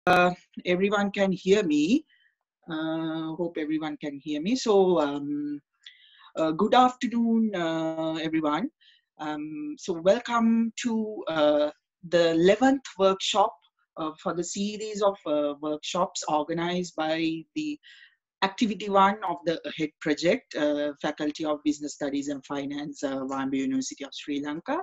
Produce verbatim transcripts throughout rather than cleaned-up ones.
Uh, everyone can hear me. Uh, hope everyone can hear me. So, um, uh, good afternoon, uh, everyone. Um, so, welcome to uh, the eleventh workshop uh, for the series of uh, workshops organized by the Activity one of the AHEAD project, uh, Faculty of Business Studies and Finance, uh, Wambi University of Sri Lanka.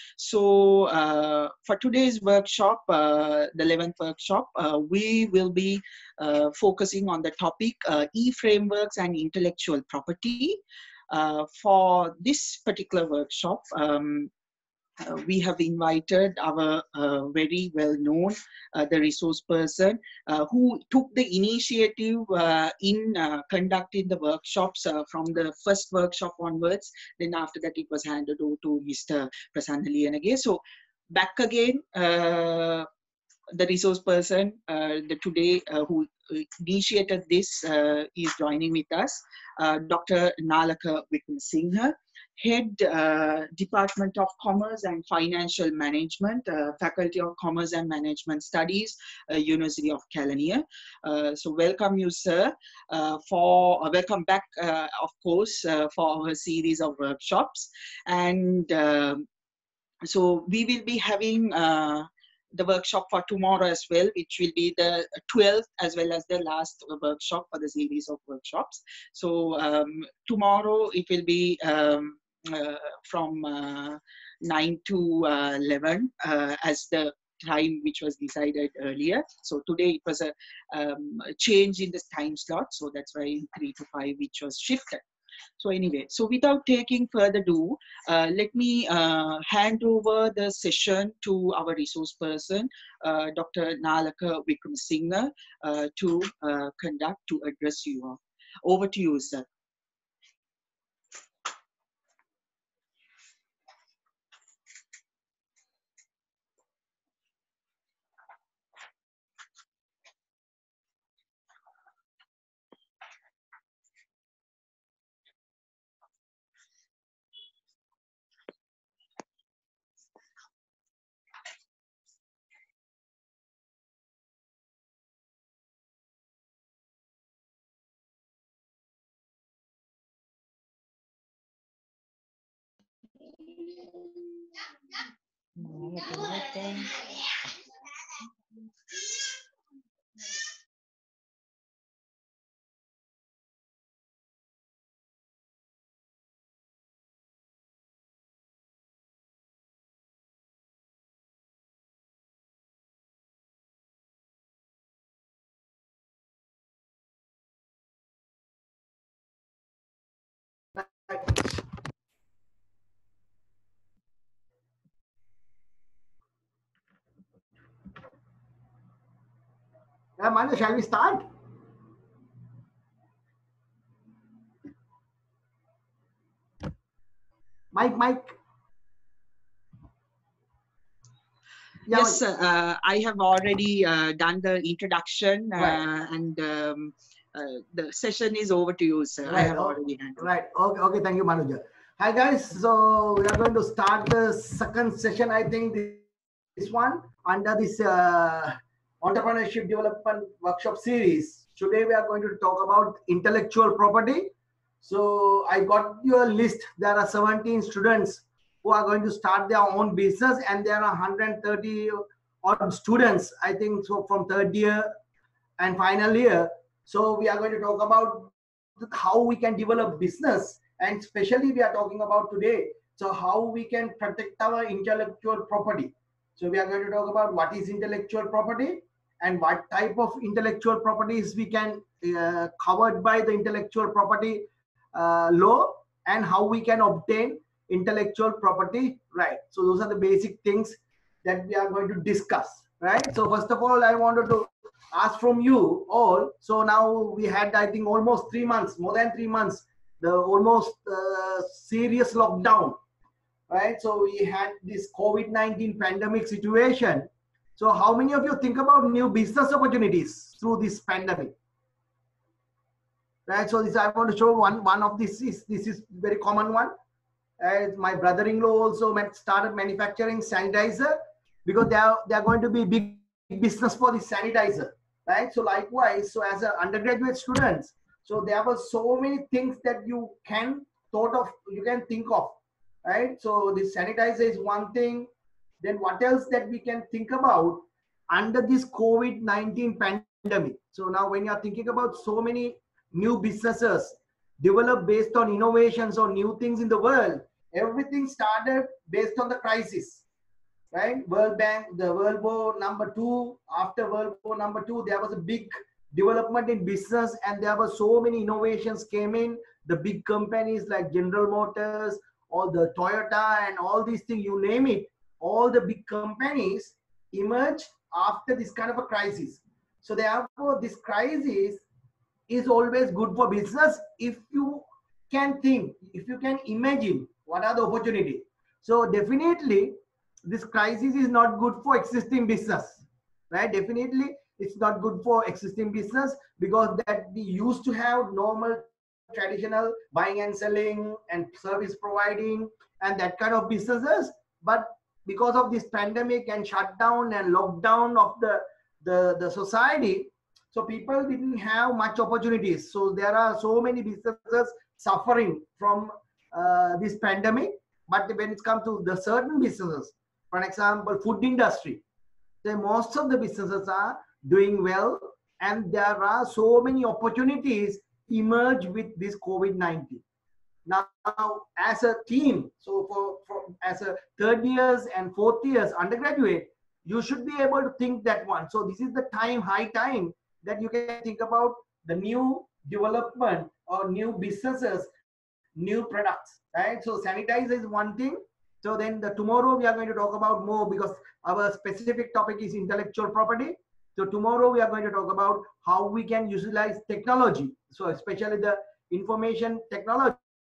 So uh, for today's workshop, uh, the eleventh workshop, uh, we will be uh, focusing on the topic uh, e-frameworks and intellectual property. Uh, for this particular workshop, um, uh, we have invited our uh, very well-known, uh, the resource person, uh, who took the initiative uh, in uh, conducting the workshops uh, from the first workshop onwards. Then after that, it was handed over to Mister Prasanna Liyanage. So back again, uh, the resource person uh, the today uh, who initiated this uh, is joining with us, uh, Doctor Nalaka Wickramasinghe, Head uh, Department of Commerce and Financial Management, uh, Faculty of Commerce and Management Studies, uh, University of Kelaniya. Uh, so welcome you, sir, uh, for uh, welcome back, uh, of course, uh, for our series of workshops. And uh, so we will be having uh, the workshop for tomorrow as well, which will be the twelfth as well as the last workshop for the series of workshops. So um, tomorrow it will be um, uh, from uh, nine to eleven uh, as the time which was decided earlier. So today it was a, um, a change in the time slot, so that's why three to five which was shifted. So anyway, so without taking further ado, uh, let me uh, hand over the session to our resource person, uh, Doctor Nalaka Wickramasinghe, uh, to uh, conduct, to address you all. Over to you, sir. Yeah, Manu, shall we start? Mike, Mike. Yeah, yes, uh, I have already uh, done the introduction uh, right. and um, uh, the session is over to you, sir. Right. I have oh, already handled. Right. Okay. Okay. Thank you, Manuja. Hi, guys. So we are going to start the second session. I think this one under this uh, entrepreneurship development workshop series. Today we are going to talk about intellectual property. So I got your list. There are seventeen students who are going to start their own business, and there are one hundred thirty odd students, I think, so from third year and final year. So we are going to talk about how we can develop business, and especially we are talking about today, so how we can protect our intellectual property. So we are going to talk about what is intellectual property and what type of intellectual properties we can uh, covered by the intellectual property uh, law, and how we can obtain intellectual property right. So those are the basic things that we are going to discuss, right? So first of all, I wanted to ask from you all. So now we had, I think, almost three months, more than three months, the almost uh, serious lockdown, right? So we had this COVID nineteen pandemic situation. So how many of you think about new business opportunities through this pandemic? Right. So this I want to show one. One of this is this is very common one. As my brother-in-law also started manufacturing sanitizer, because they are they are going to be big business for the sanitizer, right? So likewise, so as a undergraduate students, so there were so many things that you can thought of, you can think of, right? So the sanitizer is one thing. Then what else that we can think about under this COVID nineteen pandemic? So now when you're thinking about so many new businesses developed based on innovations or new things in the world, everything started based on the crisis, right? World Bank, the World War number two, after World War number two, there was a big development in business and there were so many innovations came in. The big companies like General Motors, or the Toyota and all these things, you name it, all the big companies emerged after this kind of a crisis. So therefore, this crisis is always good for business if you can think, if you can imagine what are the opportunities. So definitely, this crisis is not good for existing business, right? Definitely, it's not good for existing business because that we used to have normal traditional buying and selling and service providing and that kind of businesses. But because of this pandemic and shutdown and lockdown of the, the, the society, so people didn't have much opportunities. So there are so many businesses suffering from uh, this pandemic. But when it comes to the certain businesses, for example, food industry, so most of the businesses are doing well and there are so many opportunities emerge with this COVID nineteen. Now, as a team, so for, for as a third years and fourth years undergraduate, you should be able to think that one. So this is the time, high time that you can think about the new development or new businesses, new products, right? So sanitizer is one thing. So then the tomorrow we are going to talk about more because our specific topic is intellectual property. So tomorrow we are going to talk about how we can utilize technology. So especially the information technology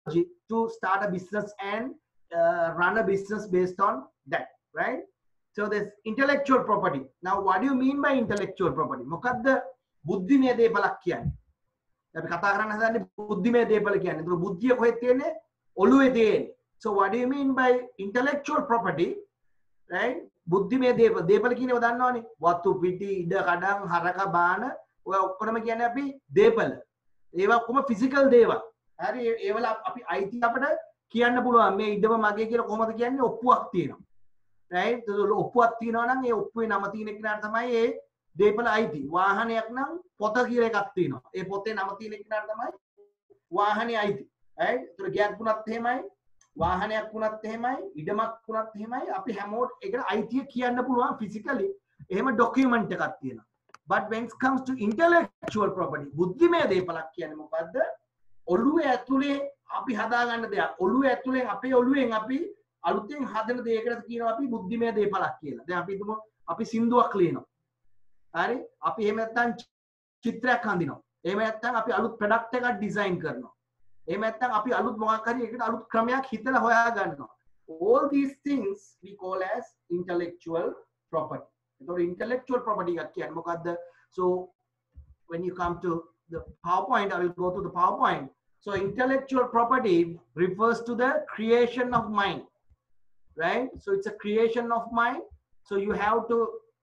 to start a business and uh, run a business based on that, right? So this intellectual property. Now, what do you mean by intellectual property? Mokadda buddhimaya depalak kiyanne. Api katha karanna hadanne buddhimaya depala kiyanne. Eතකොට බුද්ධිය කොහෙද තියෙන්නේ? ඔළුවේ තියෙන්නේ. So what do you mean by intellectual property? Right? බුද්ධිමය දේපල. දේපල කියනව දන්නවනේ. වතු පිටි ඉඩ කඩම් හරක බාන ඔය ඔක්කොම කියන්නේ අපි දේපල. ඒවා ඔක්කොම ෆිසිකල් දේවල්. හරි ඒවල අපි අයිති අපිට කියන්න පුළුවන් මේ ඉඩම මගේ කියලා කොහොමද කියන්නේ ඔප්පුවක් තියෙනවා. right? ඔප්පුවක් තියෙනවා නම් ඒ ඔප්පුවේ නම තියෙන කෙනාට තමයි ඒ දේපල අයිති. වාහනයක් නම් පොත කියලා එකක් තියෙනවා. ඒ පොතේ නම තියෙන කෙනාට තමයි වාහනේ අයිති. right? ඒතර ගෑක් වුණත් එහෙමයි, වාහනයක් වුණත් එහෙමයි, ඉඩමක් වුණත් එහෙමයි. අපි හැමෝට ඒකට අයිතිය කියන්න පුළුවන් ෆිසිකලි. එහෙම ඩොකියුමන්ට් එකක් තියෙනවා. But when it comes to intellectual property, බුද්ධිමය දේපලක් කියන්නේ මොකද්ද? ඔළුවේ ඇතුලේ අපි හදාගන්න දෙයක්. ඔළුවේ ඇතුලෙන් අපේ ඔළුවෙන් අපි අලුතෙන් හදන දෙයකට කියනවා අපි බුද්ධිමය දේපලක් කියලා. දැන් අපි හිතමු අපි සින්දුවක් ලියනවා. හරි? අපි එහෙම නැත්නම් චිත්‍රයක් හඳිනවා. එහෙම නැත්නම් අපි අලුත් ප්‍රොඩක්ට් එකක් ඩිසයින් කරනවා. එහෙම නැත්නම් අපි අලුත් මොකක් හරි එකකට අලුත් ක්‍රමයක් හිතලා හොයා ගන්නවා. All these things we call as intellectual property. So intellectual property එකක් කියන්නේ මොකද්ද? So when you come to the PowerPoint, I will go to the PowerPoint. So intellectual property refers to the creation of mind, right? So it's a creation of mind. So you have to,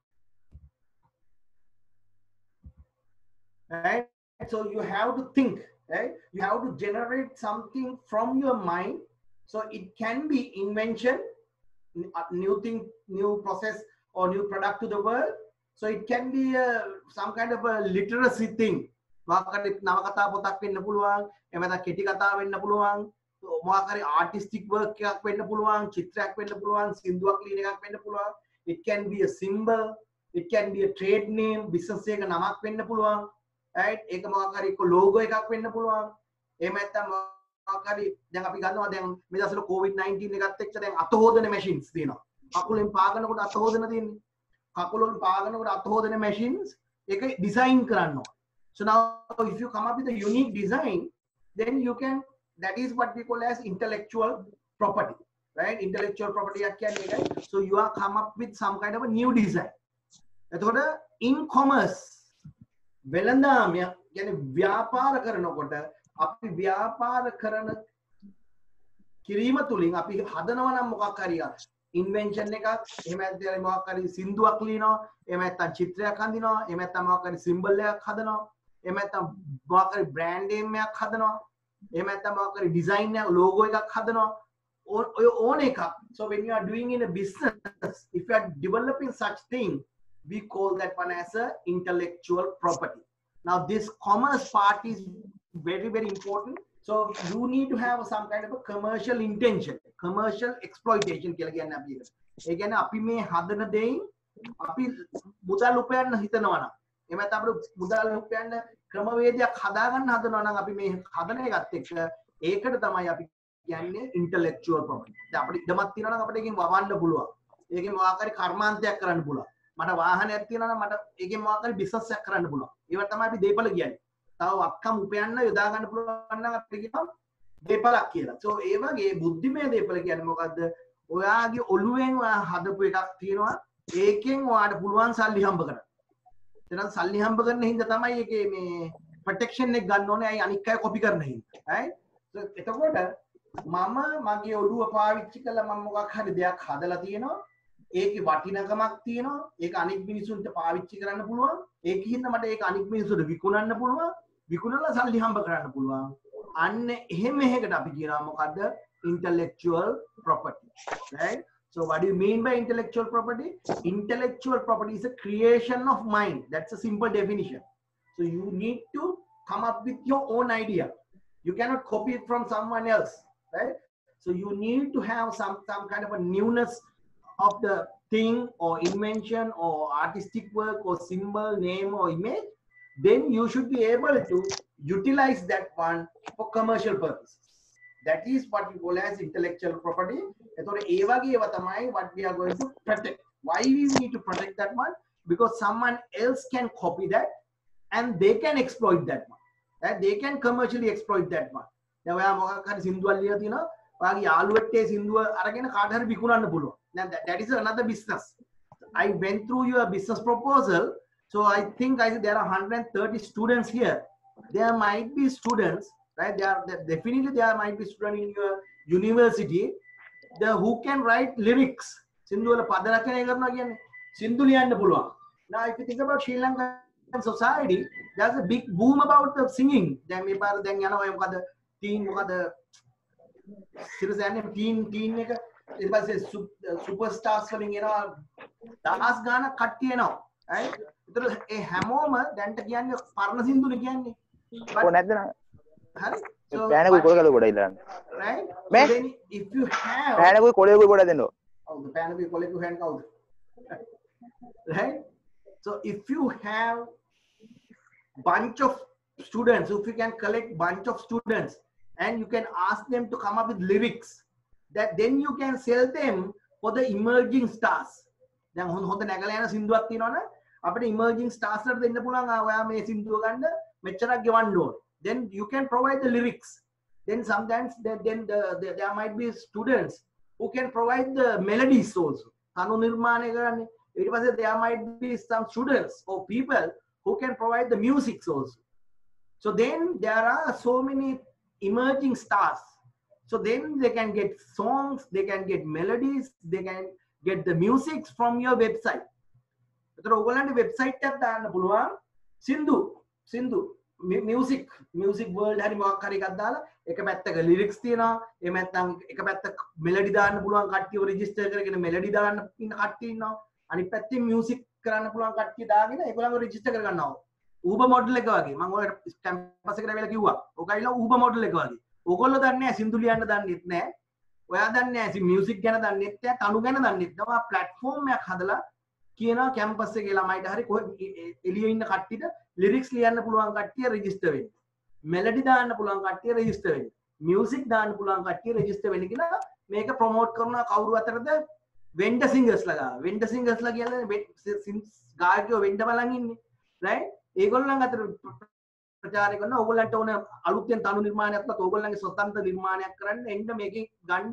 right? So you have to think, right? You have to generate something from your mind. So it can be invention, new thing, new process or new product to the world. So it can be a, some kind of a literacy thing. නවකතා පොතක් වෙන්න පුළුවන්, එහෙම නැත්නම් කෙටි කතා වෙන්න පුළුවන්, මොකක් හරි ආටිස්ටික් වර්ක් එකක් වෙන්න පුළුවන්, චිත්‍රයක් වෙන්න පුළුවන්, සින්දුවක් ලියන එකක් වෙන්න පුළුවන්. It can be a symbol, it can be a trade name, business එක නමක් වෙන්න පුළුවන්, right? ඒක මොකක් හරි එක logo එකක් වෙන්න පුළුවන්. එහෙම නැත්නම් මොකක් හරි දැන් අපි ගන්නවා දැන් මේ දවස්වල COVID nineteen එකත් එක්ක දැන් අත හොදන machines තියෙනවා. කකුලෙන් පාගනකොට අත හොදන තියෙන්නේ. කකුලෙන් පාගනකොට අත හොදන machines ඒක design කරනවා. So now if you come up with a unique design, then you can, that is what we call as intellectual property, right? Intellectual property. So you are come up with some kind of a new design. In commerce, වෙළඳාම කියන්නේ ව්‍යාපාර කරනකොට අපි ව්‍යාපාර කරන කිරීම තුලින් අපි හදනවා නම් මොකක් හරි ඉන්වෙන්ෂන් එකක් එහෙම නැත්නම් මොකක් හරි සින්දුවක් ලියනවා එහෙම නැත්නම් චිත්‍රයක් හඳිනවා එහෙම නැත්නම් මොකක් හරි සිම්බල් එකක් හදනවා එහෙම නැත්නම් මොකක් හරි බ්‍රෑන්ඩ් නේම් එකක් හදනවා එහෙම නැත්නම් මොකක් හරි ඩිසයින් එක ලෝගෝ එකක් හදනවා ඔය ඕන එකක්. So when you are doing in a business, if you are developing such thing, we call that one as a intellectual property. Now this commerce part is very very important. So you need to have some kind of a commercial intention, commercial exploitation කියලා කියන්නේ අපි ඒක. ඒ කියන්නේ අපි මේ හදන දෙයින් අපි මුදල් උපයන්න හිතනවා නම් එහෙම නැත්නම් අපිට මුදල් උපයන්න ක්‍රමවේදයක් හදාගන්න හදනවා නම් අපි මේ හදන එකත් එක්ක ඒකට තමයි අපි කියන්නේ intellectual property. දැන් අපිට ඉඩමක් තියෙනවා නම් අපිට ඒකෙන් වවන්න පුළුවන්. ඒකෙන් මොකක් හරි කර්මාන්තයක් කරන්න පුළුවන්. මට වාහනයක් තියෙනවා නම් මට ඒකෙන් මොකක් හරි business එකක් කරන්න පුළුවන්. ඒවට තමයි අපි දීපල කියන්නේ. තව වක්කම් උපයන්න යොදා ගන්න පුළුවන් නම් අපිට කියනවා දීපලක් කියලා. So ඒ වගේ බුද්ධිමය දීපල කියන්නේ මොකද්ද? ඔයාගේ ඔළුවෙන් ඔයා හදපු එකක් තියෙනවා. ඒකෙන් ඔයාට පුළුවන් සල්ලි හම්බ කරන්න. එහෙනම් සල්ලි හම්බ කරන හින්දා තමයි ඒකේ මේ protection එක ගන්න ඕනේ. අයි අනික් අය copy කරන හින්දා. right? So එතකොට මම මගේ ඔළුව පාවිච්චි කළා මම මොකක් හරි දෙයක් හදලා තියෙනවා ඒකේ වටිනකමක් තියෙනවා ඒක අනිත් මිනිසුන්ට පාවිච්චි කරන්න පුළුවන් ඒකින්ද මට ඒක අනිත් මිනිසුන්ට විකුණන්න පුළුවන් විකුණලා සල්ලි හම්බ කරන්න පුළුවන් අන්න එහෙම එකකට අපි කියනවා මොකද්ද intellectual property right so what do you mean by intellectual property intellectual property is a creation of mind that's a simple definition so you need to come up with your own idea you cannot copy it from someone else right so you need to have some some kind of a newness of the thing or invention or artistic work or symbol name or image then you should be able to utilize that one for commercial purposes that is what you call as intellectual property etore e wage ewa tamai what we are going to protect why we need to protect that one because someone else can copy that and they can exploit that one right they can commercially exploit that one දැන් ඔයා මොකක් හරි සින්දුවක් ලියලා තිනවා ඔයාගේ යාළුවෙක්ට ඒ සින්දුව අරගෙන කාට හරි විකුණන්න පුළුවන් දැන් that is another business I went through your business proposal so I think I there are one hundred thirty students here there might be students right there are there, definitely there might be students in your university the who can write lyrics සින්දු වල පද රචනය කරනවා කියන්නේ සින්දු ලියන්න පුළුවන් now if you think about Sri Lankan society there's a big boom about the singing දැන් මේ පාර දැන් යනවා මොකද teen මොකද සිරසන්නේ teen teen එක ඊට පස්සේ සුපර්ස්ටාර්ස් වලින් එනවා දහස් ගාණක් කට්ටිය එනවා right ඒතර ඒ හැමෝම දැන්ට කියන්නේ පරණ සින්දුනේ කියන්නේ කො නැද්ද නේද හරි so පෑනකුයි කොලකලු ගොඩ ඉල්ලන්න right මේ so then if you have පෑනකුයි කොලකලු ගොඩ දෙන්න oh the පෑනකුයි කොලකලු hand කවුද right so if you have bunch of students if you can collect bunch of students and you can ask them to come up with lyrics that then you can sell them for the emerging stars දැන් හොඳ හොඳ නැගලා යන සින්දුවක් තියෙනවනේ අපිට emerging stars වලට දෙන්න පුළුවන් ඔයා මේ සින්දුව ගන්න මෙච්චරක් ගෙවන්න ඕන then you can provide the lyrics then sometimes then, then the, the, there might be students who can provide the melodies also තනු නිර්මාණය කරන්නේ ඊට පස්සේ there might be some students or people who can provide the music also so then there are so many emerging stars so then they can get songs they can get melodies they can get the music from your website එතකොට ඔයගොල්ලන්ගේ website එකක් දාන්න පුළුවන් සින්දු සින්දු music music world හරි මොකක් හරි එකක් දාලා එක පැත්තක lyrics තියෙනවා එහෙම නැත්නම් එක පැත්තක melody දාන්න පුළුවන් කට්ටියව register කරගෙන melody දාන්න ඉන්න කට්ටිය ඉන්නවා අනිත් පැත්තේ music කරන්න පුළුවන් කට්ටිය දාගෙන ඒගොල්ලන්ව register කරගන්නවා Uber model එක වගේ මම ඔයාලට කැම්පස් එකට ඇවිල්ලා කිව්වා ඔක අයිලා Uber model එක වගේ ඕගොල්ලෝ දන්නේ නැහැ සින්දු ලියන්න දන්නෙත් නැහැ ඔයා දන්නේ නැහැ මියුසික් ගැන දන්නෙත් නැහැ තනු ගැන දන්නෙත් නැහැ ඔයා platform එකක් හදලා කියනවා කැම්පස් එකේ ළමයිට හරි එළියේ ඉන්න කට්ටියට lyrics ලියන්න පුළුවන් කට්ටිය register වෙන්න melody දාන්න පුළුවන් කට්ටිය register වෙන්න music දාන්න පුළුවන් කට්ටිය register වෙන්න කියලා මේක promote කරනවා කවුරු අතරද vendor singers ලා ගාව vendor singers ලා කියන්නේ ගායකයෝ වෙන්න බලන් ඉන්නේ right ඒගොල්ලන් අතර ප්‍රචාරය කරන ඕගොල්ලන්ට ඕන අලුතෙන් තනු නිර්මාණයක් නැත්නම් ඕගොල්ලන්ගේ ස්වතන්ත්‍ර නිර්මාණයක් කරන්න එන්න මේකේ ගන්න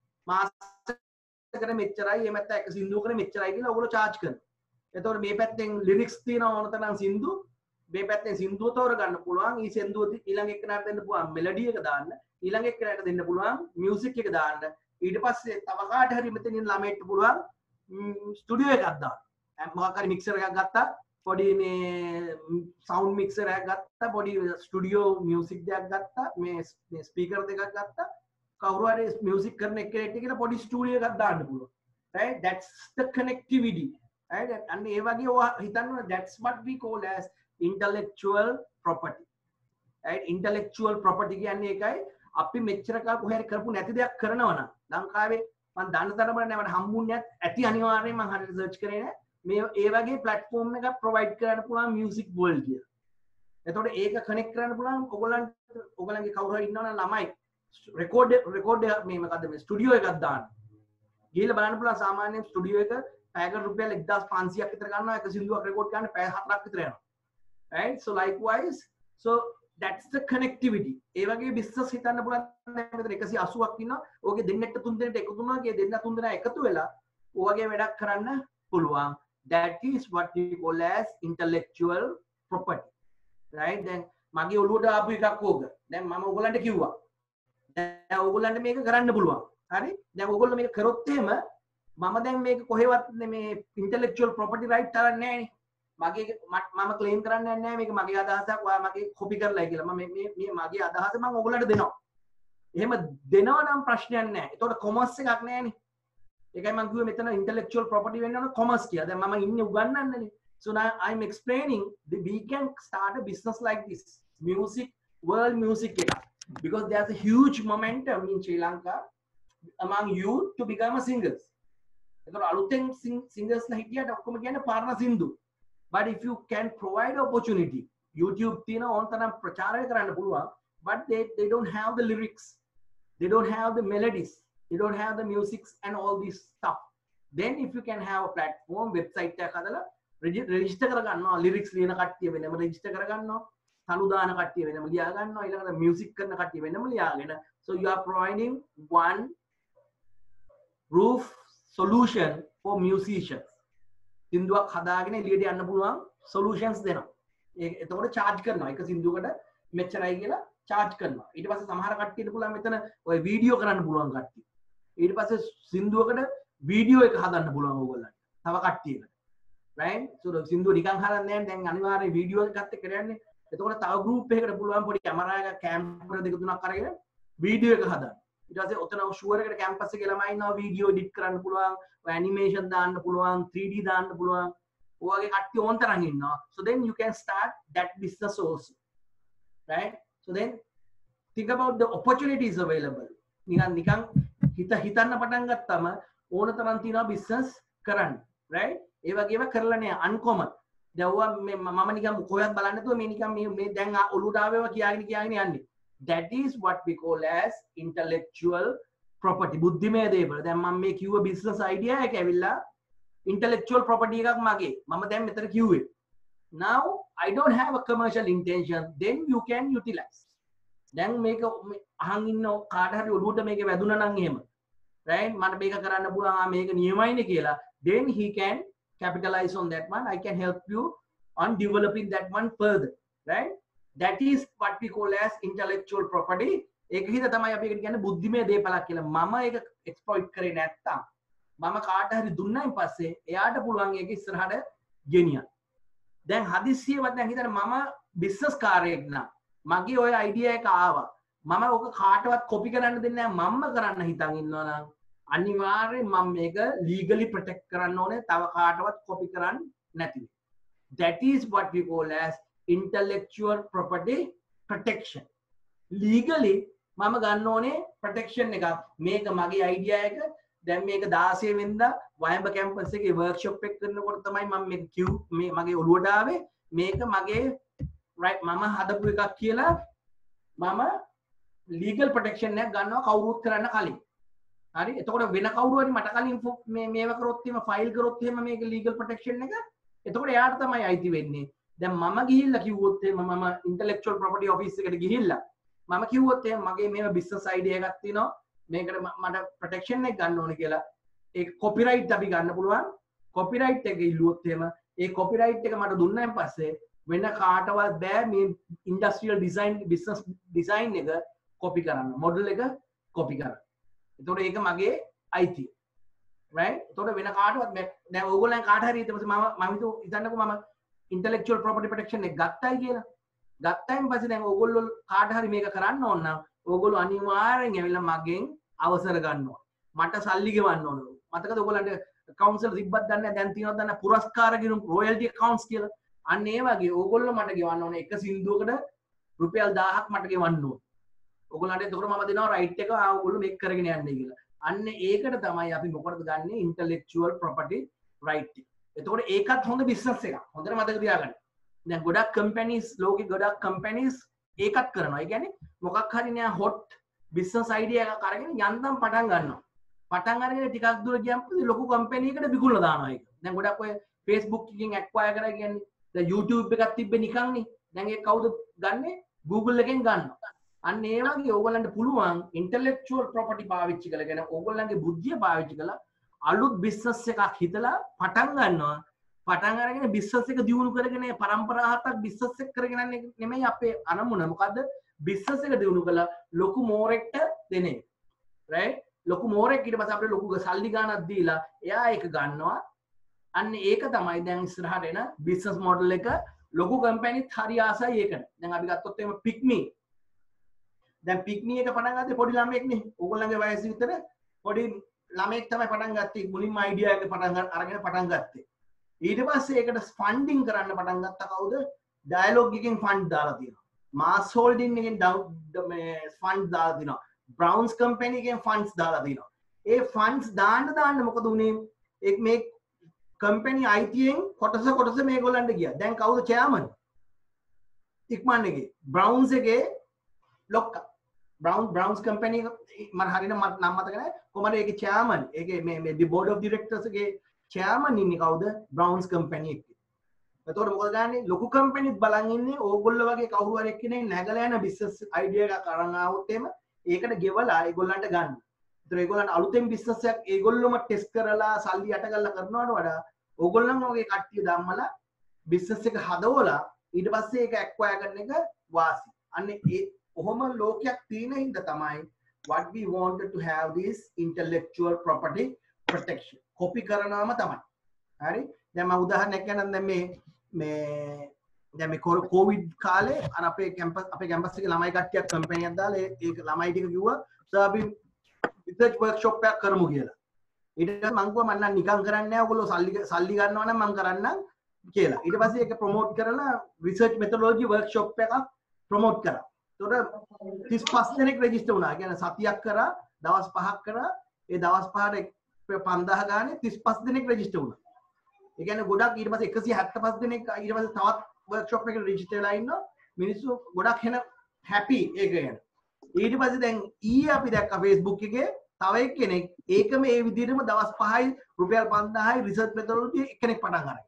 මාසෙකට මෙච්චරයි එහෙම නැත්නම් එක සින්දුවකට මෙච්චරයි කියලා ඕගොල්ලෝ charge කරනවා. එතකොට මේ පැත්තෙන් lyrics තියෙනවා ඕන තරම් සින්දු මේ පැත්තෙන් සින්දුව තෝර ගන්න පුළුවන්. ඊ සින්දුව ඊළඟ එක්කනට දෙන්න පුළුවන් melody එක දාන්න. ඊළඟ එක්කනට දෙන්න පුළුවන් music එක දාන්න. ඊට පස්සේ තව කාට හරි මෙතනින් ළමයට පුළුවන් ස්ටුඩියෝ එකක් දාන්න. මොකක් හරි මික්සර් එකක් ගත්තා, පොඩි මේ සවුන්ඩ් මික්සර් එකක් ගත්තා, පොඩි ස්ටුඩියෝ මියුසික් දෙයක් ගත්තා, මේ මේ ස්පීකර් දෙකක් ගත්තා, කවුරු හරි මියුසික් කරන එක්කෙනෙක් කියලා පොඩි ස්ටුඩියෝ එකක් දාන්න පුළුවන්. Right? That's the connectivity. Right? And ඒ වගේ ඔය හිතන්න that's what we call as intellectual property. Right? Intellectual property කියන්නේ ඒකයි. අපි මෙච්චර කාල කොහේ හරි කරපු නැති දෙයක් කරනවා නම් ලංකාවේ මම දන්න තරමට නෑ මට හම්බුන්නේ ඇති අනිවාර්යයෙන් මම හරියට සර්ච් කරේ නෑ මේ ඒ වගේ ප්ලැට්ෆෝම් එකක් ප්‍රොවයිඩ් කරන්න පුළුවන් මියුසික් වර්ල්ඩ් කියලා. එතකොට ඒක කනෙක්ට් කරන්න පුළුවන් ඔයගොල්ලන්ට ඔයගොල්ලන්ගේ කවුරු හරි ඉන්නවනම් ළමයි රෙකෝඩ් රෙකෝඩ් මේ මොකද්ද මේ ස්ටුඩියෝ එකක් දාන්න. ගිහලා බලන්න පුළුවන් සාමාන්‍යයෙන් ස්ටුඩියෝ එක පැයකට රුපියල් එක්දාස් පන්සීයක් විතර ගන්නවා එක සින්දුවක් රෙකෝඩ් කරන්න පැය හතරක් විතර යනවා. Right? So likewise so that's the connectivity. ඒ වගේ business හිතන්න පුළුවන් මෙතන එකසිය අසූවක් ඉන්නවා. ඕකේ දෙන්නෙක්ට තුන් දෙනෙක්ට එකතු වුණා. ඒ දෙන්න තුන් දෙනා එකතු වෙලා ඔයගේ වැඩක් කරන්න පුළුවන්. That is what we call as intellectual property. Right? දැන් මගේ ඔළුවට ආපු එකක් ඕක. දැන් මම ඔයගොල්ලන්ට කිව්වා. දැන් ඔයගොල්ලන්ට මේක කරන්න පුළුවන්. හරි? දැන් ඔයගොල්ලෝ මේක කරොත් එහෙම මම දැන් මේක කොහෙවත් මේ intellectual property right තරන්නේ නැහැ නේ. මගේ මම ක්ලේම් කරන්නේ නැහැ මේක මගේ අදහසක් ඔයා මගේ කොපි කරලායි කියලා. මම මේ මේ මගේ අදහස මම ඔයගොල්ලන්ට දෙනවා. එහෙම දෙනවා නම් ප්‍රශ්නයක් නැහැ. ඒතකොට කොමර්ස් එකක් නැහැනේ. ඒකයි මම කිව්වේ මෙතන intellectual property වෙන්න ඕන කොමර්ස් කියලා. දැන් මම ඉන්නේ උගන්වන්නනේ. So now I'm explaining that we can start a business like this. Music, world music එකක්. Because there's a huge momentum in Sri Lanka among youth to become a singers. ඒතකොට අලුතෙන් singers ලා හිටියට ඔක්කොම කියන්නේ පාරණ සින්දු. But if you can provide opportunity, YouTube තියෙන ඕනතරම් ප්‍රචාරය කරන්න පුළුවන්, but they they don't have the lyrics, they don't have the melodies, they don't have the musics and all this stuff. Then if you can have a platform, website එකක් හදලා register කරගන්නවා, lyrics ලියන කට්ටිය වෙනම register කරගන්නවා, තනු දාන කට්ටිය වෙනම ලියා ගන්නවා, ඊළඟට music කරන කට්ටිය වෙනම ලියාගෙන, so you are providing one roof solution for musicians. සින්දුවක් හදාගෙන එළියට යන්න පුළුවන් solutions දෙනවා. ඒක එතකොට charge කරනවා. එක සින්දුවකට මෙච්චරයි කියලා charge කරනවා. ඊට පස්සේ සමහර කට්ටියට පුළුවන් මෙතන ඔය වීඩියෝ කරන්න පුළුවන් කට්ටිය. ඊට පස්සේ සින්දුවකට වීඩියෝ එක හදන්න පුළුවන් ඕගොල්ලන්ට. තව කට්ටියකට. right? So සින්දුව නිකන් හදන්නේ නැහැ. දැන් අනිවාර්යයෙන් වීඩියෝ එකත් එක්ක කරන්නේ. එතකොට තව group එකකට පුළුවන් පොඩි කැමරා එකක් කැමරා දෙක තුනක් අරගෙන වීඩියෝ එක හදන්න. ඊට පස්සේ ඔතන ෂුවර් එකට කැම්පස් එකේ ළමයි ඉන්නවා වීඩියෝ එඩිට් කරන්න පුළුවන්, ඔය ඇනිමේෂන් දාන්න පුළුවන්, three D දාන්න පුළුවන්. ඔයගේ කට්ටිය ඕන තරම් ඉන්නවා. So then you can start that business also. Right? So then think about the opportunities available. නිකන් නිකන් හිත හිතන්න පටන් ගත්තම ඕන තරම් තියෙනවා business කරන්න. Right? ඒ වගේම කරලා නෑ uncommon. දැන් ඔයා මම නිකන් කොහෙවත් බලන්නේ නැතුව මේ නිකන් මේ මේ දැන් ඔලුවට ආවේවා කියාගෙන කියාගෙන යන්නේ. That is what we call as intellectual property. බුද්ධිමය දේවල්. දැන් මම මේ කිව්ව business idea එක ඇවිල්ලා intellectual property එකක් මගේ. මම දැන් මෙතන කිව්වේ. Now I don't have a commercial intention. Then you can utilize. දැන් මේක අහන් ඉන්න කාට හරි ඔළුවට මේක වැදුනා නම් එහෙම. Right? මට මේක කරන්න පුළුවන් ආ මේක නියමයිනේ කියලා. Then he can capitalize on that one. I can help you on developing that one further. Right? That is what we call as intellectual property. ඒක හිත තමයි අපි ඒකට කියන්නේ බුද්ධිමය දේපලක් කියලා. මම ඒක exploit කරේ නැත්තම් මම කාට හරි දුන්නායින් පස්සේ එයාට පුළුවන් ඒක ඉස්සරහට ගෙනියන්න. දැන් හදිස්සියවත් දැන් හිතන්න මම business කාර්යයක් නා මගේ ওই idea එක ආවා. මම ඕක කාටවත් copy කරන්න දෙන්නේ නැහැ. මම්ම කරන්න හිතන් ඉන්නවා නම් අනිවාර්යෙන් මම මේක legally protect කරන්න ඕනේ. තව කාටවත් copy කරන්න නැති. That is what we call as intellectual property protection. Legally මම ගන්න ඕනේ protection එකක්. මේක මගේ idea එක. දැන් මේක දාසය වෙනිදා වයඹ කැම්පස් එකේ workshop එක කරනකොට තමයි මම මේක කිව් මේ මගේ ඔළුවට ආවේ. මේක මගේ right මම හදපු එකක් කියලා මම legal protection එකක් ගන්නවා කවුරුත් කරන්න කලින්. හරි? එතකොට වෙන කවුරු හරි මට කලින් මේ මේව කරොත් එහෙම ෆයිල් කරොත් එහෙම මේක legal protection එක එතකොට එයාට තමයි අයිති වෙන්නේ. දැන් මම ගිහිල්ලා කිව්වොත් එහෙම මම intellectual property office එකට ගිහිල්ලා මම කිව්වොත් එහෙම මගේ මේව business idea එකක් තියෙනවා මේකට මට protection එක ගන්න ඕනේ කියලා ඒ copyright අපි ගන්න පුළුවන් copyright එක ඉල්ලුවොත් එහෙම ඒ copyright එක මට දුන්නාන් පස්සේ වෙන කාටවත් බෑ මේ industrial design business design එක copy කරන්න model එක copy කරන්න එතකොට ඒක මගේ අයිතිය. right? එතකොට වෙන කාටවත් දැන් ඕගොල්ලන් කාට හරි ඊට පස්සේ මම මම හිතුව හිතන්නකෝ මම intellectual property protection එක ගත්තයි කියලා. ගත්තයින් පස්සේ දැන් ඕගොල්ලෝ කාට හරි මේක කරන්න ඕන නම් ඕගොල්ලෝ අනිවාර්යෙන් ඇවිල්ලා මගෙන් අවසර ගන්නවා. මට සල්ලි ගෙවන්න ඕන. මතකද ඕගොල්ලන්ට කවුන්සල් තිබ්බත් දන්නේ නැහැ දැන් තියෙනවද දන්නේ පුරස්කාර ගිණුම් royalty accounts කියලා. අන්න ඒ වගේ ඕගොල්ලෝ මට ගෙවන්න ඕන එක සින්දුවකට රුපියල් දහයක් මට ගෙවන්න ඕන. ඕගොල්ලන්ට එතකොට මම දෙනවා රයිට් එක ඕගොල්ලෝ මේක කරගෙන යන්නේ කියලා. අන්න ඒකට තමයි අපි මොකටද ගන්නෙ intellectual property right එක. එතකොට ඒකත් හොඳ business එකක්. හොඳට මතක තියාගන්න. දැන් ගොඩක් companies ලෝකෙ ගොඩක් companies ඒකත් කරනවා. ඒ කියන්නේ මොකක් හරි නෑ hot business idea එකක් අරගෙන යන්තම් පටන් ගන්නවා. පටන් අරගෙන ටිකක් දුර ගියන් පස්සේ ලොකු company එකකට විකුණලා දානවා ඒක. දැන් ගොඩක් ඔය Facebook එකකින් acquire කරා කියන්නේ දැන් YouTube එකක් තිබ්බේ නිකන්නේ. දැන් ඒක කවුද ගන්නෙ? Google එකෙන් ගන්නවා. අන්න ඒ වගේ ඕගොල්ලන්ට පුළුවන් intellectual property පාවිච්චි කරගෙන ඕගොල්ලන්ගේ බුද්ධිය පාවිච්චි කරලා අලුත් business එකක් හිතලා පටන් ගන්නවා. පටන් අරගෙන business එක දියුණු කරගෙන පරම්පරා හතක් business එක කරගෙන යන්නේ නෙමෙයි අපේ අරමුණ. මොකද්ද? business එක දියුණු කළා ලොකු මෝරෙක්ට දෙන එක. right? ලොකු මෝරෙක් ඊට පස්සේ අපිට ලොකු සල්ලි ගාණක් දීලා එයා ඒක ගන්නවා. අන්න ඒක තමයි දැන් ඉස්සරහට එන business model එක. ලොකු කම්පැනිත් හරි ආසයි ඒකට. දැන් අපි ගත්තොත් එහෙම පික්මි දැන් පික්මි එක පටන් ගත්තේ පොඩි ළමයෙක් නේ. ඕගොල්ලන්ගේ වයස විතර පොඩි ළමයෙක් තමයි පටන් ගත්තේ. මුලින්ම අයිඩියා එක පටන් අරගෙන පටන් ගත්තේ. ඊට පස්සේ ඒකට ෆන්ඩින් කරන්න පටන් ගත්තා කවුද? ඩයලොග් එකෙන් ෆන්ඩ් දාලා තියෙනවා. මාස් හෝල්ඩින් එකෙන් මේ ෆන්ඩ් දාලා තියෙනවා. බ්‍රවුන්ස් කම්පැනි එකෙන් ෆන්ඩ්ස් දාලා තියෙනවා. ඒ ෆන්ඩ්ස් දාන්න දාන්න මොකද උනේ? ඒක මේ කම්පැනි අයිතියෙන් කොටස කොටස මේගොල්ලන්ට ගියා. දැන් කවුද චෙයාමන්? ඉක්මන් එකේ බ්‍රවුන්ස් එකේ ලොක්කා. බ්‍රවුන් බ්‍රවුන්ස් කම්පැනි මම හරියට නම් මතක නැහැ. කොහමද ඒකේ චෙයාමන්? ඒකේ මේ මේ බෝඩ් ඔෆ් ඩිරෙක්ටර්ස් එකේ චෙයාමන් ඉන්නේ කවුද? බ්‍රවුන්ස් කම්පැනි එකේ. එතකොට මොකද ගන්නේ? ලොකු කම්පැනිත් බලන් ඉන්නේ ඕගොල්ලෝ වගේ කවුරු හරි එක්කෙනෙක් නැගලා යන බිස්නස් අයිඩියා එකක් අරන් ආවොත් එහෙම ඒකට ගෙවලා ඒගොල්ලන්ට ගන්න. ඒතර ඒගොල්ලන් අලුතෙන් බිස්නස් එකක් ඒගොල්ලොම ටෙස්ට් කරලා සල්ලි යට කරලා කරනවට වඩා ඕගොල්ලන් වගේ කට්ටිය ධම්මලා බිස්නස් එක හදවලා ඊට පස්සේ ඒක ඇක්වයර් කරන එක වාසි. අන්න ඒ ඔහොම ලෝකයක් තියෙන හින්දා තමයි what we wanted to have this intellectual property protection. Copy කරනවාම තමයි. හරි? දැන් මම උදාහරණයක් කියන්නම්. දැන් මේ මේ දැන් මේ කොවිඩ් කාලේ අර අපේ කැම්පස් අපේ කැම්පස් එකේ ළමයි කට්ටියක් කම්පැනි එකක් දාලා ඒ ළමයි ටික කිව්වා සර් අපි රිසර්ච් වර්ක්ෂොප් එකක් කරමු කියලා. ඊට පස්සේ මම කිව්වා මම නම් නිකන් කරන්නේ නැහැ. ඔයගොල්ලෝ සල්ලි සල්ලි ගන්නවා නම් මම කරන්නම් කියලා. ඊට පස්සේ ඒක ප්‍රොමෝට් කරලා රිසර්ච් මෙතොඩොලොජි වර්ක්ෂොප් එකක් ප්‍රොමෝට් කරා. ඒතකොට තිස් පහ දෙනෙක් රෙජිස්ටර් වුණා. ඒ කියන්නේ සතියක් කරා, දවස් පහක් කරා. ඒ දවස් පහට පන්දාහ ගානේ තිස් පහ දෙනෙක් රෙජිස්ටර් වුණා. ඒ කියන්නේ ගොඩක් ඊට පස්සේ එකසිය හැත්තෑ පහ දෙනෙක් ඊට පස්සේ තවත් වර්ක්ෂොප් එකකට රෙජිස්ටර් වෙලා ඉන්නවා. මිනිස්සු ගොඩක් වෙන හැපි ඒක ගැන. ඊට පස්සේ දැන් ඊයේ අපි දැක්කා Facebook එකේ තව එක්කෙනෙක් ඒකම ඒ විදිහටම දවස් පහයි රුපියල් පන්දාහයි රිසර්ච් මෙතොඩොලොජි එක්කෙනෙක් පටන් ගන්නවා.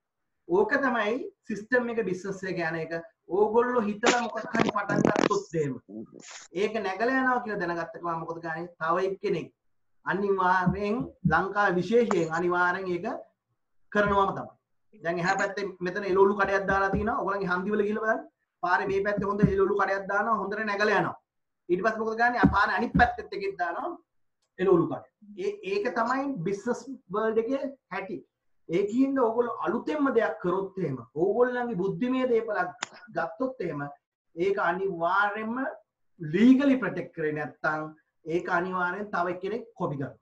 ඕක තමයි සිස්ටම් එක බිස්නස් එක යන එක. ඕගොල්ලෝ හිතලා මොකක් හරි පටන් ගත්තොත් එහෙම ඒක නැගලා යනවා කියලා දැනගත්ත ගමන් මොකද කරන්නේ? තව එක්කෙනෙක් අනිවාර්යෙන් ලංකාවේ විශේෂයෙන් අනිවාර්යෙන් ඒක කරනවාම තමයි. දැන් එහා පැත්තේ මෙතන එළවලු කඩයක් දාලා තිනවා. ඔයගොල්ලන්ගේ හන්දිවල ගිහලා බලන්න. පාරේ මේ පැත්තේ හොඳ එළවලු කඩයක් දානවා. හොඳට නැගලා යනවා. ඊට පස්සේ මොකද කරන්නේ? පාරේ අනිත් පැත්තෙත් එකෙක් දානවා එළවලු කඩ. ඒ ඒක තමයි බිස්නස් වර්ල්ඩ් එකේ හැටි. ඒකින්ද ඕගොල්ලෝ අලුතෙන්ම දෙයක් කරොත් එහෙම ඕගොල්ලන්ගේ බුද්ධිමය දේපලක් ගත්තොත් එහෙම ඒක අනිවාර්යෙන්ම ලීගලි ප්‍රොටෙක්ට් කරේ නැත්නම් ඒක අනිවාර්යෙන් තව කෙනෙක් කොපි කරනවා.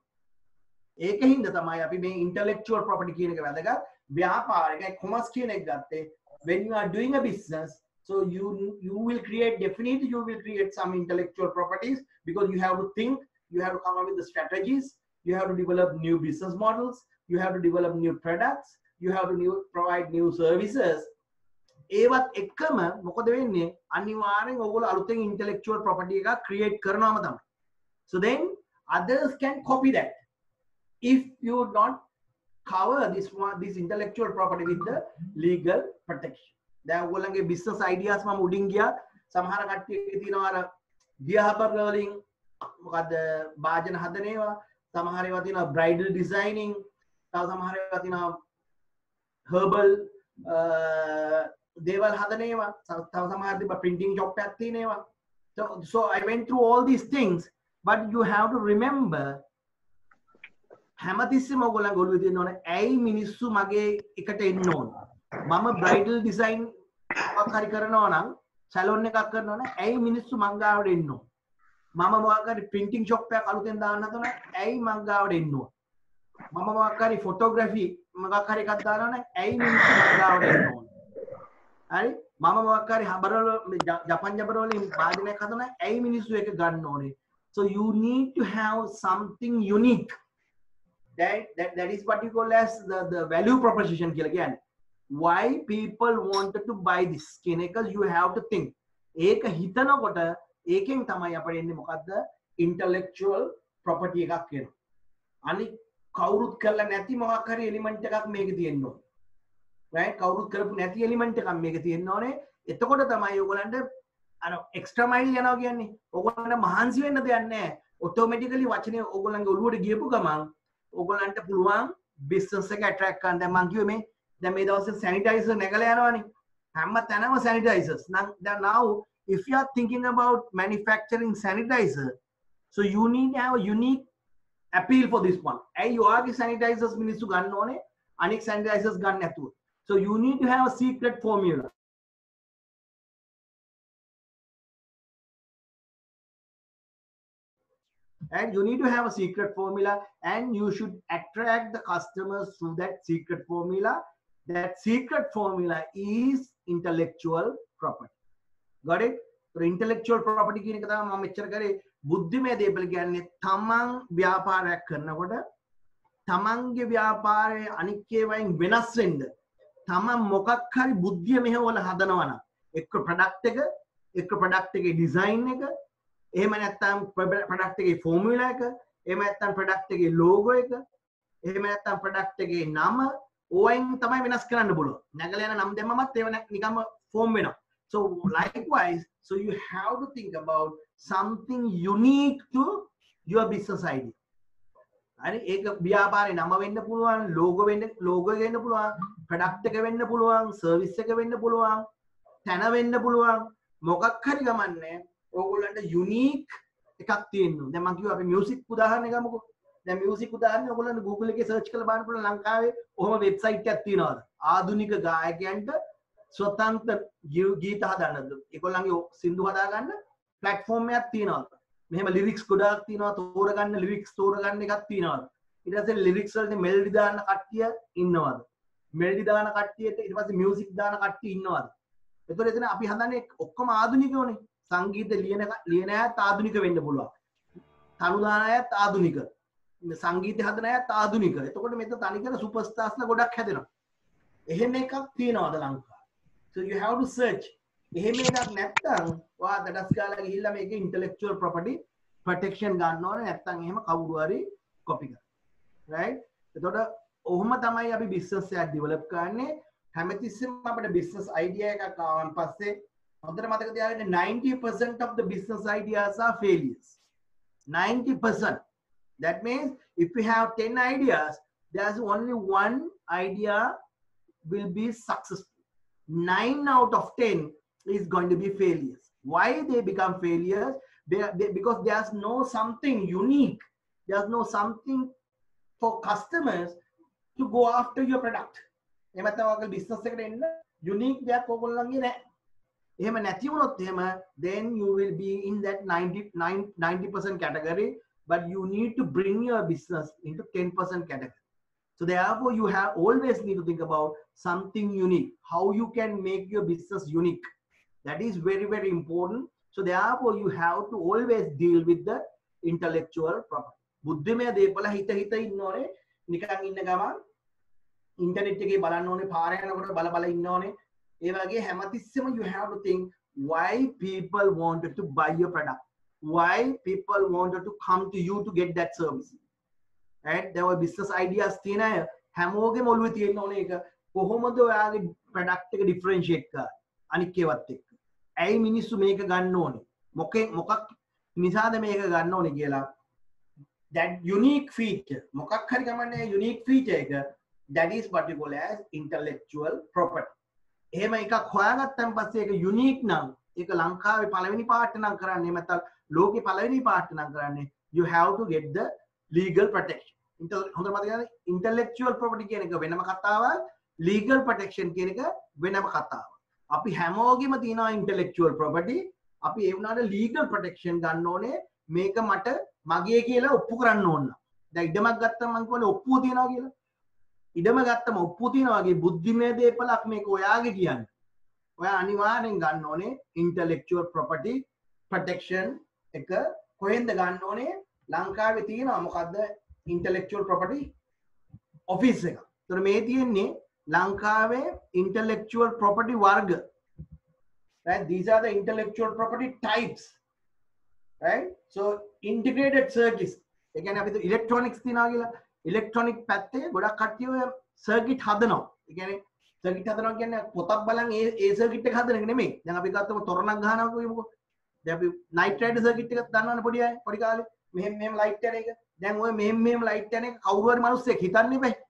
ඒකින්ද තමයි අපි මේ intellectual property කියන එක වැදගත්. ව්‍යාපාරිකයි කොමර්ස් කියන එක ගත්තේ when you are doing a business so you you will create definitely you will create some intellectual properties because you have to think, you have to come up with the strategies, you have to develop new business models, you have to develop new products, you have to new, provide new services. ඒවත් එක්කම මොකද වෙන්නේ? අනිවාර්යෙන් ඔයගොල්ලෝ අලුතෙන් intellectual property එකක් create කරනවාම තමයි. So then others can copy that if you don't cover this one this intellectual property with the legal protection. දැන් ඔයගොල්ලන්ගේ business ideas මම උඩින් ගියා. සමහර කට්ටියගේ තියෙනවා අර ගියහබර් වලින් මොකද්ද වාදන හදන ඒවා. සමහර ඒවා තියෙනවා bridal designing. තව සමහර ඒවා තියෙනවා herbal දේවල් හදන ඒවා. තව සමහර තිබ්බ printing shop එකක් තියෙන ඒවා. So so I went through all these things but you have to remember හැමතිස්සෙම ඔයගොල්ලන්ගේ ඔළුවේ තියෙන්න ඕනේ ඇයි මිනිස්සු මගේ එකට එන්න ඕන මම බ්‍රයිඩල් ඩිසයින් මොකක් හරි කරනවා නම් සැලොන් එකක් කරනවා නම් ඇයි මිනිස්සු මං ගාවට එන්න ඕන මම මොකක් හරි ප්‍රින්ටිං ෂොප් එකක් අලුතෙන් දාන්න හදනවා නම් ඇයි මං ගාවට එන්න ඕන මම මොකක් හරි ෆොටෝග්‍රැෆි මොකක් හරි එකක් දානවා නම් ඇයි මිනිස්සු මං ගාවට එන්න ඕන හරි මම මොකක් හරි හබරවල ජපන් ජබර වලින් වාදනයක් හදනවා නම් ඇයි මිනිස්සු ඒක ගන්න ඕනේ so you need to have something unique that that, that is what you call as the the value proposition කියලා කියන්නේ why people wanted to buy this කියන එක you have to think ඒක හිතනකොට ඒකෙන් තමයි අපිට එන්නේ මොකද්ද intellectual property එකක් කියනවා අනිත් කවුරුත් කරලා නැති මොකක් හරි එලිමන්ට් එකක් මේකේ තියෙන්න ඕනේ right කවුරුත් කරපු නැති එලිමන්ට් එකක් මේකේ තියෙන්න ඕනේ එතකොට තමයි ඔයගලන්ට අර එක්ස්ට්‍රා මයිල් යනවා කියන්නේ ඔයගලන්ට මහන්සි වෙන්න දෙයක් නැහැ ඔටෝමැටිකලි වචනේ ඔයගලන්ගේ ඔළුවට ගියපු ගමන් ඔයගලන්ට පුළුවන් බිස්නස් එක ඇට්‍රැක්ට් කරන්න දැන් මං කිව්වේ මේ දැන් මේ දවස්වල සැනිටයිසර් නැගලා යනවානේ හැම තැනම sanitizers now now if you are thinking about manufacturing sanitizer so you need to have a unique appeal for this one hey you are the sanitizers මිනිස්සු ගන්න ඕනේ අනික් sanitizers ගන්න නැතුව so you need to have a secret formula and you need to have a secret formula and you should attract the customers through that secret formula that secret formula is intellectual property got it so intellectual property කියන එක තමයි මම මෙච්චර කරේ බුද්ධිමය දේපල කියන්නේ තමන් ව්‍යාපාරයක් කරනකොට තමන්ගේ ව්‍යාපාරයේ අනික් ඒවායින් වෙනස් වෙන්න තමන් මොකක් හරි බුද්ධිය මෙහෙවල හදනවා නම් එක්ක ප්‍රොඩක්ට් එක එක්ක ප්‍රොඩක්ට් එකේ ඩිසයින් එක එහෙම නැත්නම් ප්‍රොඩක්ට් එකේ ෆෝමියුලා එක එහෙම නැත්නම් ප්‍රොඩක්ට් එකේ ලෝගෝ එක එහෙම නැත්නම් ප්‍රොඩක්ට් එකේ නම ඕවෙන් තමයි වෙනස් කරන්න පුළුවන් නැගලා යන නම් දැම්මමත් ඒව නිකම්ම ෆෝම් වෙනවා so likewise so you have to think about something unique to your business idea හරි ඒක ව්‍යාපාරේ නම වෙන්න පුළුවන් ලෝගෝ වෙන්න ලෝගෝ එක වෙන්න පුළුවන් ප්‍රොඩක්ට් එක වෙන්න පුළුවන් සර්විස් එක වෙන්න පුළුවන් තැන වෙන්න පුළුවන් මොකක් හරි ගමන්නේ ඕගොල්ලන්ට යුනික් එකක් තියෙනවා දැන් මම කිව්වා අපි මියුසික් උදාහරණයක් ගමුකෝ දැන් මියුසික් උදාහරණයක් ඔයගොල්ලන්ට Google එකේ සර්ච් කරලා බලන්න පුළුවන් ලංකාවේ ඔහොම වෙබ්සයිට් එකක් තියෙනවාද ආධුනික ගායකයන්ට ස්වතන්ත්‍ර ගීත හදන්නද ඒගොල්ලන්ගේ සින්දු හදාගන්න ප්ලැට්ෆෝම් එකක් තියෙනවාද මෙහෙම ලිරික්ස් ගොඩාක් තියෙනවා තෝරගන්න ලිරික්ස් තෝරගන්න එකක් තියෙනවාද ඊට පස්සේ ලිරික්ස් වලට මෙලඩි දාන්න කට්ටිය ඉන්නවාද මෙලඩි දාන කට්ටියට ඊට පස්සේ මියුසික් දාන කට්ටිය ඉන්නවාද එතකොට එතන අපි හදන්නේ ඔක්කොම ආධුනිකෝනේ සංගීත ලියන ලියන අයත් ආධුනික වෙන්න පුළුවන් තනු දාන අයත් ආධුනික සංගීත හදන අයත් ආධුනික එතකොට මෙතන තනිකර සුපර්ස්ටාර්ස්ලා ගොඩක් හැදෙනවා එහෙම එකක් තියෙනවද ලංකාවේ so you have to search එහෙම එකක් නැත්නම් ඔයා දඩස් ගාලා ගිහිල්ලා මේකේ intellectual property protection ගන්න ඕනේ නැත්නම් එහෙම කවුරු හරි copy කරනවා right එතකොට ඔහොම තමයි අපි business එකක් develop කරන්නේ හැමතිස්සෙම අපිට business idea එකක් ආවන් පස්සේ හොඳට මතක තියාගන්න ninety percent of the business ideas are failures ninety percent that means if we have ten ideas there's only one idea will be successful nine out of ten is going to be failures why they become failures they, they because there's no something unique there's no something for customers to go after your product එමත් ඔයගොල්ලෝ business එකට එන්න unique දෙයක් ඔයගොල්ලන්ගේ නැහැ එහෙම නැති වුණොත් එහෙම then you will be in that ninety percent category but you need to bring your business into ten percent category so therefore you have always need to think about something unique how you can make your business unique that is very very important so therefore you have to always deal with the intellectual property බුද්ධිමය දේපල හිත හිත ඉන්න ඕනේ නිකන් ඉන්න ගමන් internet එකේ බලන්න ඕනේ පාර යනකොට බල බල ඉන්න ඕනේ ඒ වගේ හැමතිස්සෙම you have to think why people wanted to buy your product why people wanted to come to you to get that service right there were business ideas තියෙන අය හැමෝගෙම ඔළුවේ තියෙන්න ඕනේ ඒක කොහොමද ඔයාගේ product එක differentiate කරන්නේ අනික් ඒවත් එක්ක ඇයි මිනිස්සු මේක ගන්න ඕනේ මොකේ මොකක් නිසාද මේක ගන්න ඕනේ කියලා that unique feature මොකක් හරි ගමන්නේ unique feature එක that is what we call as intellectual property එහෙම එකක් හොයාගත්තන් පස්සේ ඒක යුනික් නම් ඒක ලංකාවේ පළවෙනි පාර්ට් නම් කරන්නේ නැත්නම් ලෝකේ පළවෙනි පාර්ට් නම් කරන්නේ you have to get the legal protection. හොඳට මතක ගන්න intellectual property කියන එක වෙනම කතාවක්, legal protection කියන එක වෙනම කතාවක්. අපි හැමෝගෙම තියෙනවා intellectual property. අපි ඒ වුණාට legal protection ගන්න ඕනේ මේක මට මගේ කියලා ඔප්පු කරන්න ඕන. දැන් ඉඩමක් ගත්තම මං කියන්නේ ඔප්පුව තියනවා කියලා. ඉඩම ගත්තම ඔප්පුව තියනවා වගේ බුද්ධිමය දේපලක් මේක ඔයාගේ කියන්නේ. ඔයා අනිවාර්යෙන් ගන්න ඕනේ intellectual property protection එක කොහෙන්ද ගන්න ඕනේ? ලංකාවේ තියෙනවා මොකද්ද intellectual property office එක. ඒතර මේ තියෙන්නේ ලංකාවේ intellectual property වර්ග. Right? These are the intellectual property types. Right? So integrated circuits. ඒ කියන්නේ අපි electronics තියනවා කියලා electronic පැත්තේ ගොඩක් කට්ටිය ඔය circuit හදනවා. ඒ කියන්නේ circuit හදනවා කියන්නේ පොතක් බලන් ඒ ඒ circuit එක හදන එක නෙමෙයි. දැන් අපි ගත්තම තොරණක් ගහනවා කියමුකෝ. දැන් අපි night ride circuit එකක් දන්නවනේ පොඩි අය පොඩි කාලේ. මෙහෙම මෙහෙම light යන එක. දැන් ඔය මෙහෙම මෙහෙම light යන එක කවුරු හරි මිනිස්සෙක් හිතන්නේ බෑ.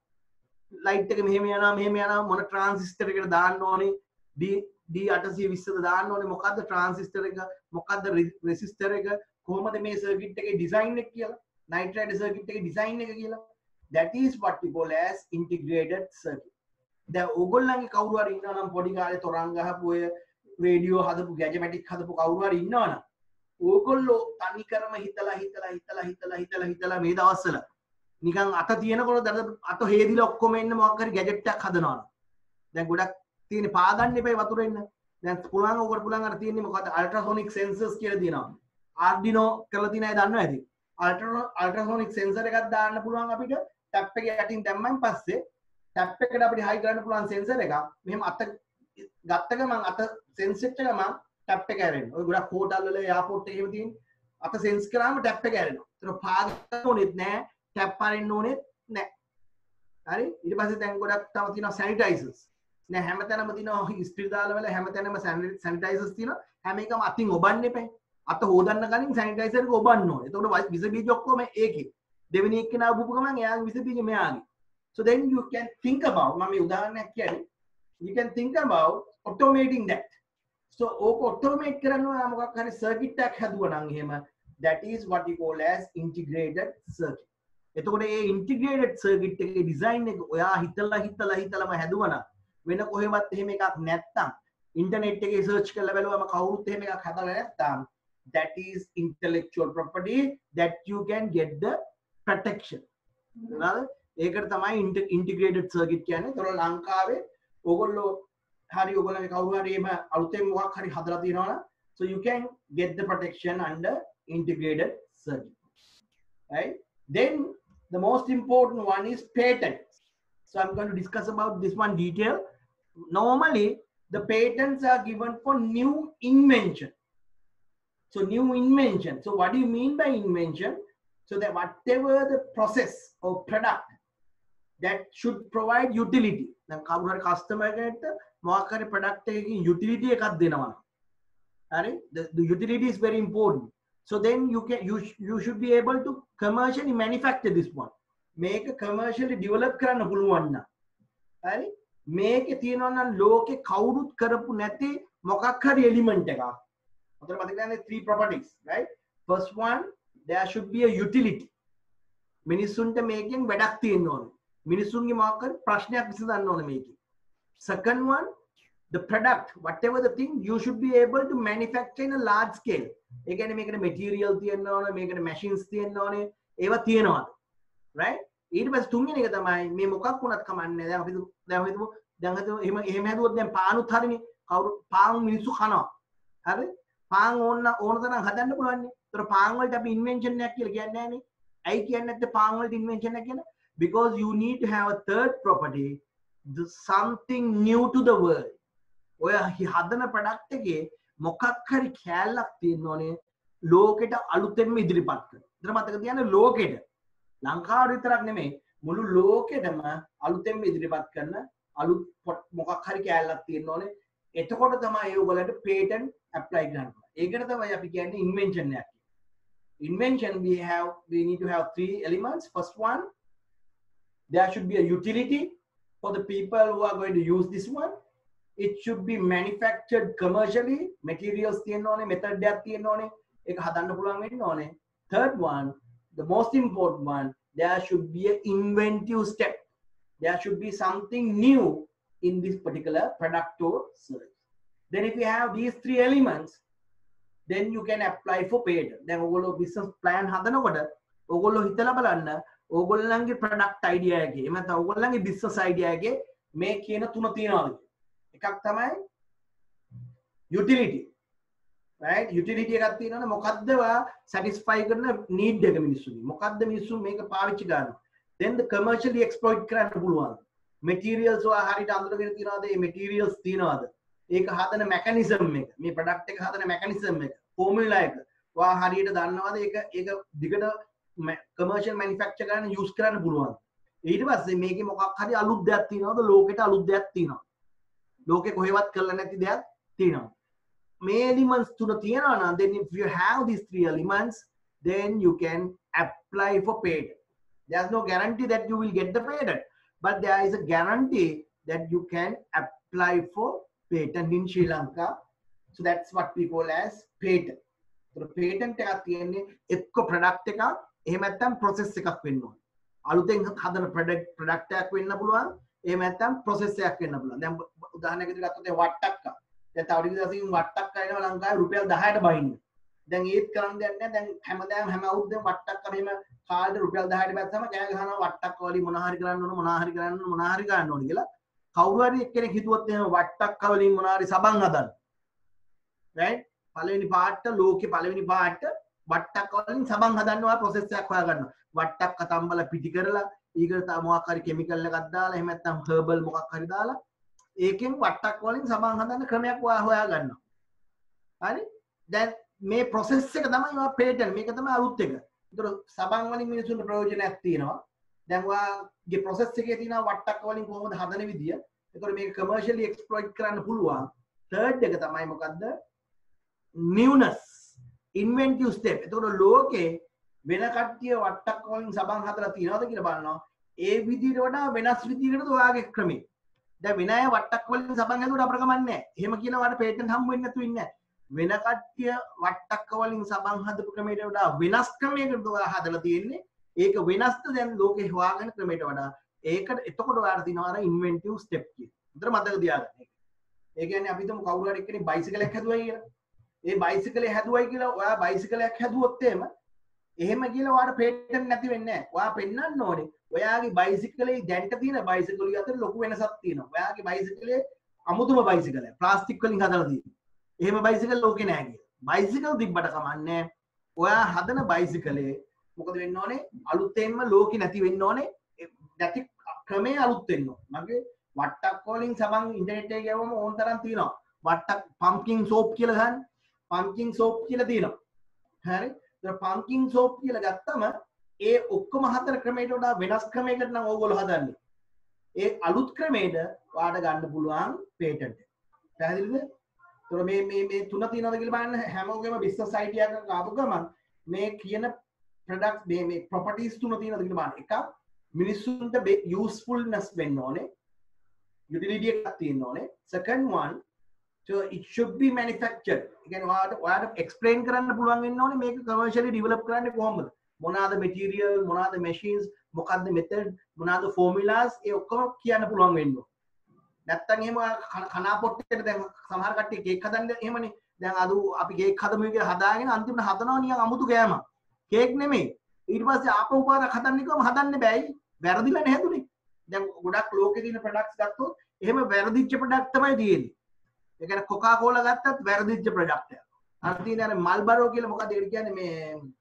light එක මෙහෙම යනවා මෙහෙම යනවා මොන transistor එකකට දාන්න ඕනේ. D D eight twenty ද දාන්න ඕනේ මොකද්ද transistor එක මොකද්ද resistor එක කොහොමද මේ circuit එකේ design එක කියලා. night ride circuit එකේ design එක කියලා. That is what we call as integrated circuit. දැන් ඕගොල්ලන්ගේ කවුරු හරි ඉන්නවා නම් පොඩි කාලේ තොරන් ගහපු ඔය රේඩියෝ හදපු ගැජමැටික් හදපු කවුරු හරි ඉන්නවා නම් ඕගොල්ලෝ තනි කරම හිතලා හිතලා හිතලා හිතලා හිතලා හිතලා මේ දවස්වල නිකන් අත තියෙනකොට අත හේදිලා ඔක්කොම එන්න මොකක් හරි ගැජට් එකක් හදනවා. දැන් ගොඩක් තියෙන පාගන්න එපේ වතුර එන්න. දැන් පුළුවන් ඕකට පුළුවන් අර තියෙන්නේ මොකද්ද අල්ට්‍රාසොනික් සෙන්සර්ස් කියලා තියෙනවා. Arduino කරලා තියෙන අය දන්නවා ඇති. අල්ට්‍රාසොනික් සෙන්සර් එකක් දාන්න පුළුවන් අපිට ටැප් එකේ යටින් දැම්මන් පස්සේ ටැප් එකට අපිට හයි කරන්න පුළුවන් සෙන්සර් එකක්. මෙහෙම අත ගත්ත ගමන් අත සෙන්ස් වෙච්ච ගමන් ටැප් එක ඇරෙනවා. ඔය ගොඩක් හෝටල් වල එයාපෝට් එකේම තියෙන අත සෙන්ස් කරාම ටැප් එක ඇරෙනවා. ඒතර පාගන්න ඕනෙත් නෑ, ටැප් අරින්න ඕනෙත් නෑ. හරි? ඊට පස්සේ දැන් ගොඩක් තව තියෙනවා සැනිටයිසර්ස්. නෑ හැමතැනම තියෙනවා ඉස්පිරිතාල වල හැමතැනම සැනිටයිසර්ස් තියෙනවා. හැම එකම අතින් ඔබන්න එපා. අත හොදන්න කලින් සැනිටයිසර් එක ඔබන්න ඕනේ. එතකොට විස බීජ ඔක්කොම ඒකේ. දෙවෙනි එක්කෙනා උපුපු ගමන් එයාගේ විස බීජ මෙයාගේ. So then you can think about මම මේ උදාහරණයක් කියන්නේ you can think about automating that. So ඕක automate කරන්න ඔයා මොකක් හරි circuit එකක් හදුවා නම් එහෙම that is what we call as integrated circuit. එතකොට මේ integrated circuit එකේ design එක ඔයා හිතලා හිතලා හිතලාම හැදුවා නම් වෙන කොහෙවත් එහෙම එකක් නැත්තම් ඉන්ටර්නෙට් එකේ search කරලා බලුවම කවුරුත් එහෙම එකක් හදලා නැත්තම් that is intellectual property that you can get the protection. හරිද? ඒකට තමයි integrated circuit කියන්නේ. ඒතකොට ලංකාවේ ඕගොල්ලෝ හරි ඕගොල්ලන්ගේ කවුරු හරි එහෙම අලුතෙන් මොකක් හරි හදලා තියෙනවා නම් so you can get the protection under integrated circuit. Right? Then the most important one is patents. So I'm going to discuss about this one detail. Normally the patents are given for new invention. So new invention. So what do you mean by invention? So that whatever the process or product that should provide utility. Then කවුරු හරි customer කෙනෙක්ට මොකක් හරි product එකකින් utility එකක් දෙනවා. හරි? The, the utility is very important. So then you can you you should be able to commercially manufacture this one. මේක commercially develop කරන්න පුළුවන් නම්. හරි? මේකේ තියෙනවා නම් ලෝකේ කවුරුත් කරපු නැති මොකක් හරි element එකක්. අතන මතක ගන්න three properties, right? First one, there should be a utility. මිනිසුන්ට මේකෙන් වැඩක් තියෙන්න ඕනේ. මිනිසුන්ගේ මොකක් හරි ප්‍රශ්නයක් විසඳන්න ඕනේ මේකේ. Second one, the product, whatever the thing, you should be able to manufacture in a large scale. ඒ කියන්නේ මේකට material තියෙන්න ඕනේ, මේකට machines තියෙන්න ඕනේ, ඒවා තියෙනවා. Right? ඊට පස්සේ තුන්වෙනි එක තමයි මේ මොකක් වුණත් කමන්නේ. දැන් අපි දැන් හිතමු දැන් හිතමු එහෙම එහෙම හැදුවොත් දැන් පානුත් හරිනේ. කවුරු පාන් මිනිස්සු කනවා. හරි? පාන් ඕන ඕන තරම් හදන්න පුළුවන් නේ. ඒතර පාන් වලට අපි ඉන්වෙන්ෂන් එකක් කියලා කියන්නේ නැහනේ. ඇයි කියන්නේ නැත්තේ පාන් වලට ඉන්වෙන්ෂන් එකක් කියලා? Because you need to have a third property, the something new to the world. ඔය හදන ප්‍රොඩක්ට් එකේ මොකක් හරි කැලලක් තියෙන්න ඕනේ ලෝකෙට අලුතෙන්ම ඉදිරිපත් කරන්න. ඒතර මතක තියාගන්න ලෝකෙට ලංකාව විතරක් නෙමෙයි මුළු ලෝකෙටම අලුතෙන්ම ඉදිරිපත් කරන අලුත් මොකක් හරි කැලලක් තියෙන්න ඕනේ. එතකොට තමයි ඒ ඔයගලට patent apply කරන්න. ඒකට තමයි අපි කියන්නේ invention එකක්. Invention we have we need to have three elements. First one, there should be a utility for the people who are going to use this one. It should be manufactured commercially. Materials තියෙන්න ඕනේ, method එකක් තියෙන්න ඕනේ. ඒක හදන්න පුළුවන් වෙන්න ඕනේ. Third one, the most important one, there should be an inventive step. There should be something new in this particular product or service. Then if you have these three elements, then you can apply for patent. Then ඔයගොල්ලෝ business plan හදනකොට ඔයගොල්ලෝ හිතලා බලන්න ඔයගොල්ලන්ගේ product idea එකේ එහෙම නැත්නම් ඔයගොල්ලන්ගේ business idea එකේ මේ කියන තුන තියනවාද? එකක් තමයි utility. Right? Utility එකක් තියෙනවනේ මොකද්ද ඔයා satisfy කරන need එක මිනිස්සුන්ගේ. මොකද්ද මිනිස්සු මේක පාවිච්චි කරන්නේ? Then the commercially exploit කරන්න පුළුවන්. Materials ඔයා හරියට අඳුරගෙන තියනවාද? මේ materials තියනවාද? ඒක හදන mechanism එක. මේ product එක හදන mechanism එක. formula එක. ඔයා හරියට දන්නවද? ඒක ඒක දිගට commercial manufacture කරන්න use කරන්න පුළුවන්. ඊට පස්සේ මේකේ මොකක් හරි අලුත් දෙයක් තියනවාද? ලෝකෙට අලුත් දෙයක් තියනවා. ලෝකෙ කොහෙවත් කරලා නැති දෙයක් තියනවා. මේ elements තුන තියනවා නම් then if you have these three elements then you can apply for patent. There's no guarantee that you will get the patent, but there is a guarantee that you can apply for patent in Sri Lanka. So that's what we call as patent. So patent එකක් තියෙන්නේ එක්ක product එකක් එහෙම නැත්නම් process එකක් වෙන්න ඕන. අලුතෙන් හදන product product එකක් වෙන්න පුළුවන්. එහෙම නැත්නම් process එකක් වෙන්න පුළුවන්. දැන් උදාහරණයක් විදිහට ගත්තොත් වට්ටක්ක. දැන් තව ටික දවසකින් වට්ටක්ක එනවා ලංකාවේ රුපියල් දහයට බහින්න. දැන් ඒත් කරන්න දෙයක් නැහැ. දැන් හැමදාම හැම අවුරුද්දෙම වට්ටක්ක මෙහෙම කාලේ රුපියල් දහයට බැස්සම කෑ ගහනවා වට්ටක්ක වලින් මොනවා හරි කරන්න ඕන මොනවා හරි කරන්න ඕන මොනවා හරි ගන්න ඕන කියලා. කවුරු හරි එක්කෙනෙක් හිතුවොත් එහෙම වට්ටක්ක වලින් මොනවා හරි සබන් හදන්න. right? පළවෙනි පාර්ට් ලෝකේ පළවෙනි පාර්ට් වට්ටක්ක වලින් සබන් හදන්න ඔයා process එකක් හොයාගන්නවා. වට්ටක්ක තම්බල පිටි කරලා ඊකට තව මොකක් හරි chemical එකක් දාලා එහෙම නැත්නම් herbal මොකක් හරි දාලා ඒකෙන් වට්ටක් වලින් සබන් හදන්න ක්‍රමයක් ඔයා හොයාගන්නවා. හරි? දැන් මේ process එක තමයි ඔයා patent. මේක තමයි අලුත් එක. ඒතර සබන් වලින් මිනිසුන්ට ප්‍රයෝජනයක් තියෙනවා. දැන් ඔයාගේ process එකේ තියෙන වට්ටක් වලින් කොහොමද හදන විදිය. ඒතර මේක commercially exploit කරන්න පුළුවන්. third එක තමයි මොකද්ද? newness, inventive step. ඒතර ලෝකේ වෙන කට්ටිය වට්ටක් වලින් සබන් හදලා තියනවාද කියලා බලනවා. ඒ විදිහට වඩා වෙනස් විදිහකට ඔයාගේ ක්‍රමේ. දැන් වෙන අය වට්ටක් වලින් සබන් හැදුවට අපර කමන්නේ නැහැ. එහෙම කියලා වාට patent හම්බ වෙන්නේ නැතු ඉන්නේ නැහැ. වෙන කට්ටිය වට්ටක් වලින් සබන් හදපු ක්‍රමයට වඩා වෙනස් ක්‍රමයකට ඔයා හදලා තියෙන්නේ. ඒක වෙනස්ද දැන් ලෝකේ හොයාගෙන ක්‍රමයට වඩා. ඒකට එතකොට ඔයාලා තියෙනවා අර inventive step කියන. උතර මතක තියාගන්න. ඒ කියන්නේ අපි හිතමු කවුරු හරි එක්කෙනෙක් බයිසිකල් එකක් හැදුවයි කියලා. ඒ බයිසිකලේ හැදුවයි කියලා ඔයා බයිසිකල් එකක් හැදුවොත් එහෙම එහෙම කියලා ඔයාට patent නැති වෙන්නේ නැහැ. ඔයා පෙන්වන්න ඕනේ. ඔයාගේ බයිසිකලේ දැන්ට තියෙන බයිසිකල් අතර ලොකු වෙනසක් තියෙනවා. ඔයාගේ බයිසිකලේ අමුතුම බයිසිකලයක්. ප්ලාස්ටික් වලින් හදලා තියෙනවා. එහෙම බයිසිකල් ලෝකේ නැහැ කියලා. බයිසිකල් තිබ්බට කමන්නේ. ඔයා හදන බයිසිකලේ මොකද වෙන්න ඕනේ? අලුතෙන්ම ලෝකේ නැති වෙන්න ඕනේ. නැති ක්‍රමේ අලුත් වෙන්න ඕනේ. මගේ වට්ටක් වලින් සමන් ඉන්ටර්නෙට් එකේ ගියවම ඕන තරම් තියෙනවා. වට්ටක් පම්කින් සෝප් කියලා ගන්න. පම්කින් සෝප් කියලා තියෙනවා. හරි? ඒ පම්කින් සෝප් කියලා ගත්තම ඒ ඔක්කොම හතර ක්‍රමයට වඩා වෙනස් ක්‍රමයකට නම් ඕගොල්ලෝ හදන්නේ. ඒ අලුත් ක්‍රමයට ඔයාලට ගන්න පුළුවන් patent එක. පැහැදිලිද? ඒතර මේ මේ මේ තුන තියෙනවද කියලා බලන්න හැමෝගෙම business idea එකක් ආපු ගමන් මේ කියන product මේ මේ properties තුන තියෙනවද කියලා බලන්න. එකක් මිනිස්සුන්ට usefulness වෙන්න ඕනේ. utility එකක් තියෙන්න ඕනේ. Second one, so it should be manufactured. again ඔයාලට ඔයාලට explain කරන්න පුළුවන් වෙන්න ඕනේ මේක commercially develop කරන්නේ කොහොමද? මොනවාද material, මොනවාද machines, මොකක්ද method, මොනවාද formulas ඒ ඔක්කොම කියන්න පුළුවන් වෙන්න ඕනේ. නැත්තම් එහෙම කනා පොට්ටේට දැන් සමහර කට්ටිය කේක් හදන්නේ එහෙමනේ. දැන් අද අපි කේක් හදමු කියලා හදාගෙන අන්තිමට හදනවා නිකන් අමුතු ගෑමක්. කේක් නෙමෙයි. ඊට පස්සේ ආපහු පාරක් හදන්න කිව්වම හදන්න බෑයි. වැරදිලානේ හැදුනේ. දැන් ගොඩක් ලෝකේ තියෙන products ගත්තොත් එහෙම වැරදිච්ච product තමයි තියෙන්නේ. ඒ කියන්නේ කොකා කෝලා ගත්තත් වැරදිච්ච product එකක්. අර තියෙන අර මල්බරෝ කියලා මොකද ඒකට කියන්නේ මේ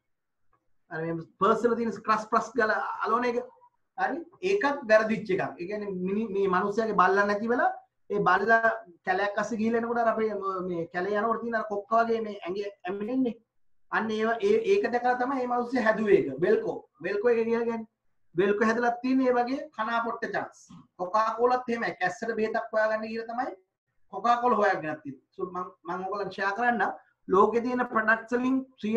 අර මේ පර්සනල් තියෙන ස්ක්‍රස් ප්‍රස් ගාලා අලෝන එක. හරි? ඒකත් වැරදිච්ච එකක්. ඒ කියන්නේ මේ මිනිස්සයාගේ බල්ලා නැති වෙලා ඒ බල්ලා කැලයක් අස්සේ ගිහිල්ලා එනකොට අර අපේ මේ කැලේ යනකොට තියෙන අර කොක්ක වගේ මේ ඇඟේ ඇමිනෙන්නේ. අන්න ඒ ඒක දැකලා තමයි මේ මිනිස්සයා හැදුවේ ඒක. වෙල්කෝ. වෙල්කෝ එක කියලා කියන්නේ. වෙල්කෝ හැදලා තියෙන මේ වගේ කනා පොට්ට chance. කොකා කෝලත් එහෙමයි. කැස්සට බෙහෙතක් හොයාගන්න කියලා තමයි කොකා කෝලා හොයාගෙන තියෙන්නේ. සෝ මම මම ඔයගොල්ලන් ෂෙයා කරන්න ලෝකේ තියෙන ප්‍රොඩක්ට්ස් වලින්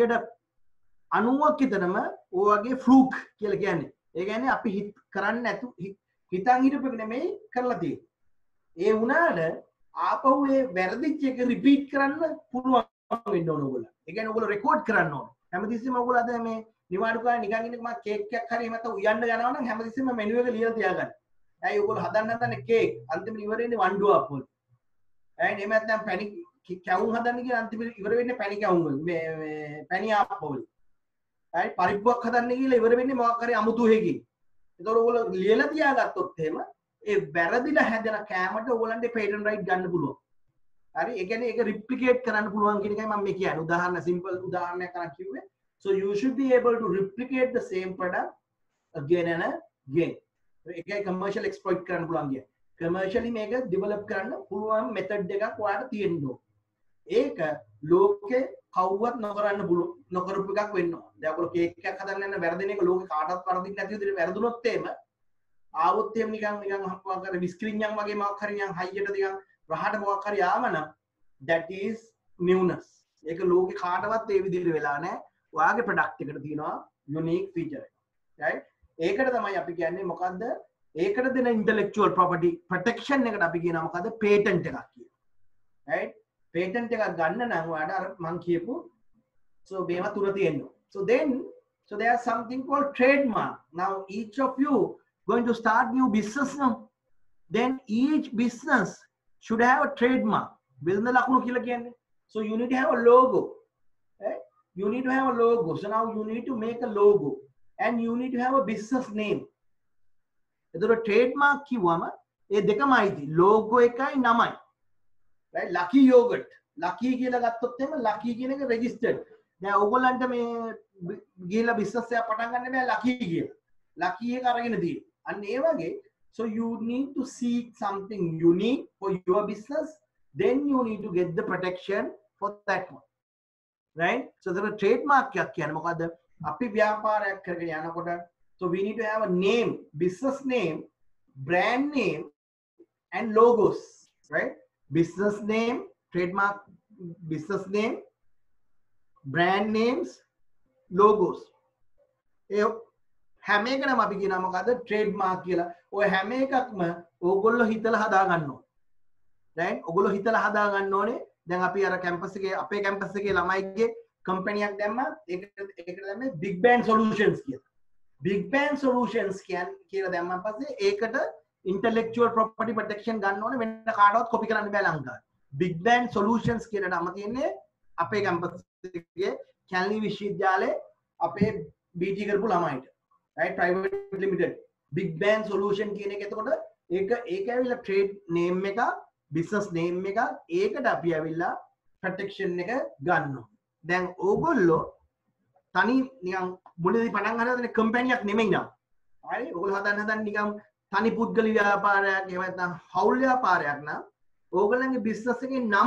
අනූවක් විතරම ඔය වගේ ෆ්ලූක් කියලා කියන්නේ. ඒ කියන්නේ අපි හිත කරන්නේ නැතු හිතන් හිටපු එක නෙමෙයි කරලා තියෙන්නේ. ඒ වුණාට ආපහු ඒ වැරදිච්ච එක රිපීට් කරන්න පුළුවන් වෙන්න ඕන ඕගොල්ලෝ. ඒ කියන්නේ ඕගොල්ලෝ රෙකෝඩ් කරන්න ඕන. හැමතිස්සෙම ඕගොල්ලෝ අද මේ නිවාඩු කාලේ නිකන් ඉන්න මම කේක් එකක් හරි එහෙම නැත්නම් උයන්න යනවා නම් හැමතිස්සෙම මෙනු එක ලියලා තියාගන්න. ඇයි ඕගොල්ලෝ හදන්න හදන්නේ කේක් අන්තිමට ඉවර වෙන්නේ වණ්ඩුවක් වල. ඇයි එහෙම නැත්නම් පැණි කැවුම් හදන්න කියලා අන්තිමට ඉවර වෙන්නේ පැණි කැවුම් වල. මේ මේ පැණි ආප්ප වල. ඇයි පරිප්පුවක් හදන්න කියලා ඉවර වෙන්නේ මොකක් හරි අමුතු එකකින්. ඒතකොට ඕගොල්ලෝ ලියලා තියාගත්තොත් එහෙම ඒ වැරදිලා හැදෙන කෑමට ඕගොල්ලන්ට පේටන්ට් රයිට් ගන්න පුළුවන්. හරි ඒ කියන්නේ ඒක රිප්ලිකේට් කරන්න පුළුවන් කියන එකයි මම මේ කියන්නේ. උදාහරණ සිම්පල් උදාහරණයක් කරන් කිව්වේ. So you should be able to replicate the same product again and again. ඒකයි commercial exploit කරන්න පුළුවන් කියන්නේ. commercially මේක develop කරන්න පුළුවන් method එකක් ඔයාලට තියෙන්න ඕන. ඒක ලෝකේ කවුවත් නොකරන්න පුළුවන් නොකරපු එකක් වෙන්න ඕන. දැන් ඔයගොල්ලෝ කේක් එකක් හදන්න යන වැරදින එක ලෝකේ කාටවත් වරදින්න නැති විදිහට වැරදුනොත් එහෙම ආවොත් එහෙම නිකන් නිකන් මොකක් හරි විස්ක්‍රීන්යන් වගේ මොකක් හරි නිකන් හයියට නිකන් රහට මොකක් හරි ආවනම් that is newness. ඒක ලෝකේ කාටවත් ඒ විදිහට වෙලා නැහැ. ඔයාගේ ප්‍රොඩක්ට් එකට තියෙනවා unique feature එක. right? ඒකට තමයි අපි කියන්නේ මොකද්ද? ඒකට දෙන intellectual property protection එකට අපි කියනවා මොකද්ද? patent එකක් කියලා. right? patent එකක් ගන්න නම් ඔයාලට අර මම කියපු so මේවා තුන තියෙනවා. so then so there's something called trademark. now each of you going to start new business now. then each business should have a trademark. business ලකුණු කියලා කියන්නේ. so you need to have a logo. right? you need to have a logo. so now you need to make a logo and you need to have a business name. එතකොට trademark කිව්වම ඒ දෙකමයි තියෙන්නේ. logo එකයි නමයි. right? lucky yogurt. lucky කියලා ගත්තොත් එහෙම lucky කියන එක registered. දැන් ඕගොල්ලන්ට මේ ගිහලා business එකක් පටන් ගන්න බෑ lucky කියලා. lucky එක අරගෙන තියෙන්නේ. අන්න ඒ වගේ so you need to seek something unique for your business, then you need to get the protection for that one. right? so the trademark එකක් කියන්නේ මොකද්ද? අපි ව්‍යාපාරයක් කරගෙන යනකොට so we need to have a name, business name, brand name and logos. right? business name, trademark, business name, brand names, logos. ඒ හැම එකනම අපි කියනවා මොකද්ද? trademark කියලා. ඔය හැම එකක්ම ඕගොල්ලෝ හිතලා හදා ගන්න ඕනේ. right? ඕගොල්ලෝ හිතලා හදා ගන්න ඕනේ. දැන් අපි අර කැම්පස් එකේ අපේ කැම්පස් එකේ ළමයිගේ කම්පැනියක් දැම්මා. ඒකට ඒකට දැම්මේ Big Bang Solutions කියලා. Big Bang Solutions කියන්නේ කියලා දැම්මන් පස්සේ ඒකට intellectual property protection ගන්න ඕනේ. වෙන කාටවත් copy කරන්න බෑ ලංකාවේ. Big Bang Solutions කියන නම තියෙන්නේ අපේ කැම්පස් එකේ කැලණි විශ්වවිද්‍යාලයේ අපේ B T කරපු ළමයිට. right? private limited. Big Bang Solution කියන එක එතකොට ඒක ඒක ඇවිල්ලා trade name එක, business name එක, ඒකට අපි ඇවිල්ලා protection එක ගන්නවා. දැන් ඕගොල්ලෝ තනි නිකන් මුලදී පටන් ගන්නද කම්පැනියක් නෙමෙයි නම. හරි? ඕගොල්ලෝ හදන්න හදන්න නිකන් තනි පුද්ගල ව්‍යාපාරයක් එහෙම නැත්නම් හවුල් ව්‍යාපාරයක් නම් ඕගොල්ලන්ගේ business එකේ නම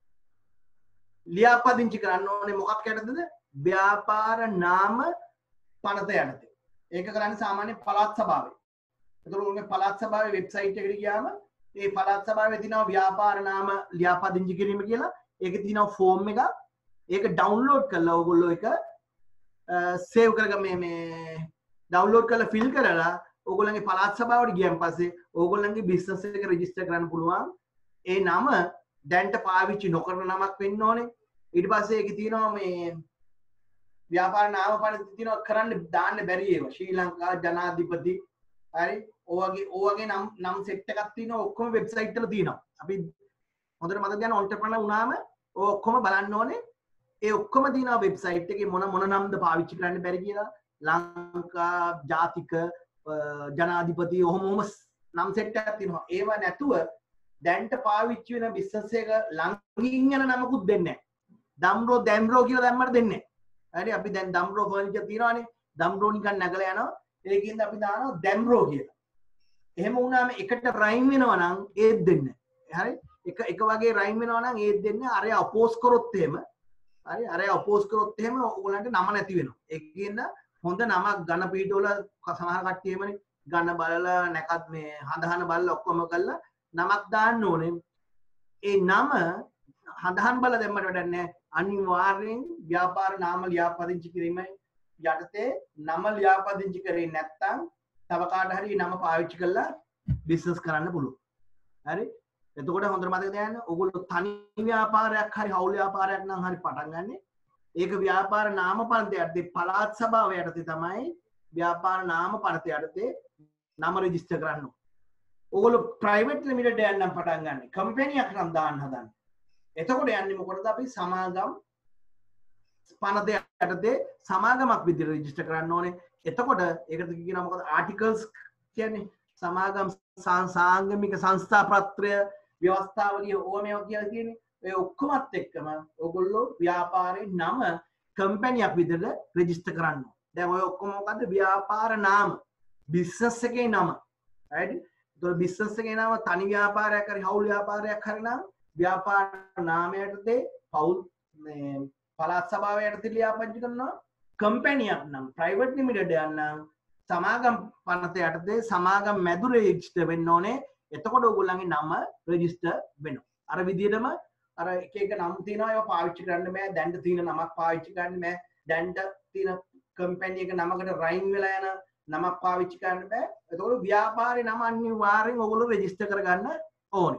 ලියාපදිංචි කරන්න ඕනේ මොකක් යටතේද? ව්‍යාපාර නාම පනත යටතේ. ඒක කරන්නේ සාමාන්‍ය පළාත් සභාවේ. එතකොට ඔයගේ පළාත් සභාවේ වෙබ්සයිට් එකට ගියාම ඒ පළාත් සභාවේ තියෙනවා ව්‍යාපාර නාම ලියාපදිංචි කිරීම කියලා. ඒකේ තියෙනවා ෆෝම් එකක්. ඒක ඩවුන්ලෝඩ් කරලා ඕගොල්ලෝ ඒක සේව් කරගන්න මේ මේ ඩවුන්ලෝඩ් කරලා ෆිල් කරලා ඕගොල්ලන්ගේ පළාත් සභාවට ගියන් පස්සේ ඕගොල්ලන්ගේ බිස්නස් එක රෙජිස්ටර් කරන්න පුළුවන්. ඒ නම දැන්ට පාවිච්චි නොකරන නමක් වෙන්න ඕනේ. ඊට පස්සේ ඒකේ තියෙනවා මේ ව්‍යාපාර නාම පනත තියෙනවා කරන්න දාන්න බැරි ඒවා. ශ්‍රී ලංකා ජනාධිපති හරි ඔයගේ ඔයගේ නම් නම් සෙට් එකක් තියෙනවා ඔක්කොම වෙබ්සයිට් වල තියෙනවා. අපි හොඳට මතක ගන්න ඔන්ටර්ප්‍රනර් වුණාම ඔය ඔක්කොම බලන්න ඕනේ. ඒ ඔක්කොම තියෙනවා වෙබ්සයිට් එකේ මොන මොන නම්ද පාවිච්චි කරන්න බැරි කියලා. ලංකා ජාතික ජනාධිපති ඔහොම ඔහොම නම් සෙට් එකක් තියෙනවා. ඒව නැතුව දැන්ට පාවිච්චි වෙන බිස්නස් එක ළඟින් යන නමකුත් දෙන්නේ නැහැ. දම්රෝ දැම්රෝ කියලා දැම්මට දෙන්නේ නැහැ. හරි අපි දැන් දම්රෝ ෆර්නිචර් තියනවානේ. දම්රෝ නිකන් නැගලා යනවා. ඒකින්ද අපි දානවා දැම්රෝ කියලා. එහෙම වුණාම එකට රයිම් වෙනවා නම් ඒත් දෙන්නේ නැහැ. හරි? එක එක වගේ රයිම් වෙනවා නම් ඒත් දෙන්නේ අරය අපෝස් කරොත් එහෙම හරි අරය අපෝස් කරොත් එහෙම ඕගොල්ලන්ට නම නැති වෙනවා. ඒකින්ද හොඳ නමක් ඝන පීඨවල සමහර කට්ටිය එහෙමනේ ඝන බලලා නැකත් මේ හඳහන බලලා ඔක්කොම කරලා නමක් දාන්න ඕනේ. ඒ නම හඳහන් බලලා දැම්මට වැඩක් නැහැ. අනිවාර්යෙන් ව්‍යාපාර නාම ලියාපදිංචි කිරීම යටතේ නම ලියාපදිංචි කරේ නැත්නම් තව කාට හරි නම පාවිච්චි කරලා බිස්නස් කරන්න පුළුවන්. හරි? එතකොට හොඳට මතක තියාගන්න ඔයගොල්ලෝ තනි ව්‍යාපාරයක් හරි හවුල් ව්‍යාපාරයක් නම් හරි පටන් ගන්න. ඒක ව්‍යාපාර නාම පනත යටතේ පළාත් සභාව යටතේ තමයි ව්‍යාපාර නාම පනත යටතේ නම රෙජිස්ටර් කරන්න ඕනේ. ඔයගොල්ලෝ ප්‍රයිවට් ලිමිටඩ් එකක් නම් පටන් ගන්න. කම්පැනියක් නම් දාන්න හදන්නේ. එතකොට යන්නේ මොකටද අපි සමාගම් පනත යටතේ සමාගමක් විදිහට රෙජිස්ටර් කරන්න ඕනේ. එතකොට ඒකට කියනවා මොකද ආටිකල්ස් කියන්නේ සමාගම් සාංගමික සංස්ථා පත්‍රය ව්‍යවස්ථාවලිය ඕමේව කියලා තියෙන්නේ. ඒ ඔක්කොමත් එක්කම ඔයගොල්ලෝ ව්‍යාපාරේ නම කම්පැනියක් විදිහට රෙජිස්ටර් කරන්න ඕනේ. දැන් ඔය ඔක්කොම මොකද්ද ව්‍යාපාර නාම බිස්නස් එකේ නම. right? ඒතකොට බිස්නස් එකේ නම තනි ව්‍යාපාරයක් හරි හවුල් ව්‍යාපාරයක් හරි නම් ව්‍යාපාර නාමයටදී පවුල් මේ පළාත් සභාව යටතේ ලියාපදිංචි කරනවා. කම්පැනියක් නම් ප්‍රයිවට් ලිමිටඩ් එකක් නම් සමාගම් පනත යටතේ සමාගම් මැදුරේ රෙජිස්ටර් වෙන්න ඕනේ. එතකොට ඔයගොල්ලන්ගේ නම රෙජිස්ටර් වෙනවා. අර විදිහටම අර එක එක නම් තියෙනවා ඒවා පාවිච්චි කරන්න බෑ. දැන්ට තියෙන නමක් පාවිච්චි කරන්න බෑ. දැන්ට තියෙන කම්පැනි එක නමකට රයින් වෙලා යන නමක් පාවිච්චි කරන්න බෑ. එතකොට ව්‍යාපාරේ නම අනිවාර්යෙන් ඔයගොල්ලෝ රෙජිස්ටර් කරගන්න ඕනේ.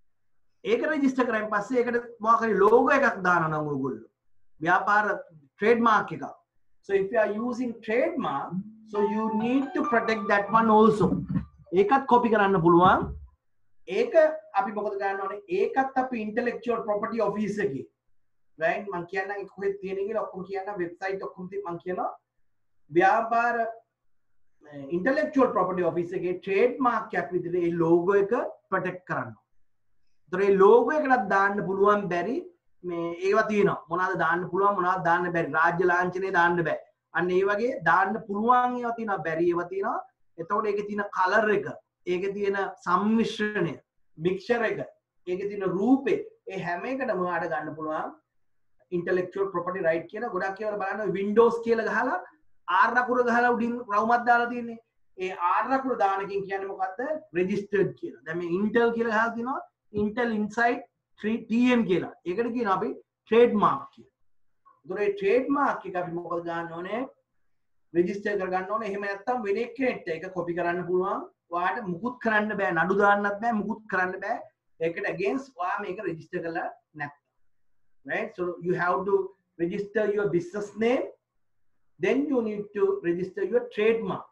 ඒක රෙජිස්ටර් කරායින් පස්සේ ඒකට මොකක් හරි ලෝගෝ එකක් දානවා නම් ඔයගොල්ලෝ ව්‍යාපාර ට්‍රේඩ්මාර්ක් එක. So if you are using trademark, so you need to protect that one also. ඒකත් copy කරන්න පුළුවන්. ඒක අපි මොකද ගන්න ඕනේ? ඒකත් අපි intellectual property office එකේ. right? මම කියන්නම් කොහෙද තියෙන්නේ කියලා ඔක්කොම කියන්නම් website ඔක්කොම මම කියනවා. ව්‍යාපාර intellectual property office එකේ trademark එකක් විදිහට ඒ logo එක protect කරන්න. ඒතර ඒ logo එකකට දාන්න පුළුවන් බැරි මේ ඒවා තියෙනවා. මොනවාද දාන්න පුළුවන් මොනවාද දාන්න බැරි. රාජ්‍ය ලාංඡනේ දාන්න බෑ. අන්න ඒ වගේ දාන්න පුළුවන් ඒවා තියෙනවා බැරි ඒවා තියෙනවා. එතකොට ඒකේ තියෙන කලර් එක, ඒකේ තියෙන සම්මිශ්‍රණය, මික්ස්චර් එක, ඒකේ තියෙන රූපේ, ඒ හැම එකටම ආඩ ගන්න පුළුවන් intellectual property right කියලා. ගොඩක් ඒවා බලන්න Windows කියලා ගහලා R අකුර ගහලා උඩින් රවුමක් දාලා තියෙන්නේ. ඒ R අකුර දාන එකෙන් කියන්නේ මොකද්ද? registered කියලා. දැන් මේ Intel කියලා ගහලා තිනවා Intel Inside T M කියලා. ඒකට කියනවා අපි trademark කියලා. ඒතකොට මේ trademark එක අපි මොකද ගන්න ඕනේ? register කර ගන්න ඕනේ. එහෙම නැත්නම් වෙන කෙනෙක්ට ඒක copy කරන්න පුළුවන්. ඔයාට මුකුත් කරන්න බෑ. නඩු දාන්නත් බෑ. මුකුත් කරන්න බෑ. ඒකට against ඔයා මේක register කරලා නැත්නම්. Right? So you have to register your business name. Then you need to register your trademark.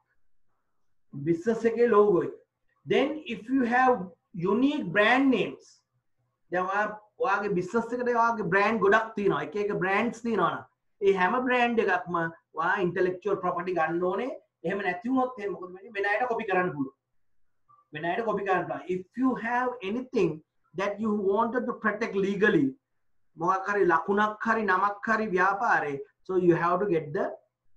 Business එකේ logo එක. Then if you have unique brand names, දැන් ඔයාගේ business එකට ඔයාගේ brand ගොඩක් තියෙනවා. එක එක brands තියෙනවා නම් ඒ හැම brand එකක්ම ඔයා intellectual property ගන්න ඕනේ. එහෙම නැති වුණොත් එහෙනම් මොකද වෙන්නේ? වෙන අයට copy කරන්න පුළුවන්. වෙන අයට copy කරන්න පුළුවන්. If you have anything that you wanted to protect legally, මොකක් හරි ලකුණක් හරි නමක් හරි ව්‍යාපාරේ, so you have to get the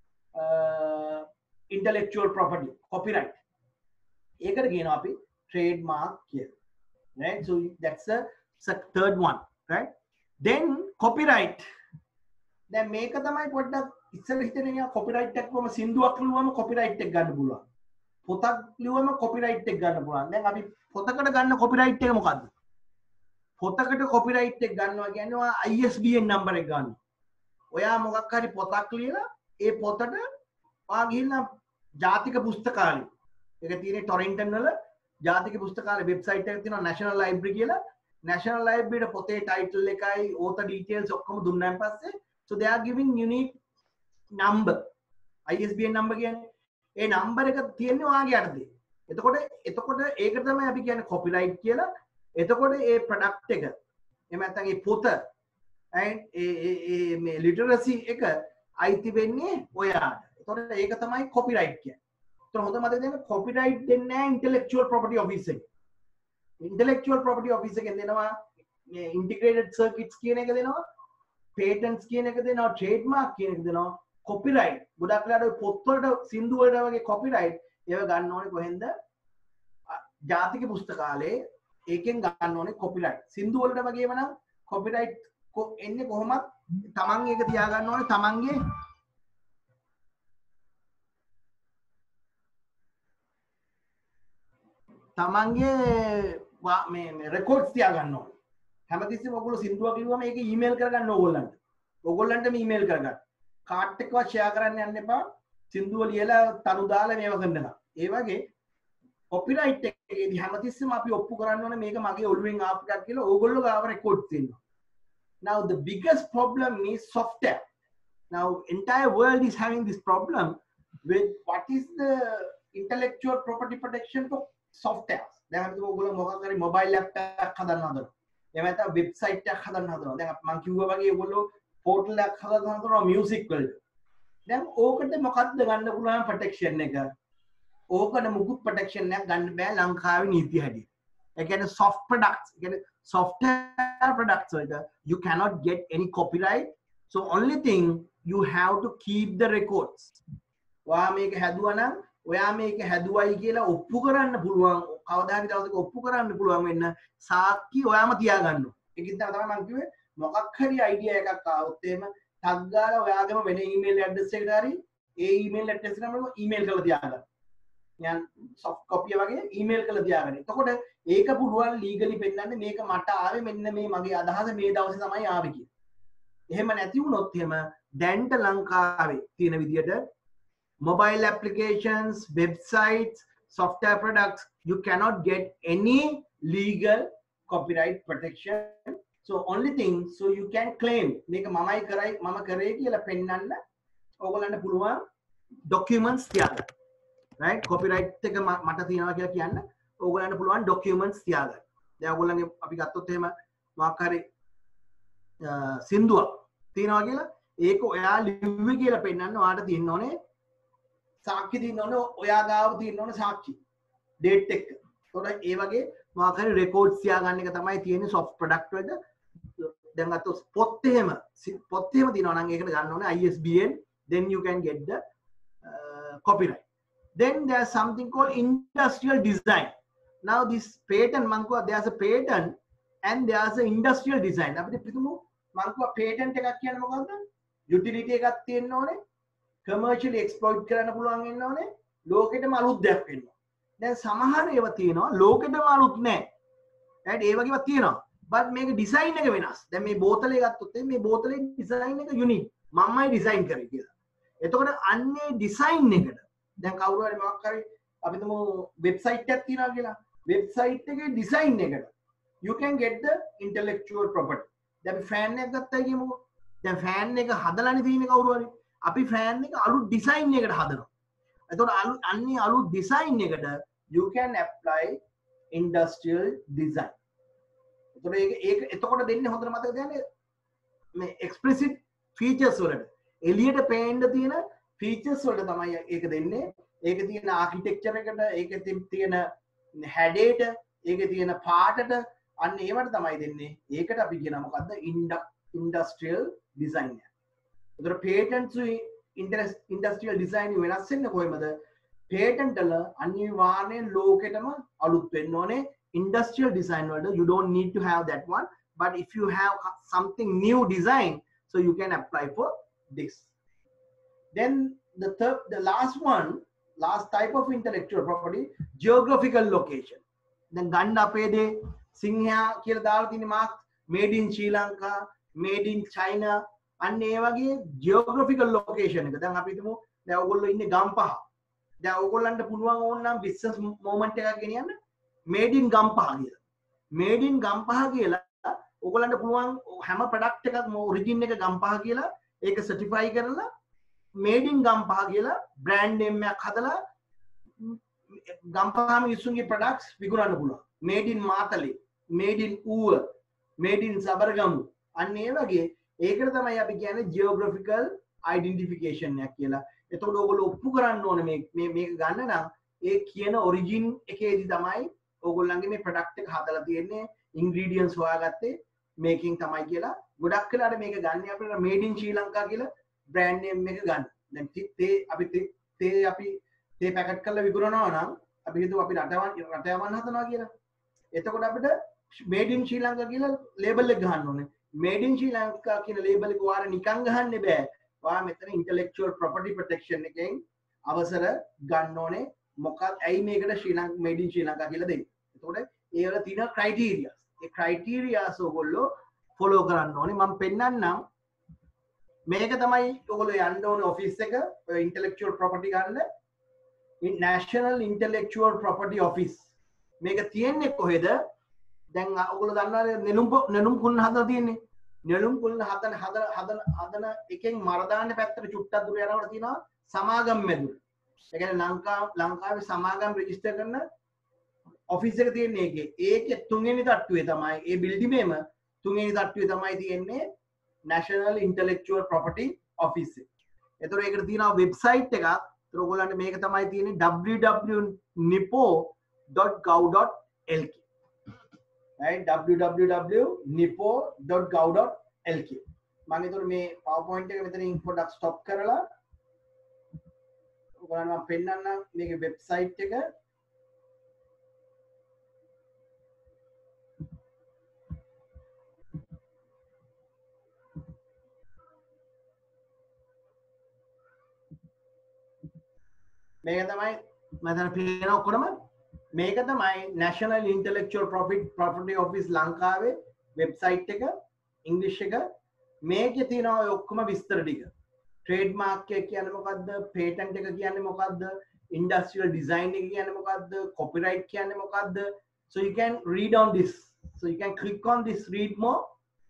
uh, intellectual property copyright. ඒකට කියනවා අපි trademark කියලා. Right? So that's the third one, right? Then copyright. දැන් මේක තමයි පොඩ්ඩක් ඉස්සෙල්ලා හිතන්නේ යා copyright එකක් වම සින්දුවක් ලියුවම copyright එක ගන්න පුළුවන්. පොතක් ලියුවම copyright එක ගන්න පුළුවන්. දැන් අපි පොතකට ගන්න copyright එක මොකද්ද? පොතකට copyright එක ගන්නවා කියන්නේ ඔයා I S B N number එක ගන්නවා. ඔයා මොකක් හරි පොතක් ලියලා ඒ පොතට ඔයා ගිහිල්ලා ජාතික පුස්තකාලය. ඒක තියෙන්නේ ටොරින්ටන් වල ජාතික පුස්තකාලය වෙබ්සයිට් එකක් තියෙනවා National Library කියලා. National Library ට පොතේ title එකයි author details ඔක්කොම දුන්නාන් පස්සේ so they are giving unique number. I S B N number කියන්නේ ඒ number එක තියෙන්නේ ඔයාගේ යටතේ. එතකොට එතකොට ඒක තමයි අපි කියන්නේ copyright කියලා. එතකොට ඒ product එක එහෙම නැත්නම් ඒ පොත and ඒ ඒ මේ literacy එක අයිති වෙන්නේ ඔයාට. එතකොට ඒක තමයි copyright කියන්නේ. එතකොට හොඳ මතක තියාගන්න copyright දෙන්නේ නැහැ intellectual property office එකේ. intellectual property office එකෙන් දෙනවා මේ integrated circuits කියන එක දෙනවා, patents කියන එක දෙනවා, trademark කියන එක දෙනවා, copyright ගොඩක් වෙලාවට පොත් වලට සින්දු වලට වගේ copyright ඒව ගන්න ඕනේ කොහෙන්ද? ජාතික පුස්තකාලේ ඒකෙන් ගන්න ඕනේ copyright. සින්දු වලට වගේම නම් copyright එන්නේ කොහොමද? තමන් ඒක තියාගන්න ඕනේ තමන්ගේ තමන්ගේ මේ මේ රෙකෝඩ්ස් තියාගන්න ඕනේ. හැමතිස්සෙම ඔයගොල්ලෝ සින්දුවක් ලියුවම ඒක ඊමේල් කරගන්න ඕගොල්ලන්ට. ඕගොල්ලන්ටම ඊමේල් කරගන්න. කාඩ් එකවත් ෂෙයා කරන්න යන්න එපා. සින්දුව ලියලා තනු දාලා මේව කරනවා. ඒ වගේ කොපිරයිට් එක එකේදී හැමතිස්සෙම අපි ඔප්පු කරන්න ඕනේ මේක මගේ ඔළුවෙන් ආපු එකක් කියලා ඕගොල්ලෝ ගාව රෙකෝඩ් තියෙනවා. Now the biggest problem is software. Now entire world is having this problem with what is the intellectual property protection for software. දැන් අපි ඔයගොල්ලෝ මොකක් හරි mobile app එකක් හදන්න හදනවා. එහෙම නැත්නම් website එකක් හදන්න හදනවා. දැන් මම කිව්වා වගේ ඔයගොල්ලෝ portal එකක් හදන්න හදනවා music වලට. දැන් ඕකට මොකක්ද ගන්න පුළුවන් protection එක? ඕකට මුකුත් protection එකක් ගන්න බෑ ලංකාවේ නීතිය හැටියට. ඒ කියන්නේ soft products, ඒ කියන්නේ software products වලට you cannot get any copyright. So only thing you have to keep the records. ඔයා මේක හැදුවා නම් ඔයා මේක හැදුවයි කියලා ඔප්පු කරන්න පුළුවන්. කවදා හරි දවසක ඔප්පු කරන්න පුළුවන් වෙන්න සාක්ෂි ඔයාම තියාගන්න ඕන. ඒකෙන් තමයි මම කිව්වේ මොකක් හරි අයිඩියා එකක් ආවොත් එහෙම ටග් ගාලා ඔයාගේම වෙන ඊමේල් ඇඩ්‍රස් එකට හරි ඒ ඊමේල් ඇඩ්‍රස් එකට නම ඊමේල් කරලා තියාගන්න. යන් soft copy වගේ ඊමේල් කරලා තියාගන්න. එතකොට ඒක පුළුවන් ලීගලි පෙන්නන්නේ මේක මට ආවේ මෙන්න මේ මගේ අදහස මේ දවසේ තමයි ආවේ කියලා. එහෙම නැති වුණොත් එහෙම දැන්ට ලංකාවේ තියෙන විදියට mobile applications, websites, software products, you cannot get any legal copyright protection. So only thing, so you can claim මේක මමයි කරයි මම කරේ කියලා පෙන්නන්න ඕගොල්ලන්ට පුළුවන් documents තියාගන්න. Right? Copyright එක මට තියනවා කියලා කියන්න ඕගොල්ලන්ට පුළුවන් documents තියාගන්න. දැන් ඕගොල්ලන්ගේ අපි ගත්තොත් එහෙම මොකක් හරි සින්දුවක් තියනවා කියලා ඒක ඔයා ලිව්වේ කියලා පෙන්නන්න ඔයාට තියෙන්න ඕනේ සාක්ෂි තියෙන්න ඕනේ ඔයා ගාව තියෙන්න ඕනේ සාක්ෂි date එක. ඒතකොට ඒ වගේ මොකක් හරි records තියාගන්න එක තමයි තියෙන්නේ soft product වලට. දැන් අතොත් පොත් එහෙම පොත් එහෙම දිනනවා නම් ඒකට ගන්න ඕනේ I S B N, then you can get the uh, copyright. Then there's something called industrial design. Now this patent mankuwa there's a patent and there's a industrial design. අපිට පිටුමු mankuwa patent එකක් කියන්නේ මොකද්ද? utility එකක් තියෙන්න ඕනේ, commercially exploit කරන්න පුළුවන් වෙන්න ඕනේ, ලෝකෙටම අලුත් දෙයක් වෙන්න ඕනේ. දැන් සමහර ඒවා තියෙනවා ලෝකෙටම අලුත් නැහැ. right ඒ වගේම තියෙනවා. but මේක ඩිසයින් එක වෙනස්. දැන් මේ බෝතලේ ගත්තොත් මේ බෝතලේ ඩිසයින් එක යුනික්. මමයි ඩිසයින් කරේ කියලා. එතකොට අන්නේ ඩිසයින් එකට දැන් කවුරු හරි මොකක් හරි අපි තුමු වෙබ්සයිට් එකක් තියනවා කියලා. වෙබ්සයිට් එකේ ඩිසයින් එකට you can get the intellectual property. දැන් ෆෑන් එකක් ගත්තා කියමුකෝ. දැන් ෆෑන් එක හදලානේ තියෙන්නේ කවුරු හරි. අපි ෆෑන් එක අලුත් ඩිසයින් එකකට හදනවා. එතකොට අලුත් අන්නේ අලුත් ඩිසයින් එකට you can apply industrial design. එතකොට ඒක ඒක එතකොට දෙන්නේ හොඳට මතක තියාගන්න මේ explicit features වලට එළියට පේන්න තියෙන features වලට තමයි ඒක දෙන්නේ. ඒකේ තියෙන architecture එකට, ඒකේ තියෙන හැඩයට, ඒකේ තියෙන පාටට අන්න ඒවට තමයි දෙන්නේ. ඒකට අපි කියනවා මොකද්ද? industrial design එක. එතකොට patents industrial design වෙනස් වෙන්නේ කොහමද? patent වල අනිවාර්යෙන් ලෝකෙටම අලුත් වෙන්න ඕනේ. Industrial design වලට you don't need to have that one, but if you have something new design, so you can apply for this. Then the third, the last one, last type of intellectual property, geographical location. Then ගන්න අපේ දේ සිංහයා කියලා දාලා තියෙන mark made in Sri Lanka, made in China, අන්න ඒ වගේ geographical location එක. දැන් අපි හිතමු දැන් ඔයගොල්ලෝ ඉන්නේ ගම්පහ. දැන් ඔයගොල්ලන්ට පුළුවන් ඕන නම් business moment එකක් ගෙනියන්න made in ගම්පහ කියලා. made in ගම්පහ කියලා ඔයගොල්ලන්ට පුළුවන් හැම product එකක්ම origin එක ගම්පහ කියලා ඒක certify කරලා made in ගම්පහ කියලා brand name එකක් හදලා ගම්පහ මිනිස්සුන්ගේ products විකුණන්න පුළුවන්. made in Matale, made in Uva, made in Sabaragamuwa. අන්න ඒ වගේ ඒකට තමයි අපි කියන්නේ geographical identification එකක් කියලා. එතකොට ඔයගොල්ලෝ ඔප්පු කරන්න ඕනේ මේ මේ මේක ගන්න නම් ඒ කියන origin එකේදී තමයි ඔයගොල්ලන්ගේ මේ product එක හදලා තියෙන්නේ, ingredients හොයාගත්තේ මේකින් තමයි කියලා. ගොඩක් වෙලාවට මේක ගන්න අපිට made in Sri Lanka කියලා brand name එක ගන්න. දැන් තේ අපි තේ අපි තේ පැකට් කරලා විකුණනවා නම් අපි හිතුව අපි රටවන් රට යවන්න හදනවා කියලා. එතකොට අපිට made in Sri Lanka කියලා label එක ගහන්න ඕනේ. made in Sri Lanka කියන label එක ඔයාලා නිකන් ගහන්න බෑ. ඔයා මෙතන intellectual property protection එකෙන් අවසර ගන්න ඕනේ. මොකක්ද ඇයි මේකට ශ්‍රී Lanka made in Sri Lanka කියලා දෙන්නේ. එතකොට ඒ වල තියෙන criteria. ඒ criteria ඔයගොල්ලෝ follow කරන්න ඕනේ. මම පෙන්නන්නම් මේක තමයි ඔයගොල්ලෝ යන්න ඕනේ office එක intellectual property ගන්න. National Intellectual Property Office. මේක තියෙන්නේ කොහෙද? දැන් ඔයගොල්ලෝ දන්නවද නෙළුම් නෙළුම් කුණ හදලා තියෙන්නේ. නෙළුම් කුණ හදන හදන හදන හදන එකෙන් මර දාන්න පැත්තට චුට්ටක් දුර යනකොට තියෙනවා සමාගම් මැදුර. ඒ කියන්නේ ලංකා ලංකාවේ සමාගම් රෙජිස්ටර් කරන ඔෆිස් එක තියෙන්නේ ඒකේ. ඒකේ තුන්වෙනි තට්ටුවේ තමයි ඒ බිල්ඩින් එකේම තුන්වෙනි තට්ටුවේ තමයි තියෙන්නේ National Intellectual Property Office එක. ඒතකොට ඒකට තියෙනවා වෙබ්සයිට් එකක්. ඒතකොට ඔයගොල්ලන්ට මේක තමයි තියෙන්නේ w w w dot nipo dot gov dot l k. right, w w w dot nipo dot gov dot l k. මම ඒතකොට මේ PowerPoint එක මෙතනින් පොඩ්ඩක් ස්ටොප් කරලා ඔයගොල්ලන්ට මම පෙන්නන්නම් මේකේ වෙබ්සයිට් එක. මේක තමයි මම පේන ඔක්කොම මේක තමයි National Intellectual Property Property Office ලංකාවේ වෙබ්සයිට් එක ඉංග්‍රීසි එක. මේකේ තියෙනවා ඔය ඔක්කොම විස්තර ටික. ට්‍රේඩ් මාර්ක් එක කියන්නේ මොකද්ද? පේටන්ට් එක කියන්නේ මොකද්ද? ඉන්ඩස්ට්‍රියල් ඩිසයින් එක කියන්නේ මොකද්ද? කොපිරයිට් කියන්නේ මොකද්ද? So you can read on this. So you can click on this, read more.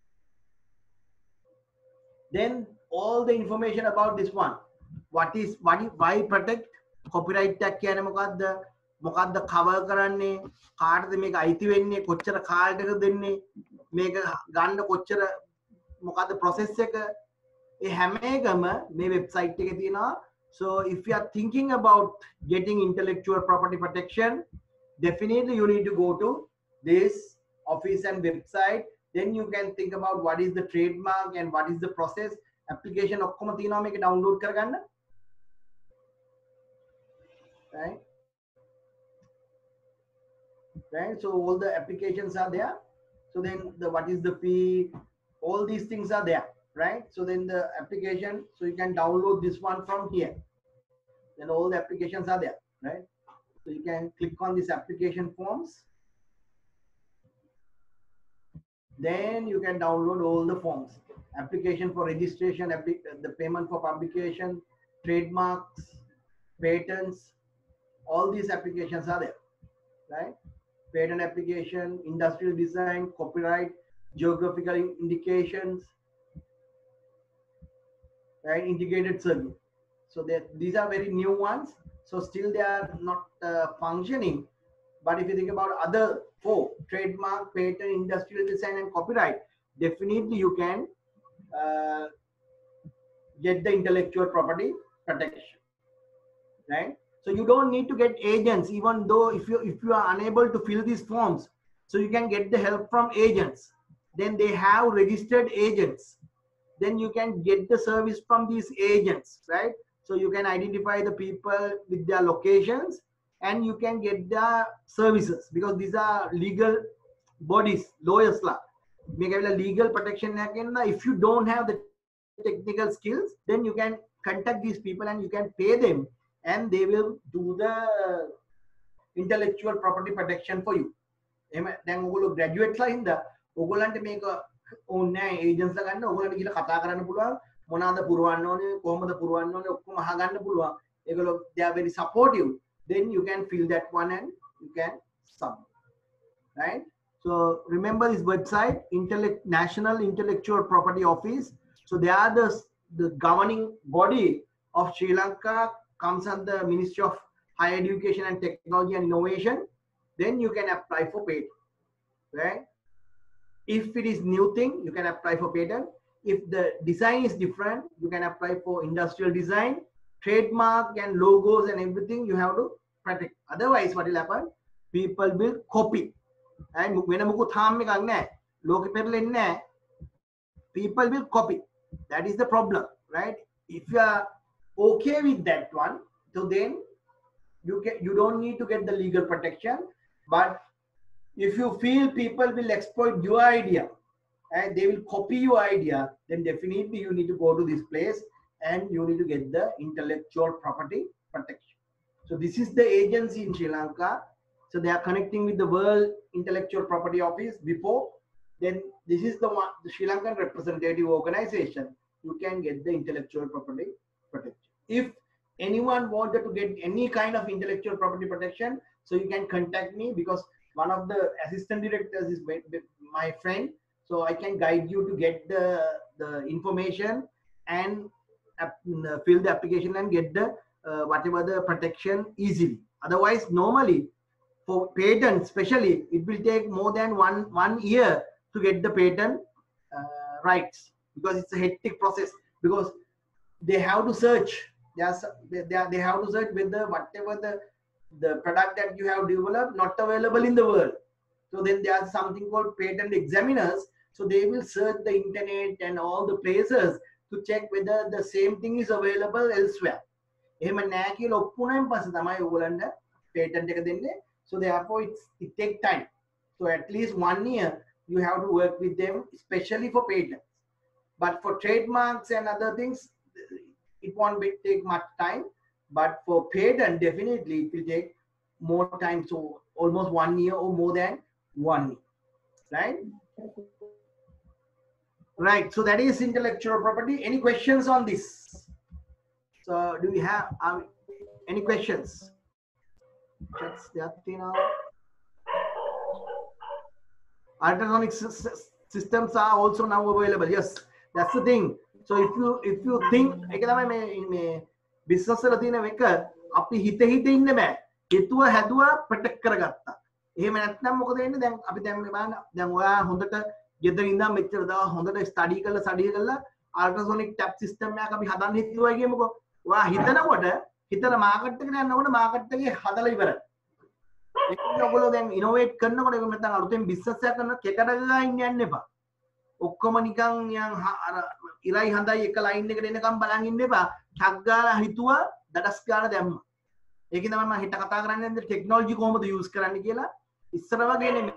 Then all the information about this one. What is what is why protect? Copyright tag කියන්නේ මොකද්ද? මොකද්ද cover කරන්නේ? කාටද මේක අයිති වෙන්නේ? කොච්චර කාලයකට දෙන්නේ? මේක ගන්න කොච්චර මොකද්ද process එක? ඒ හැම එකම මේ website එකේ තියෙනවා. So if you are thinking about getting intellectual property protection, definitely you need to go to this office and website. Then you can think about what is the trademark and what is the process. Application ඔක්කොම තියෙනවා මේක download කරගන්න. Right, right. So all the applications are there. So then the what is the fee? All these things are there, right? So then the application, so you can download this one from here. Then all the applications are there, right? So you can click on this application forms. Then you can download all the forms. Application for registration, the payment for publication, trademarks, patents. All these applications are there, right? Patent application, industrial design, copyright, geographical indications, right? Integrated circuit. So that these are very new ones. So still they are not uh, functioning. But if you think about other four, trademark, patent, industrial design, and copyright, definitely you can uh, get the intellectual property protection, right? So you don't need to get agents, even though if you if you are unable to fill these forms, so you can get the help from agents. Then they have registered agents. Then you can get the service from these agents, right? So you can identify the people with their locations and you can get their services because these are legal bodies, lawyers law. Make a legal protection. If you don't have the technical skills, then you can contact these people and you can pay them. And they will do the intellectual property protection for you. Then ඔයගොල්ලෝ graduates ලා හින්දා ඔයගොල්ලන්ට මේක ඕනේ නැහැ agents ලා ගන්න. ඔයගොල්ලන්ට ගිහලා කතා කරන්න පුළුවන්. මොනවාද පුරවන්න ඕනේ, කොහොමද පුරවන්න ඕනේ ඔක්කොම අහගන්න පුළුවන්. ඒගොල්ලෝ they are very supportive. Then you can fill that one and you can submit. Right? So remember this website, Intellect National Intellectual Property Office. So they are the the governing body of Sri Lanka. Comes under the Ministry of Higher Education and Technology and Innovation. Then you can apply for patent, right? If it is new thing, you can apply for patent. If the design is different, you can apply for industrial design, trademark and logos and everything you have to protect. Otherwise, what will happen? People will copy. And when people will copy. That is the problem, right? If you are okay with that one, so then you can you don't need to get the legal protection. But if you feel people will exploit your idea and they will copy your idea, then definitely you need to go to this place and you need to get the intellectual property protection. So this is the agency in Sri Lanka. So they are connecting with the World Intellectual Property Office before. Then this is the one, the Sri Lankan representative organization. You can get the intellectual property protection. If anyone wanted to get any kind of intellectual property protection, so you can contact me because one of the assistant directors is my friend, so I can guide you to get the the information and uh, fill the application and get the uh, whatever the protection easily. Otherwise, normally for patent especially, it will take more than one one year to get the patent uh, rights, because it's a hectic process, because they have to search. There's, they, they, they have to search whether whatever the the product that you have developed not available in the world. So then there's something called patent examiners. So they will search the internet and all the places to check whether the same thing is available elsewhere. So therefore it's, it takes time. So at least one year you have to work with them, especially for patents. But for trademarks and other things, it won't be, take much time. But for patent, definitely it will take more time. So almost one year or more than one year, right? Right. So that is intellectual property. Any questions on this? So do we have um, any questions? That's that thing now. Ultrasonic systems are also now available. Yes, that's the thing. So if you if you think business වල තියෙන එක අපි හිත හිත ඉන්න බෑ. හිතුව හැදුවා ප්‍රොටෙක්ට් කරගත්තා. එහෙම නැත්නම් මොකද වෙන්නේ? දැන් අපි දැන් මේ බලන්න දැන් ඔයා හොඳට ගෙදර ඉඳන් මෙච්චර දවස් හොඳට ස්ටඩි කරලා ස්ටඩි කරලා අල්ට්‍රාසොනික් ටැප් සිස්ටම් එකක් අපි හදන්න හිතුවා කියමුකෝ. ඔයා හිතනකොට හිතන මාකට් එකට යනකොට මාකට් එකේ හදලා ඉවරයි. ඒක ඔයගොල්ලෝ දැන් ඉනෝවේට් කරනකොට ඒක නැත්නම් අලුතෙන් බිස්නස් එකක් කරන කෙකට ගා ඉන්න යන්න එපා. ඔක්කොම නිකන් යන් අර ඉරයි හඳයි එක ලයින් එකට එනකම් බලන් ඉන්න එපා. ටක් ගාලා හිතුවා දඩස් ගාලා දැම්මා. ඒකේ තමයි මම හිත කතා කරන්නේ ටෙක්නොලොජි කොහොමද යූස් කරන්න කියලා. ඉස්සර වගේ නෙමෙයි.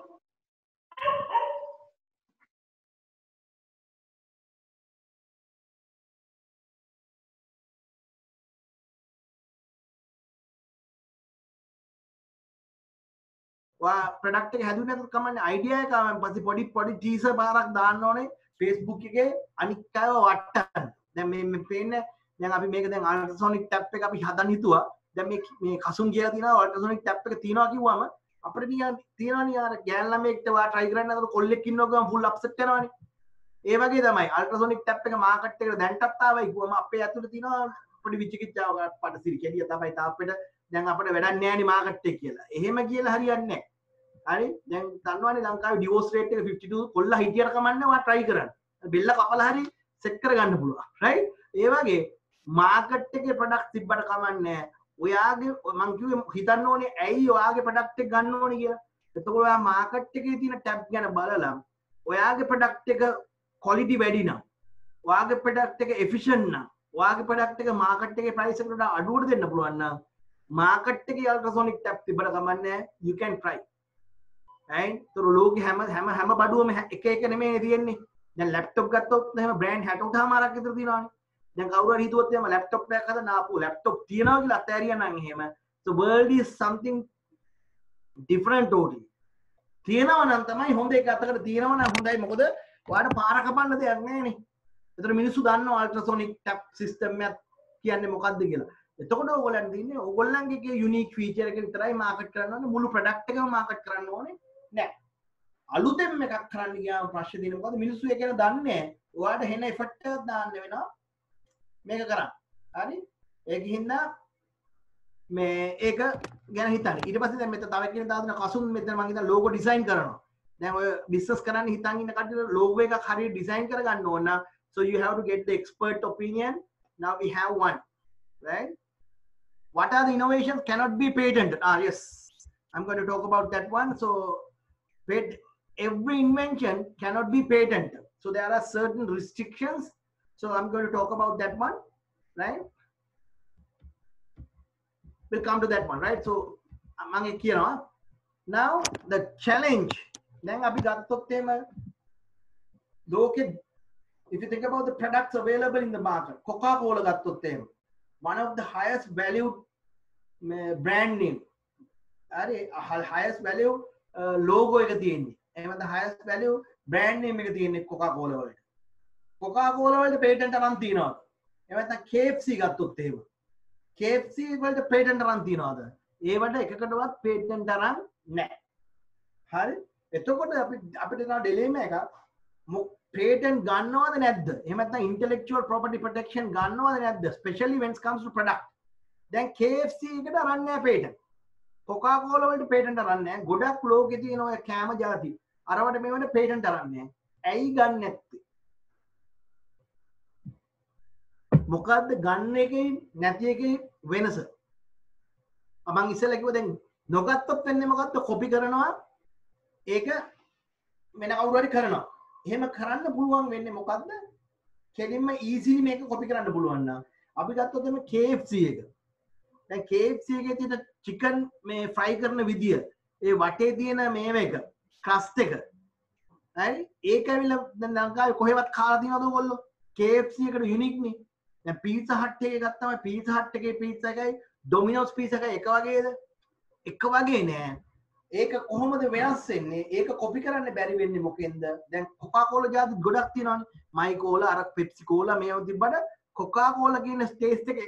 ප්‍රොඩක්ට් එක හැදුවේ නැත්නම් කමන්නේ අයිඩියා එක ආවම පස්සේ පොඩි පොඩි ටීසර් බාරක් දාන්න ඕනේ Facebook එකේ අනික් අයව වට්ටන්න. දැන් මේ මේ පේන්නේ දැන් අපි මේක දැන් අල්ට්‍රාසොනික් ටැප් එක අපි හදන්න හිතුවා. දැන් මේ මේ කසුන් කියලා තියෙනවා අල්ට්‍රාසොනික් ටැප් එක තියෙනවා කිව්වම අපිට නිකන් තියෙනවනේ අර ගෑන් ළමෙක්ට වා try කරන්න අතර කොල්ලෙක් ඉන්නවා ගමන් full upset වෙනවනේ. ඒ වගේ තමයි අල්ට්‍රාසොනික් ටැප් එක මාකට් එකට දැන්ටත් ආවයි කිව්වම අපේ ඇතුළේ තියෙනවා පොඩි විචිකිච්ඡාවක් පඩසිරි කෙලිය තමයි තාප්පෙට දැන් අපිට වැඩක් නැහැ නේ මාකට් එක කියලා. එහෙම කියලා හරියන්නේ නැහැ. හරි දැන් දන්නවනේ ලංකාවේ ඩිවෝස් රේට් එක fifty two කොල්ලා හිටියට කමන්නේ වා try කරන්න. බෙල්ල කපලා හරි සෙට් කරගන්න පුළුවන්. right? ඒ වගේ මාකට් එකේ ප්‍රොඩක්ට් තිබ්බට කමන්නේ ඔයාගේ මං කිව්වේ හිතන්න ඕනේ ඇයි ඔයාගේ ප්‍රොඩක්ට් එක ගන්න ඕනේ කියලා. එතකොට ඔයා මාකට් එකේ තියෙන ටැබ් ගැන බලලා ඔයාගේ ප්‍රොඩක්ට් එක quality වැඩි නම් ඔයාගේ ප්‍රොඩක්ට් එක efficient නම් ඔයාගේ ප්‍රොඩක්ට් එක මාකට් එකේ price එකට වඩා අඩුවට දෙන්න පුළුවන් නම් මාකට් එකේ අල්ට්‍රාසොනික් ටැබ් තිබ්බට කමන්නේ you can try. right? so ලෝකෙ හැම හැම හැම බඩුවම එක එක නෙමෙයි තියෙන්නේ. දැන් ලැප්ටොප් ගත්තොත් එහෙම බ්‍රෑන්ඩ් හැටවටමාරක් විතර තියෙනවානේ. දැන් කවුරු හරි හිතුවොත් එහෙම ලැප්ටොප් එකක් හදන්න ආපු ලැප්ටොප් තියනවා කියලා අතෑරියා නම් එහෙම so world is something different totally. තියෙනවා නම් තමයි හොඳ එක අතකට තියෙනවා නම් හොඳයි. මොකද ඔයාලට පාර කපන්න දෙයක් නැහැනේ. ඒතර මිනිස්සු දන්නවා අල්ට්‍රාසොනික් ටැප් සිස්ටම් එක කියන්නේ මොකක්ද කියලා. එතකොට ඕගොල්ලන් දින්නේ ඕගොල්ලන්ගේ යුනික් ෆීචර් එක විතරයි මාකට් කරන්න ඕනේ. මුළු ප්‍රොඩක්ට් එකම මාකට් කරන්න ඕනේ නෑ. අලුතෙන් එකක් කරන්න ගියාම ප්‍රශ්නේ තියෙන්නේ මොකද? මිනිස්සු ඒක ගැන දන්නේ නැහැ. ඔයාලට හෙන එෆර්ට් එකක් දාන්න වෙනවා මේක කරන්න. හරි? ඒකින්ද මේ ඒක ගැන හිතන්න. ඊට පස්සේ දැන් මෙතන තව කෙනෙක් දාන කසුන් මෙතන මම හිතන ලෝගෝ ඩිසයින් කරනවා. දැන් ඔය බිස්නස් කරන්න හිතන් ඉන්න කට්ටියට ලෝගෝ එකක් හරියට ඩිසයින් කරගන්න ඕන නම් so you have to get the expert opinion. Now we have one, right? What are the innovations cannot be patented? Ah, yes, I'm going to talk about that one. So pat every invention cannot be patented. So there are certain restrictions. So I'm going to talk about that one, right? We'll come to that one, right? So among now the challenge. Then abhi gattot tema loke. If you think about the products available in the market, Coca-Cola gattot tema one of the highest valued brand name. Are highest value uh, logo එක තියෙන්නේ. එහෙම the highest value brand name එක තියෙන්නේ Coca-Cola වලට. Coca-Cola වලට patent අරන් තියනවාද? එහෙම නැත්නම් K F C ගත්තොත් එහෙම. K F C වලට patent අරන් තියනවාද? ඒවට එකකටවත් patent අරන් නැහැ. හරි එතකොට අපි අපිට තියෙන ඩිලෙම එක patent ගන්නවද නැද්ද එහෙම නැත්නම් intellectual property protection ගන්නවද නැද්ද especially when it comes to product දැන් K F C එකට අරන් නැහැ patent Coca-Cola වලට patent අරන් නැහැ ගොඩක් ලෝකේ තියෙන ඔය කෑම ಜಾති අරවට මේවට patent අරන් නැහැ ඇයි ගන්න නැත්තේ මොකද්ද ගන්න එකේ නැති එකේ වෙනස මම ඉස්සෙල්ලා කිව්වා දැන් නොගත්තොත් වෙන්නේ මොකද්ද කොපි කරනවා ඒක වෙන කවුරු හරි කරනවා එහෙම කරන්න පුළුවන් වෙන්නේ මොකද්ද කෙලින්ම easily මේක කොපි කරන්න පුළුවන් නම් අපි ගත්තොත් එමේ K F C එක දැන් K F C එකේ තියෙන chicken මේ fry කරන විදිය ඒ වටේ තියෙන මේව එක crust එක හරි ඒක ඇවිල්ලා දැන් ලංකාවේ කොහෙවත් කාලා තියෙනවද ඔයගොල්ලෝ K F C එකට යුනික් නේ දැන් pizza hut එකේ ගත්තම pizza hut එකේ pizza එකයි Domino's pizza එකයි එක වගේද එක වගේ නෑ ඒක කොහොමද වෙනස් වෙන්නේ ඒක කොපි කරන්න බැරි වෙන්නේ මොකෙන්ද දැන් Coca-Cola જાති ගොඩක් තියෙනවානේ My Cola අර Pepsi Cola මේව තිබ්බට Coca-Cola කියන ටේස්ට් එක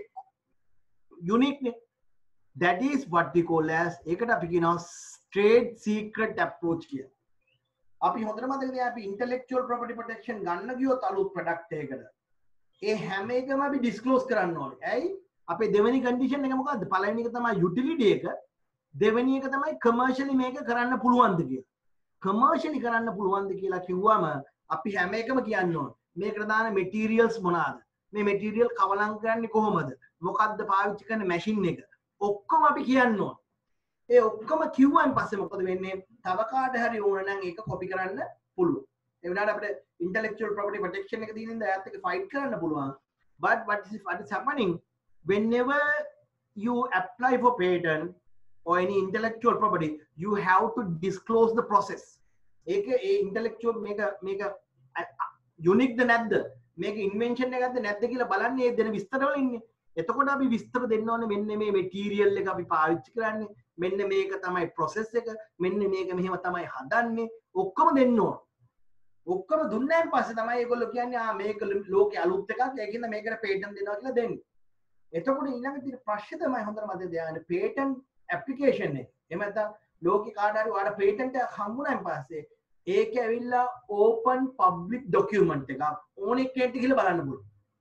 යුනික් නේ that is what we call as ඒකට අපි කියනවා trade secret approach කියලා අපි හොඳට මතක තියාගන්න අපි intellectual property protection ගන්න ගියොත් අලුත් product එකකට ඒ හැම එකම අපි disclose කරන්න ඕනේ ඇයි අපේ දෙවෙනි condition එක මොකද්ද පළවෙනි එක තමයි utility එක දෙවෙනි එක තමයි commercially මේක කරන්න පුළුවන්ද කියලා. commercially කරන්න පුළුවන්ද කියලා කිව්වම අපි හැම එකම කියන්න ඕන. මේකට දාන materials මොනවාද? මේ material කවලම් කරන්නේ කොහොමද? මොකද්ද පාවිච්චි කරන machine එක? ඔක්කොම අපි කියන්න ඕන. ඒ ඔක්කොම කිව්වන් පස්සේ මොකද වෙන්නේ? තව කාට හරි ඕන නම් ඒක copy කරන්න පුළුවන්. ඒ වුණාට අපිට intellectual property protection එක තියෙන ඉඳ ඇත්ත එක fight කරන්න පුළුවන්. But what is what is happening whenever you apply for patent or any intellectual property you have to disclose the process ඒක ඒ intellectual මේක මේක unique ද නැද්ද මේක invention එකක්ද නැද්ද කියලා බලන්නේ ඒ දෙන විස්තරවල ඉන්නේ එතකොට අපි විස්තර දෙන්න ඕනේ මෙන්න මේ material එක අපි පාවිච්චි කරන්නේ මෙන්න මේක තමයි process එක මෙන්න මේක මෙහෙම තමයි හදන්නේ ඔක්කොම දෙන්න ඕන ඔක්කොම දුන්නාන් පස්සේ තමයි ඒගොල්ලෝ කියන්නේ ආ මේක ලෝකේ අලුත් එකක් ඒකින්ද මේකට patent දෙනවා කියලා දෙන්නේ එතකොට ඊළඟ තියෙන ප්‍රශ්නේ තමයි හොඳට මතක තියාගන්න patent application එක එහෙම නැත්නම් ලෝකේ කාට හරි ඔයාලා patent එකක් හම්බුනාන් පස්සේ ඒක ඇවිල්ලා open public document එකක් ඕන එකට ගිහලා බලන්න පුළුවන්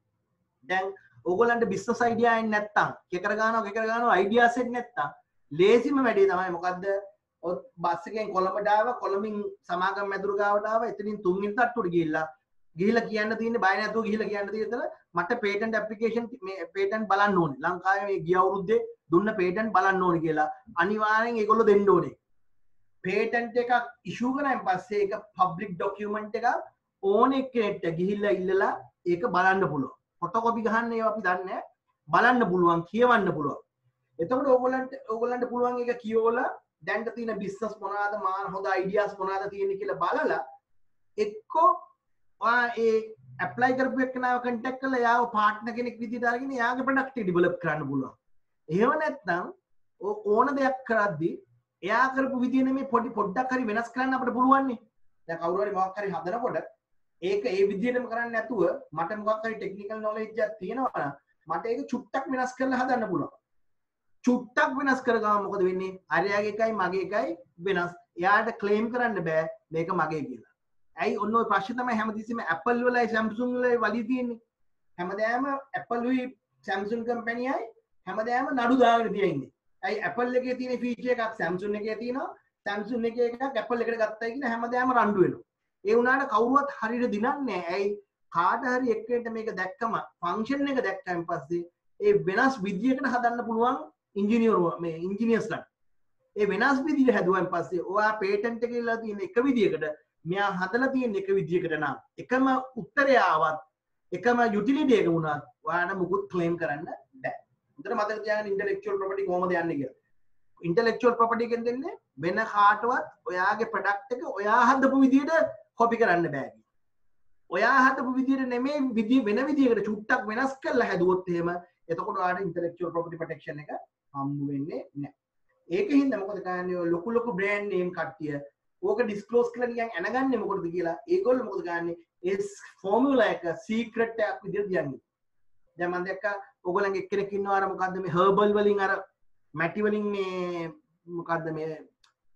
දැන් ඕගොල්ලන්ට business idea එකක් නැත්තම් කෙකර ගන්නවා කෙකර ගන්නවා ideas එකක් නැත්තම් ලේසිම වැඩේ තමයි මොකද්ද බස් එකෙන් කොළඹට ආවා කොළඹින් සමාගම් මැදුරු ගාවට ආවා එතනින් තුන්වෙනි තට්ටුවට ගිහිල්ලා ගිහිල්ලා කියන්න තියෙන්නේ බය නැතුව ගිහිල්ලා කියන්න තියෙන මට patent application මේ patent බලන්න ඕනේ ලංකාවේ මේ ගිය අවුරුද්දේ දුන්න patent බලන්න ඕනේ කියලා අනිවාර්යෙන් ඒගොල්ලෝ දෙන්න ඕනේ patent එකක් issue කරාන් පස්සේ ඒක public document එකක් ඕනේ කෙනෙක්ට ගිහිල්ලා ඉල්ලලා ඒක බලන්න පුළුවන් photocopy ගහන්න ඒවා අපි දන්නේ බලන්න පුළුවන් කියවන්න පුළුවන් එතකොට ඕගොල්ලන්ට ඕගොල්ලන්ට පුළුවන් ඒක කියවලා දැන්ට තියෙන business මොනවාද මාන හොඳ ideas මොනවාද තියෙන්නේ කියලා බලලා එක්කෝ ඔයා ඒ apply කරපු එක්කනාව contact කරලා යාව partner කෙනෙක් විදිහට අරගෙන යාගේ product එක develop කරන්න පුළුවන් එහෙම නැත්නම් ඕන දෙයක් කරද්දී එයා කරපු විදිය නෙමෙයි පොඩි පොඩ්ඩක් හරි වෙනස් කරන්න අපිට පුළුවන් නේ. දැන් කවුරු හරි මොකක් හරි හදනකොට ඒක ඒ විදියටම කරන්නේ නැතුව මට මොකක් හරි ටෙක්නිකල් නොලෙජ් එකක් තියෙනවා නම් මට ඒක චුට්ටක් වෙනස් කරලා හදන්න පුළුවන්. චුට්ටක් වෙනස් කරගම මොකද වෙන්නේ? අරයාගේ එකයි මගේ එකයි වෙනස්. එයාට ක්ලේම් කරන්න බෑ මේක මගේ කියලා. ඇයි ඔන්න ඔය ප්‍රශ්නේ තමයි හැමතිස්සෙම Apple වලයි Samsung වලයි වලි තියෙන්නේ. හැමදාම Apple උයි Samsung කම්පැනියයි හැමදාම නඩු දාගෙන තියෙන්නේ. ඇයි Apple එකේ තියෙන ෆීචර් එකක් Samsung එකේ තියෙනවා. Samsung එකේ එකක් Apple එකට ගත්තයි කියලා හැමදාම රණ්ඩු වෙනවා. ඒ වුණාට කවුරුවත් හරියට දිනන්නේ නැහැ. ඇයි කාට හරි එක්කෙනෙක් මේක දැක්කම ෆන්ක්ෂන් එක දැක්කයින් පස්සේ ඒ වෙනස් විදියකට හදන්න පුළුවන් ඉංජිනේරුවා මේ ඉංජිනේර්ස්ලා. ඒ වෙනස් විදියට හැදුවන් පස්සේ ඔයා පේටන්ට් එක ඉල්ලලා තියෙන එක විදියකට මෙයා හදලා තියෙන එක විදියකට නම් එකම උත්තරය ආවත් එකම යුටිලිටි එක වුණත් ඔයාට මුකුත් ක්ලේම් කරන්න බෑ. උතර මතක තියාගන්න ඉන්ටෙලෙක්චුවල් ප්‍රොපර්ටි කොහොමද යන්නේ කියලා. ඉන්ටෙලෙක්චුවල් ප්‍රොපර්ටි එකෙන් දෙන්නේ වෙන කාටවත් ඔයාගේ ප්‍රොඩක්ට් එක ඔයා හදපු විදියට කොපි කරන්න බෑ. ඔයා හදපු විදියට නෙමෙයි විදිය වෙන විදියකට චුට්ටක් වෙනස් කරලා හැදුවොත් එහෙම එතකොට ඔයාට ඉන්ටෙලෙක්චුවල් ප්‍රොපර්ටි ප්‍රොටෙක්ෂන් එක හම්බ වෙන්නේ නැහැ. ඒකින්ද මොකද කරන්නේ ඔය ලොකු ලොකු බ්‍රෑන්ඩ් නේම් කට්ටිය ඕක ඩිස්ක්ලෝස් කරලා නිකන් අනගන්නේ මොකටද කියලා ඒගොල්ලෝ මොකද කරන්නේ ඒ ෆෝමියුලා එක සීක්‍රට් එකක් විදියට දියන්නේ. දැන් මම දැක්කා ඕගොල්ලන්ගේ එක්කෙනෙක් ඉන්නවා අර මොකද්ද මේ හර්බල් වලින් අර මැටි වලින් මේ මොකද්ද මේ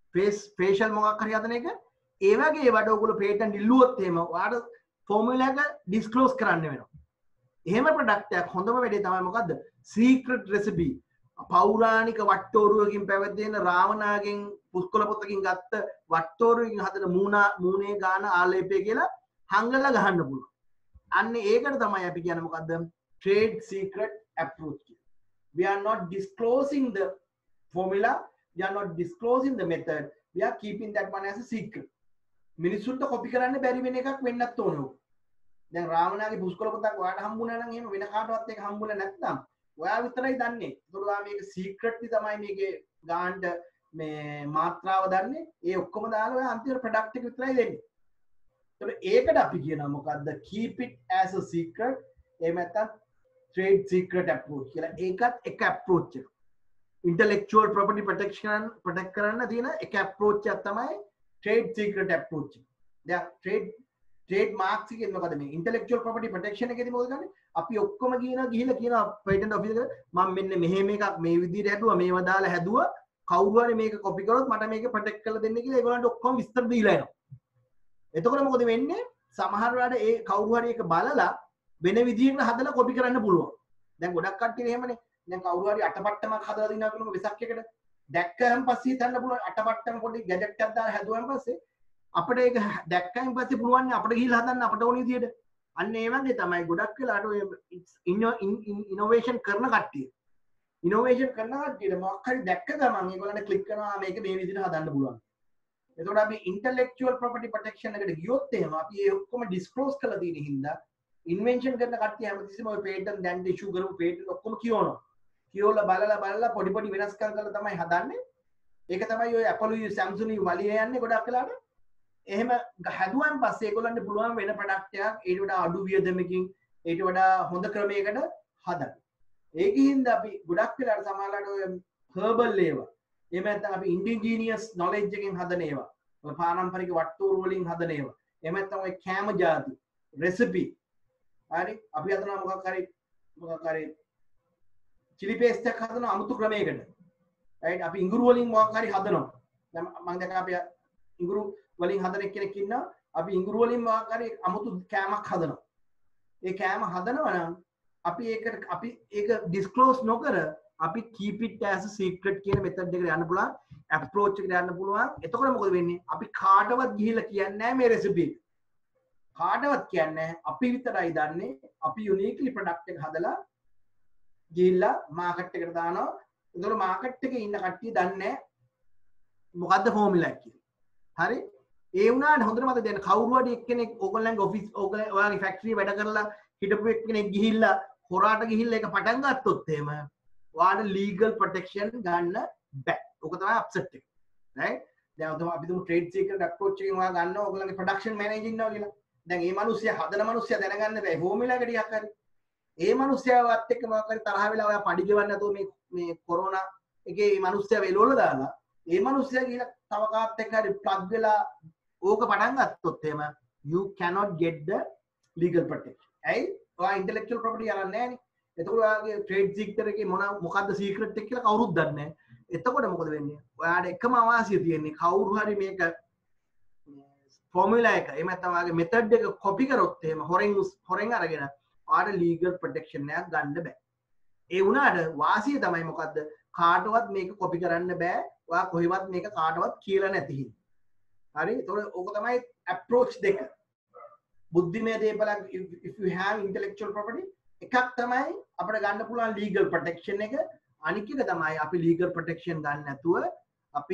face facial මොකක් හරි හදන එක ඒ වගේ වැඩ ඔයගොල්ලෝ patent ඉල්ලුවොත් එහෙම ඔයාලට formula එක disclose කරන්න වෙනවා. එහෙම product එකක් හොඳම වැඩේ තමයි මොකද්ද? secret recipe. පෞරාණික වට්ටෝරුවකින් පැවැත්වෙන රාවණාගෙන් පුස්කොළ පොතකින් ගත්ත වට්ටෝරුවකින් හදන මූණා මූණේ ගාන ආලේපය කියලා හංගලා ගහන්න පුළුවන්. අන්න ඒකට තමයි අපි කියන්නේ මොකද්ද? trade secret approach. We are not disclosing the formula, we are not disclosing the method, we are keeping that one as a secret. මිනිස්සුන්ට කොපි කරන්න බැරි වෙන එකක් වෙන්නත් ඕන. දැන් රාවණාගේ පුස්කොළ පොතක් ඔයාලට හම්බුණා නම් එහෙම වෙන කාටවත් ඒක හම්බුනේ නැත්නම් ඔයා විතරයි දන්නේ. ඒතකොට ඔයා මේක සීක්‍රට්ලි තමයි මේකේ ගාන්න මේ මාත්‍රාව දන්නේ. ඒ ඔක්කොම දාලා ඔයා අන්තිම ප්‍රොඩක්ට් එක විතරයි දෙන්නේ. ඒතකොට ඒකට අපි කියනවා මොකද්ද? keep it as a secret. එහෙම නැත්නම් trade secret approach කියලා. ඒකත් එක approach එක. intellectual property protection protect කරන්න තියෙන එක approach එකක් තමයි trade secret approach. දැන් trade trade marks එකේ මොකද මේ intellectual property protection එකේදී මොකද කරන්නේ? අපි ඔක්කොම කියනවා ගිහිල්ලා කියනවා patent office එකට මම මෙන්න මෙහෙම එකක් මේ විදිහට හැදුවා මේව දාලා හැදුවා කවුරු හරි මේක copy කරොත් මට මේක protect කරලා දෙන්න කියලා ඒගොල්ලන්ට ඔක්කොම විස්තර දීලා එනවා. එතකොට මොකද වෙන්නේ? සමහර වෙලාවට ඒ කවුරු හරි එක බලලා වෙන විදිහකට හදලා copy කරන්න පුළුවන්. දැන් ගොඩක් කට්ටිය එහෙමනේ. දැන් කවුරු හරි අටපට්ටමක් හදලා දිනවා කියනකො වෙසක් එකට දැක්කම පස්සේ හිතන්න පුළුවන් අටපට්ටම පොඩි ගැජට් එකක් දාලා හැදුවාන් පස්සේ අපිට ඒක දැක්කයින් පස්සේ පුළුවන් නේ අපිට ගිහිල්ලා හදන්න අපිට ඕන විදියට. අන්න ඒ වගේ තමයි ගොඩක් වෙලාට ඔය ඉනෝවේෂන් කරන කට්ටිය. ඉනෝවේෂන් කරන කට්ටියට මොකක් හරි දැක්ක ගමන් ඒගොල්ලන්ට ක්ලික් කරනවා මේක මේ විදිහට හදන්න පුළුවන්. එතකොට අපි intellectual property protection එකට ගියොත් එහෙම අපි ඒ ඔක්කොම disclose කරලා තියෙන හින්දා ඉන්වෙන්ෂන් කරන කට්ටිය හැමතිස්සෙම ඔය patent දැන් issue කරපු patent ඔක්කොම කියවනවා. කියවලා බලලා බලලා පොඩි පොඩි වෙනස්කම් කරලා තමයි හදන්නේ. ඒක තමයි ඔය Apple යු Samsung යු වලිය යන්නේ ගොඩක් වෙලාට. එහෙම හැදුවන් පස්සේ ඒගොල්ලන්ට පුළුවන් වෙන ප්‍රොඩක්ට් එකක් ඊට වඩා අඩු වියදමකින් ඊට වඩා හොඳ ක්‍රමයකට හදන්න. ඒකින්ද අපි ගොඩක් වෙලාට සමහරවිට ඔය හර්බල් ඒවා එහෙම නැත්නම් අපි ඉන්ඩිජිනියස් නොලෙජ් එකෙන් හදන ඒවා ඔය පාරම්පරික වට්ටෝරු වලින් හදන ඒවා එහෙම නැත්නම් ඔය කෑම ಜಾති රෙසිපි හරි අපි හදනවා මොකක් හරි මොකක් හරි chili paste එකක් හදනවා අමුතු ක්‍රමයකට රයිට් අපි ඉඟුරු වලින් මොකක් හරි හදනවා දැන් මම දැන් අපි ඉඟුරු වලින් හදන කෙනෙක් ඉන්නවා අපි ඉඟුරු වලින් මොකක් හරි අමුතු කෑමක් හදනවා ඒ කෑම හදනවා නම් අපි ඒකට අපි ඒක ඩිස්ක්ලෝස් නොකර අපි keep it as a secret කියන මෙතඩ් එකට යන්න පුළුවන් approach එකට යන්න පුළුවන් එතකොට මොකද වෙන්නේ අපි කාටවත් ගිහිල්ලා කියන්නේ නැහැ මේ recipe කාටවත් කියන්නේ නැහැ අපි විතරයි දන්නේ අපි uniquely product එක හදලා ගිහිල්ලා market එකට දානවා එතකොට market එකේ ඉන්න කට්ටිය දන්නේ නැහැ මොකද්ද formula එක කියලා හරි ඒ වුණාට හොඳට මතක තියාගන්න කවුරු හරි එක්කෙනෙක් ඕගොල්ලන්ගේ ඔෆිස් ඕගොල්ලෝ ඔයාගේ ෆැක්ටරි වැඩ කරලා හිටපු එක්කෙනෙක් ගිහිල්ලා හොරාට ගිහිල්ලා ඒක පටන් ගත්තොත් එහෙම ඔයාලට ලීගල් ප්‍රොටෙක්ෂන් ගන්න බෑ. ඔක තමයි අප්සෙට් එක. රයිට්? දැන් ඔතන අපි තුමු ට්‍රේඩ් සීක්‍රට් අප්‍රෝච් එකෙන් ඔයා ගන්නවා ඔයගොල්ලන්ගේ ප්‍රොඩක්ෂන් මැනේජ් ඉන්නවා කියලා. දැන් මේ මිනිස්සයා හදන මිනිස්සයා දැනගන්න බෑ ෆෝමියුලා එක ටිකක් හරි. ඒ මිනිස්සයාවත් එක්ක මොකක් හරි තරහ වෙලා ඔයා පඩි ගෙවන්න නැතුව මේ මේ කොරෝනා එකේ මේ මිනිස්සයා වෙලවල දාලා ඒ මිනිස්සයා ගිහලා තව කාත් එක්ක හරි ප්ලග් වෙලා ඕක පටන් ගත්තොත් එහෙම you cannot get the legal protection. ඇයි? ඔයා intellectual property යන්නේ නැහැ නේ. එතකොට ඔයාගේ trade secret එකේ මොන මොකද්ද secret එක කියලා කවුරුත් දන්නේ නැහැ. එතකොට මොකද වෙන්නේ? ඔයාට එකම අවාසිය තියෙන්නේ කවුරු හරි මේක formula එක එහෙම නැත්නම් ඔයාගේ method එක copy කරොත් එහෙම හොරෙන් හොරෙන් අරගෙන ඔයාට legal protection එකක් ගන්න බෑ. ඒ වුණාට වාසිය තමයි මොකද්ද? කාටවත් මේක copy කරන්න බෑ. ඔයා කොහෙවත් මේක කාටවත් කියලා නැති හින්දා. හරි? එතකොට ඕක තමයි approach දෙක. බුද්ධිමය දේපලක් if you have intellectual property එකක් තමයි අපිට ගන්න පුළුවන් legal protection එක අනික එක තමයි අපි legal protection ගන්න නැතුව අපි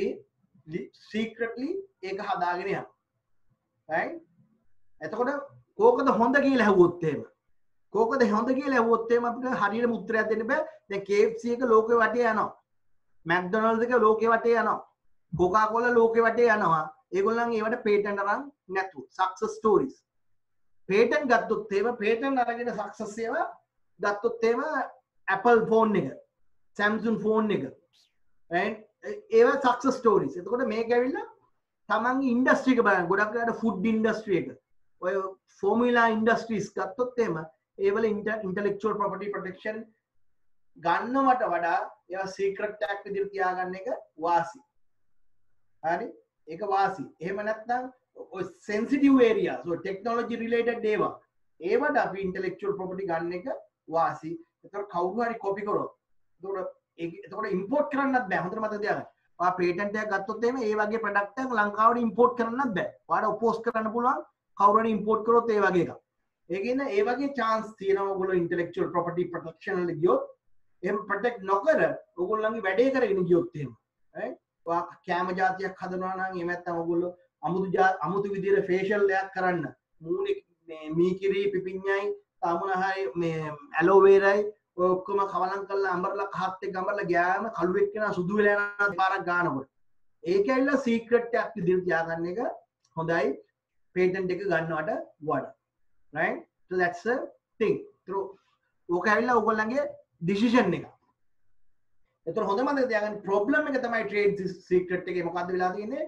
secretly ඒක හදාගෙන යනවා right එතකොට කෝකද හොඳ කියලා ඇහුවොත් එහෙම කෝකද හොඳ කියලා ඇහුවොත් එහෙම අපිට හරියටම උත්තරයක් දෙන්න බෑ දැන් K F C එක ලෝකෙ වටේ යනවා McDonald's එක ලෝකෙ වටේ යනවා Coca-Cola ලෝකෙ වටේ යනවා ඒගොල්ලන් ඒවට patent අරන් නැතුව success stories patent ගත්තොත් එහෙම patent අරගෙන success ඒවා ගත්තොත් එහෙම Apple phone එක Samsung phone එක right ඒවා success stories එතකොට මේක ඇවිල්ලා තමන්ගේ industry එක බලන්න ගොඩක් වෙලාවට food industry එක ඔය formula industries ගත්තොත් එහෙම ඒවල intellectual property protection ගන්නවට වඩා ඒවා secret tag විදිහට තියාගන්න එක වාසි හරි ඒක වාසි එහෙම නැත්නම් ඔය sensitive areas so technology related ඒවා ඒවට අපි intellectual property ගන්න එක වාසි එතකොට කවුරු හරි copy කරොත් එතකොට එතකොට import කරන්නත් බෑ හොඳට මතක තියාගන්න ඔයා patent එකක් ගත්තොත් එහෙම ඒ වගේ product එකක් ලංකාවට import කරන්නත් බෑ ඔයාලා oppose කරන්න පුළුවන් කවුරු හරි import කරොත් ඒ වගේ එකක් ඒකින්ද ඒ වගේ chance තියෙනවා ඔයගොල්ලෝ intellectual property protection වල ගියොත් එහෙම protect නොකර ඔයගොල්ලන්ගේ වැඩේ කරගෙන ගියොත් එහෙම right ඔයා කැම જાතියක් හදනවා නම් එහෙම නැත්නම් ඔයගොල්ලෝ අමුතු අමුතු විදිහට facial එකක් කරන්න මූණේ මේ මීකිරි පිපිඤ්ඤයි තමනහයි මේ ඇලෝ වේරයි ඔය ඔක්කොම කවලම් කරලා අඹරලා කහත් එක්ක අඹරලා ගෑම කළු එක්කෙනා සුදු වෙලා යන පාරක් ගන්නකොට ඒක ඇවිල්ලා සීක්‍රට් එකක් විදිහට තියාගන්න එක හොඳයි patent එක ගන්නවට වඩා right so that's a thing so ඕක ඇවිල්ලා ඔයගොල්ලන්ගේ decision එක එතකොට හොඳ මතක තියාගන්න problem එක තමයි trade secret එකේ මොකද්ද වෙලා තියෙන්නේ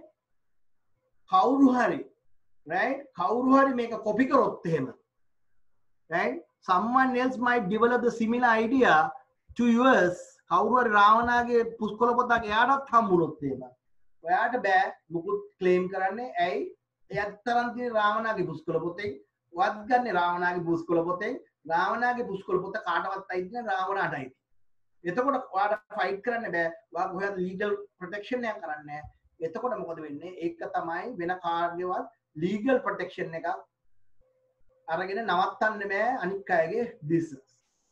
කවුරු හරි right කවුරු හරි මේක copy කරොත් එහෙම right someone else might develop the similar idea to yours කවුරු හරි රාවණාගේ පුස්කොළ පොතක් එයාටත් හම්බුනොත් එහෙම ඔයාට බෑ මුකුත් claim කරන්නේ ඇයි එයාත් තරම් තියෙන රාවණාගේ පුස්කොළ පොතේ වත් ගන්න රාවණාගේ පුස්කොළ පොතේ රාවණාගේ පුස්කොළ පොත කාටවත් අයිති නැහැ රාවණාට අයිති එතකොට ඔයාට ෆයිට් කරන්න බෑ ඔයා කොහෙද ලීගල් ප්‍රොටෙක්ෂන් එකක් කරන්නේ එතකොට මොකද වෙන්නේ ඒක තමයි වෙන කාර්යවත් ලීගල් ප්‍රොටෙක්ෂන් එකක් අරගෙන නවත්තන්න බෑ අනික් අයගේ බිස්නස්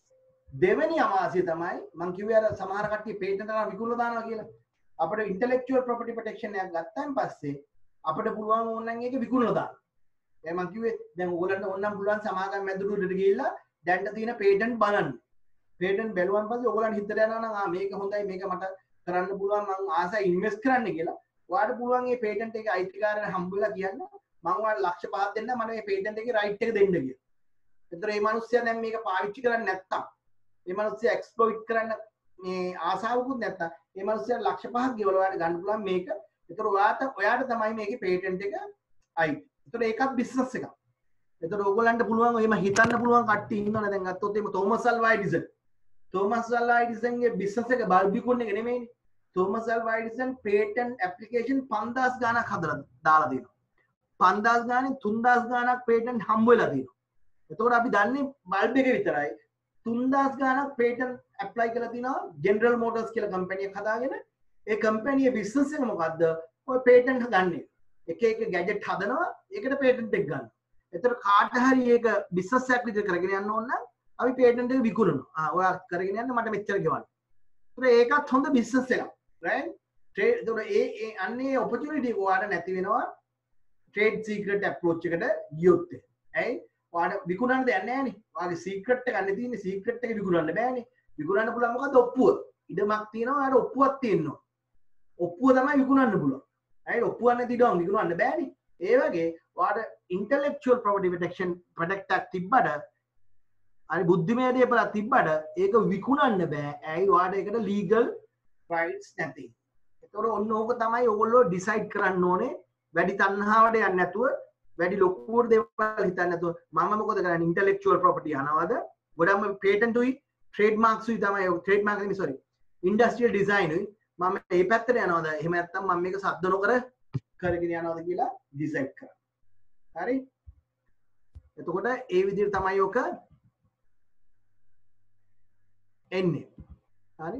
දෙවෙනි අමාසිය තමයි මම කිව්වේ අර සමහර කට්ටිය පේටන්ට් කරලා විකුණලා දානවා කියලා අපිට ඉන්ටෙලෙක්චුවල් ප්‍රොපර්ටි ප්‍රොටෙක්ෂන් එකක් ගත්තාන් පස්සේ අපිට පුළුවන් ඕනනම් ඒක විකුණලා දාන්න ඒ මම කිව්වේ දැන් ඕගොල්ලන්ට ඕනනම් පුළුවන් සමාගම් මැදුරට ගිහිල්ලා දැන්ට තියෙන පේටන්ට් බලන්න පේටන්ට් බැලුවන් පස්සේ ඔයගොල්ලන් හිතට යනවා නම් ආ මේක හොඳයි මේක මට කරන්න පුළුවන් මම ආසයි ඉන්වෙස්ට් කරන්න කියලා ඔයාලට පුළුවන් මේ පේටන්ට් එකේ අයිතිකාරයන් හම්බුලා කියන්න මම ඔයාලට ලක්ෂ පහක් දෙන්න මම මේ පේටන්ට් එකේ රයිට් එක දෙන්න කියලා. ඒතර මේ මිනිස්සයා දැන් මේක පාවිච්චි කරන්නේ නැත්තම් මේ මිනිස්සයා එක්ස්ප්ලොයිට් කරන්න මේ ආසාවකුත් නැත්තම් මේ මිනිස්සයා ලක්ෂ පහක් ගෙවලා ඔයාලට ගන්න පුළුවන් මේක. ඒතර ඔයාට ඔයාට තමයි මේකේ පේටන්ට් එක අයිති. ඒතර ඒකත් බිස්නස් එකක්. ඒතර ඕගොල්ලන්ට පුළුවන් එහෙම හිතන්න පුළුවන් කට්ටිය ඉන්නවනේ දැන් ගත්තොත් එහෙම Thomas Alva Edison Thomas Alva එඩිසන්ගේ බිස්නස් එක බල්බ් විකුණන එක නෙමෙයිනේ Thomas Alva Edison patent application පන්දාස් ගාණක් හදලා දාලා දෙනවා පන්දාස් ගාණෙන් තුන්දාස් ගාණක් පේටන්ට් හම්බ වෙලා තියෙනවා එතකොට අපි දන්නේ බල්බ් එක විතරයි තුන්දාස් ගාණක් පේටන්ට් ඇප්ලයි කරලා තිනවා ජෙනරල් මෝටර්ස් කියලා කම්පැනි එකක් හදාගෙන ඒ කම්පැනියේ බිස්නස් එක මොකද්ද ඔය පේටන්ට් ගන්න එක එක ගැජට් හදනවා ඒකට පේටන්ට් එක ගන්න එතකොට කාට හරි ඒක බිස්නස් එකක් විදිහට කරගෙන යන්න ඕන නම් අපි පේටන්ට් එක විකුණනවා. ආ ඔයා කරගෙන යන්න මට මෙච්චර ගෙවන්න. ඒතර ඒකත් හොඳ බිස්නස් එකක්. right? trade ඒතර ඒ ඒ අන්නේ opportunity එක ඔයාලට නැති වෙනවා trade secret approach එකට ගියොත්. ඇයි? ඔයාලට විකුණන්න දෙයක් නැහැ නේ. ඔයාගේ secret එක ගන්න තියෙන්නේ secret එක විකුණන්න බෑනේ. විකුණන්න පුළුවන් මොකද්ද ඔප්පුව. ඉඩමක් තියෙනවා ඔයාලට ඔප්පුවක් තියෙනවා. ඔප්පුව තමයි විකුණන්න පුළුවන්. right? ඔප්පුවක් නැති ඉඩම් විකුණන්න බෑනේ. ඒ වගේ ඔයාලට intellectual property protection protect එකක් තිබ්බට අර බුද්ධිමය දේපලක් තිබ්බට ඒක විකුණන්න බෑ. ඇයි? ඔයාලට ඒකට legal rights නැති. ඒතකොට ඔන්න ඕක තමයි ඔයගොල්ලෝ decide කරන්න ඕනේ. වැඩි තණ්හාවට යන්නේ නැතුව, වැඩි ලොකුවට දේවල් හිතන්නේ නැතුව මම මොකද කරන්නේ? intellectual property අනවද? ගොඩක්ම patent උයි, trademarks උයි තමයි. trademark නෙමෙයි sorry. industrial design උයි. මම මේ පැත්තට යනවද? එහෙම නැත්නම් මම මේක සද්ද නොකර කරගෙන යනවද කියලා decide කරන්න. හරි? එතකොට ඒ විදිහට තමයි ඔක එන්නේ. හරි?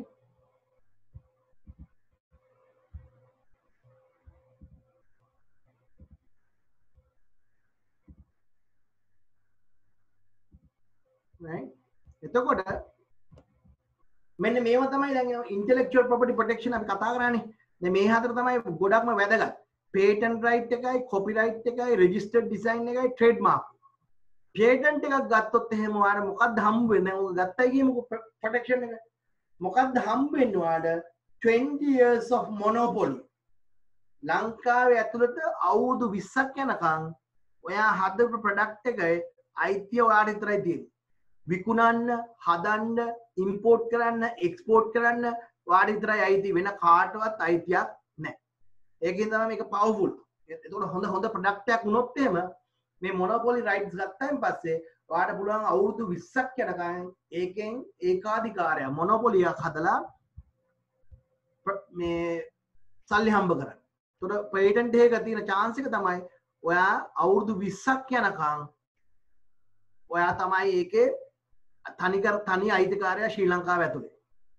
right? එතකොට මෙන්න මේවා තමයි දැන් intellectual property protection අපි කතා කරන්නේ. දැන් මේ හතර තමයි ගොඩක්ම වැදගත්. patent right එකයි, copyright එකයි, registered design එකයි, trademark. patent එකක් ගත්තොත් එහෙම ඔයාලා මොකක්ද හම්බ වෙන්නේ? ඔක ගත්තයි කියමුකෝ protection එක. මොකක්ද හම්බ වෙන්නේ ඔයාලට? twenty years of monopoly. ලංකාවේ ඇතුළත අවුරුදු විස්සක් යනකම් ඔයා හදපු product එකේ අයිතිය ඔයාලට විතරයි තියෙන්නේ. විකුණන්න, හදන්න, import කරන්න, export කරන්න ඔයාලට විතරයි අයිති වෙන කාටවත් අයිතියක් නැහැ. ඒකෙන් තමයි මේක powerful. ඒතකොට හොඳ හොඳ product එකක් වුණොත් එහෙම මේ monopoly rights ගත්තාන් පස්සේ ඔයාලට පුළුවන් අවුරුදු විස්සක් යනකම් ඒකෙන් ඒකාධිකාරය monopoly එකක් හදලා මේ සල්ලි හම්බ කරන්න. තොර පේටන්ට් එකක තියෙන chance එක තමයි ඔයා අවුරුදු විස්සක් යනකම් ඔයා තමයි ඒකේ තනිකර තනි අයිතිකාරයා ශ්‍රී ලංකාව ඇතුලේ.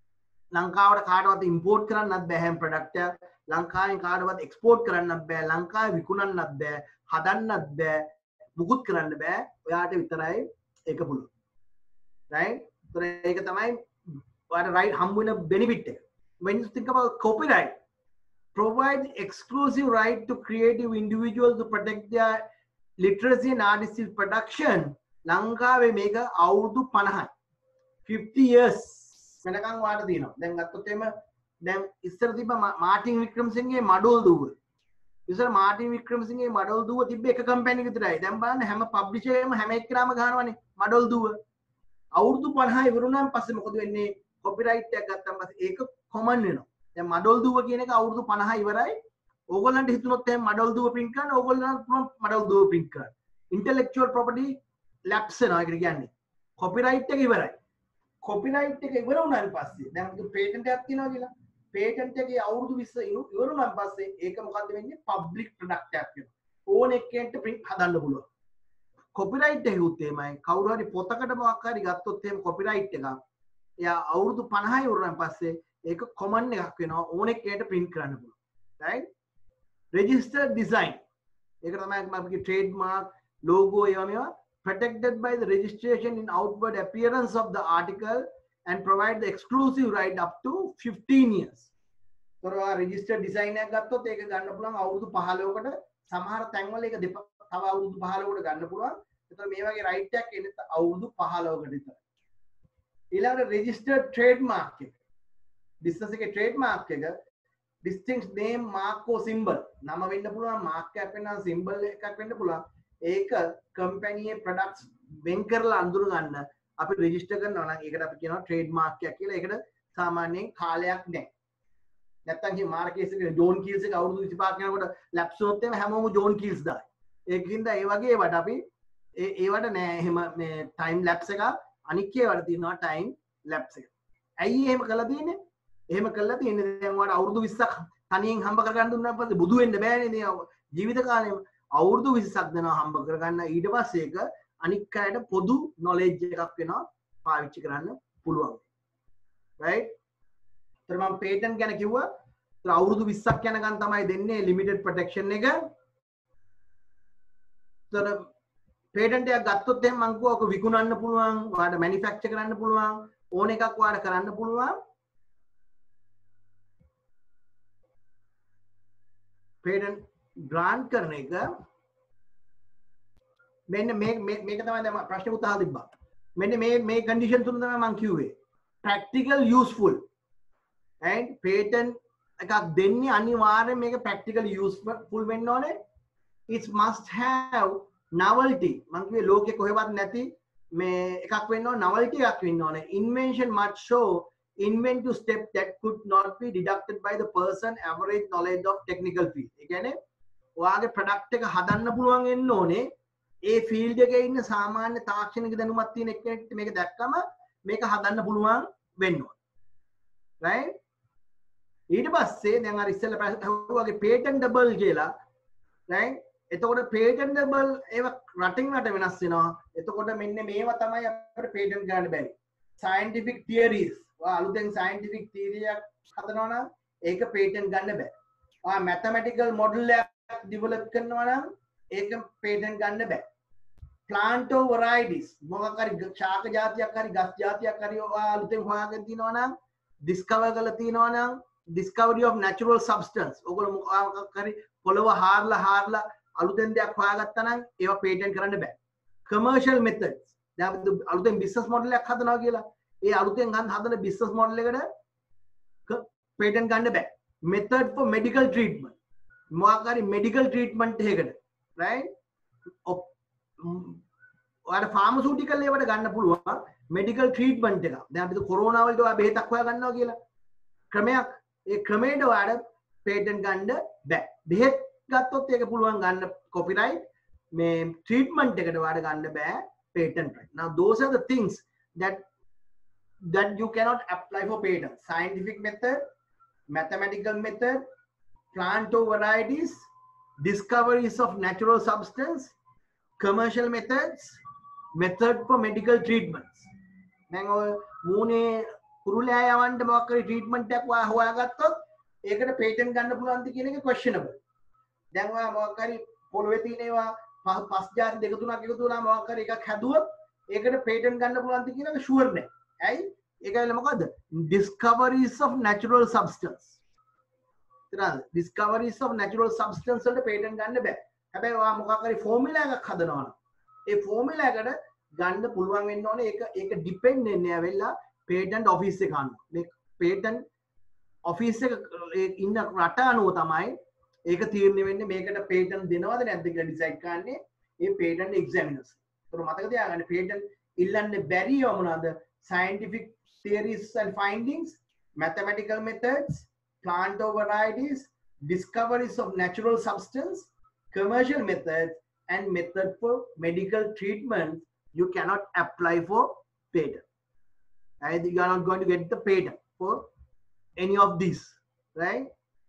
ලංකාවට කාටවත් ඉම්පෝර්ට් කරන්නත් බෑ හැම ප්‍රොඩක්ට් එක. ලංකාවෙන් කාටවත් එක්ස්පෝර්ට් කරන්නත් බෑ. ලංකාවේ විකුණන්නත් බෑ. හදන්නත් බෑ. මුකුත් කරන්න බෑ. ඔයාට විතරයි ඒක පුළුවන්. right? so ඒක තමයි ඔයාට right හම්බ වෙන benefit එක. when you think about copyright, provides exclusive right to creative individuals to protect their literacy and artistic production. ලංකාවේ මේක අවුරුදු පනහයි. fifty years වෙනකන් වාට තියෙනවා. දැන් ගත්තොත් එimhe දැන් ඉස්සර තිබ්බ මාටින් වික්‍රමසිංහගේ මඩොල් දුව. ඉස්සර මාටින් වික්‍රමසිංහගේ මඩොල් දුව තිබ්බ එක කම්පැනි එක විතරයි. දැන් බලන්න හැම පබ්ලිෂර් එකම හැම එක්කනම ගහනවානේ මඩොල් දුව. අවුරුදු පනහයි ඉවරුණාන් පස්සේ මොකද වෙන්නේ? කොපිරයිට් එකක් ගත්තාන් පස්සේ ඒක කොමන් වෙනවා. දැන් මඩොල් දුව කියන එක අවුරුදු පනහයි ඉවරයි. ඕගොල්ලන්ට හිතුනොත් එහෙනම් මඩොල් දුව print කරන්න ඕගොල්ලන්ට පුළුවන් මඩොල් දුව print කරන්න. intellectual property lapse වෙනවා ඒකට කියන්නේ. කොපිරයිට් එක ඉවරයි. කොපිරයිට් එක ඉවර වුණාන් පස්සේ දැන් පේටන්ට් එකක් තියෙනවා කියලා. පේටන්ට් එකේ අවුරුදු විස්ස ඉවර වුණාන් පස්සේ ඒක මොකද්ද වෙන්නේ? පබ්ලික් ප්‍රොඩක්ට් එකක් වෙනවා. ඕන එකෙන්ට print හදන්න පුළුවන්. කොපිරයිට් එක උත් එහෙමයි. කවුරු හරි පොතකට මොකක් හරි ගත්තොත් එහෙම කොපිරයිට් එකක්. එයා අවුරුදු පනහයි වුණාන් පස්සේ ඒක කොමන් එකක් වෙනවා. ඕන එකකට print කරන්න පුළුවන්. right? registered design. ඒක තමයි අපේ trademark, logo ඒවා මේවා protected by the registration in outward appearance of the article and provide the exclusive right up to fifteen years. තොරවා registered design එකක් ගත්තොත් ඒක ගන්න පුළුවන් අවුරුදු පහළොවකට සමහර තැන්වල ඒක තව අවුරුදු පහළොවකට ගන්න පුළුවන්. ඒතර මේ වගේ right එකක් එන්නේ අවුරුදු පහළොවකට විතර. ඊළඟට registered trademark එක. business එකේ trademark එක distinct name mark or symbol. නම වෙන්න පුළුවන්, mark එකක් වෙන්න, symbol එකක් වෙන්න පුළුවන්. ඒක කම්පැනියේ ප්‍රොඩක්ට්ස් වෙන් කරලා අඳුර ගන්න අපි රෙජිස්ටර් කරනවා නම් ඒකට අපි කියනවා ට්‍රේඩ්මාර්ක් එකක් කියලා. ඒකට සාමාන්‍යයෙන් කාලයක් නැහැ. නැත්තම් මේ මාර්කේස් එකේ ජෝන් කීල්ස් එක අවුරුදු විසිපහක් යනකොට ලැප්ස් වුණොත් එහෙම හැමෝම ජෝන් කීල්ස් දායි. ඒකින්ද ඒ වගේ ඒවට අපි ඒ ඒවට නෑ එහෙම මේ ටයිම් ලැප්ස් එක අනික් ඒවට තියෙනවා ටයිම් ලැප්ස් එක. ඇයි එහෙම කළා තියෙන්නේ? එහෙම කළා තියෙන්නේ දැන් ඔයාලට අවුරුදු විස්සක් තනියෙන් හම්බ කරගන්න දුන්නා පස්සේ බුදු වෙන්න බෑනේ මේ ජීවිත කාලෙම. අවුරුදු විස්සක් දෙනවා හම්බ කරගන්න. ඊට පස්සේ ඒක අනික් අයට පොදු නොලෙජ් එකක් වෙනවා පාවිච්චි කරන්න පුළුවන්. right? ඒතර මම පේටන්ට් ගැන කිව්වා. ඒතර අවුරුදු විස්සක් යනකම් තමයි දෙන්නේ ලිමිටඩ් ප්‍රොටෙක්ෂන් එක. ඒතර පේටන්ට් එකක් ගත්තොත් එහෙනම් මම කිව්වා ඔක විකුණන්න පුළුවන්, ඔයාලට මැනුෆැක්චර් කරන්න පුළුවන්, ඕන එකක් ඔයාලට කරන්න පුළුවන්. පේටන්ට් ග්‍රාන්ට් කරන එක මෙන්න මේ මේක තමයි දැන් ප්‍රශ්න උත්තර තිබ්බා. මෙන්න මේ මේ කන්ඩිෂන් තුන තමයි මම කිව්වේ. practical useful and patent එකක් දෙන්නේ අනිවාර්යයෙන් මේක practical useful වෙන්න ඕනේ. it must have novelty. මම කිව්වේ ලෝකේ කොහෙවත් නැති මේ එකක් වෙන්න ඕනේ, novelty එකක් වෙන්න ඕනේ. invention must show inventive step that could not be deducted by the person average knowledge of technical field. ඒ කියන්නේ ඔයාගේ ප්‍රොඩක්ට් එක හදන්න පුළුවන් වෙන්න ඕනේ. ඒ ෆීල්ඩ් එකේ ඉන්න සාමාන්‍ය තාක්ෂණික දැනුමක් තියෙන එක්කෙනෙක්ට මේක දැක්කම මේක හදන්න පුළුවන් වෙන්න ඕනේ. right? ඊට පස්සේ දැන් අර ඉස්සෙල්ලා වගේ patentable කියලා right? එතකොට patentable ඒව රටින් රට වෙනස් වෙනවා. එතකොට මෙන්න මේවා තමයි අපිට patent ගන්න බැරි. scientific theories. ඔයා අලුතෙන් scientific theory එකක් හදනවා නම් ඒක patent ගන්න බෑ. ඔයා mathematical model එකක් develop කරනවා නම් ඒක patent ගන්න බෑ. plant varieties මොකක් හරි ශාක జాතියක් හරි ගස් జాතියක් හරි ඔයා අලුතෙන් හොයාගෙන තියනවා නම් discover කරලා තියනවා නම් discovery of natural substance ඔයගොල්ලෝ මොකක් හරි පොළව හාරලා හාරලා අලුතෙන් දෙයක් හොයාගත්තා නම් ඒවා patent කරන්න බෑ. commercial methods දැන් අලුතෙන් business model එකක් හදනවා කියලා ඒ අලුතෙන් ගන්න හදන business model එකට patent ගන්න බෑ. method for medical treatment මොකක් හරි medical treatment එකකට right? ඔයාලට pharmaceutical ඒවට ගන්න පුළුවන් medical treatment එක. දැන් අපිට corona වලට ඔයා බෙහෙතක් හොයා ගන්නවා කියලා ක්‍රමයක්. ඒ ක්‍රමයට ඔයාලට patent ගන්න බෑ. බෙහෙත් ගත්තොත් ඒක පුළුවන් ගන්න copyright. මේ treatment එකට ඔයාලට ගන්න බෑ patent right. Now those are the things that that you cannot apply for patent. Scientific method, mathematical method, plant varieties, discoveries of natural substance, commercial methods, method for medical treatments. දැන් ඔය මූණේ කුරුලෑ යවන්න මොකක් හරි treatment එකක් හොයාගත්තොත් ඒකට patent ගන්න පුළුවන්ද කියන එක questionable. දැන් ඔයා මොකක් හරි පොළවේ තියෙන ඒවා පස් ජාති දෙක තුනක් එකතු කරලා මොකක් හරි එකක් හැදුවොත් ඒකට පේටන්ට් ගන්න පුළුවන්ද කියන එක ෂුවර් නෑ. ඇයි? ඒකයි මොකද්ද? discoveries of natural substance. තේරෙනවද? discoveries of natural substance වලට පේටන්ට් ගන්න බෑ. හැබැයි ඔයා මොකක් හරි ෆෝමියුලා එකක් හදනවා නම් ඒ ෆෝමියුලා එකට ගන්න පුළුවන් වෙන්න ඕනේ. ඒක ඒක ඩිපෙන්ඩ් වෙන්නේ ඇවිල්ලා පේටන්ට් ඔෆිස් එක අනුව. මේ පේටන්ට් ඔෆිස් එක ඉන්න රට අනුව තමයි ඒක තීරණය වෙන්නේ මේකට පේටන්ට් දෙනවද නැද්ද කියලා ඩිසයිඩ් කරන්නේ ඒ පේටන්ට් එක්සැමිනර්ස්. ඒතර මතක තියාගන්න පේටන්ට් ඉල්ලන්නේ බැරි මොනවාද? scientific theories and findings, mathematical methods, plant varieties, discoveries of natural substance, commercial methods, and method for medical treatment. You cannot apply for patent. Right? You are not going to get the patent for any of these, right?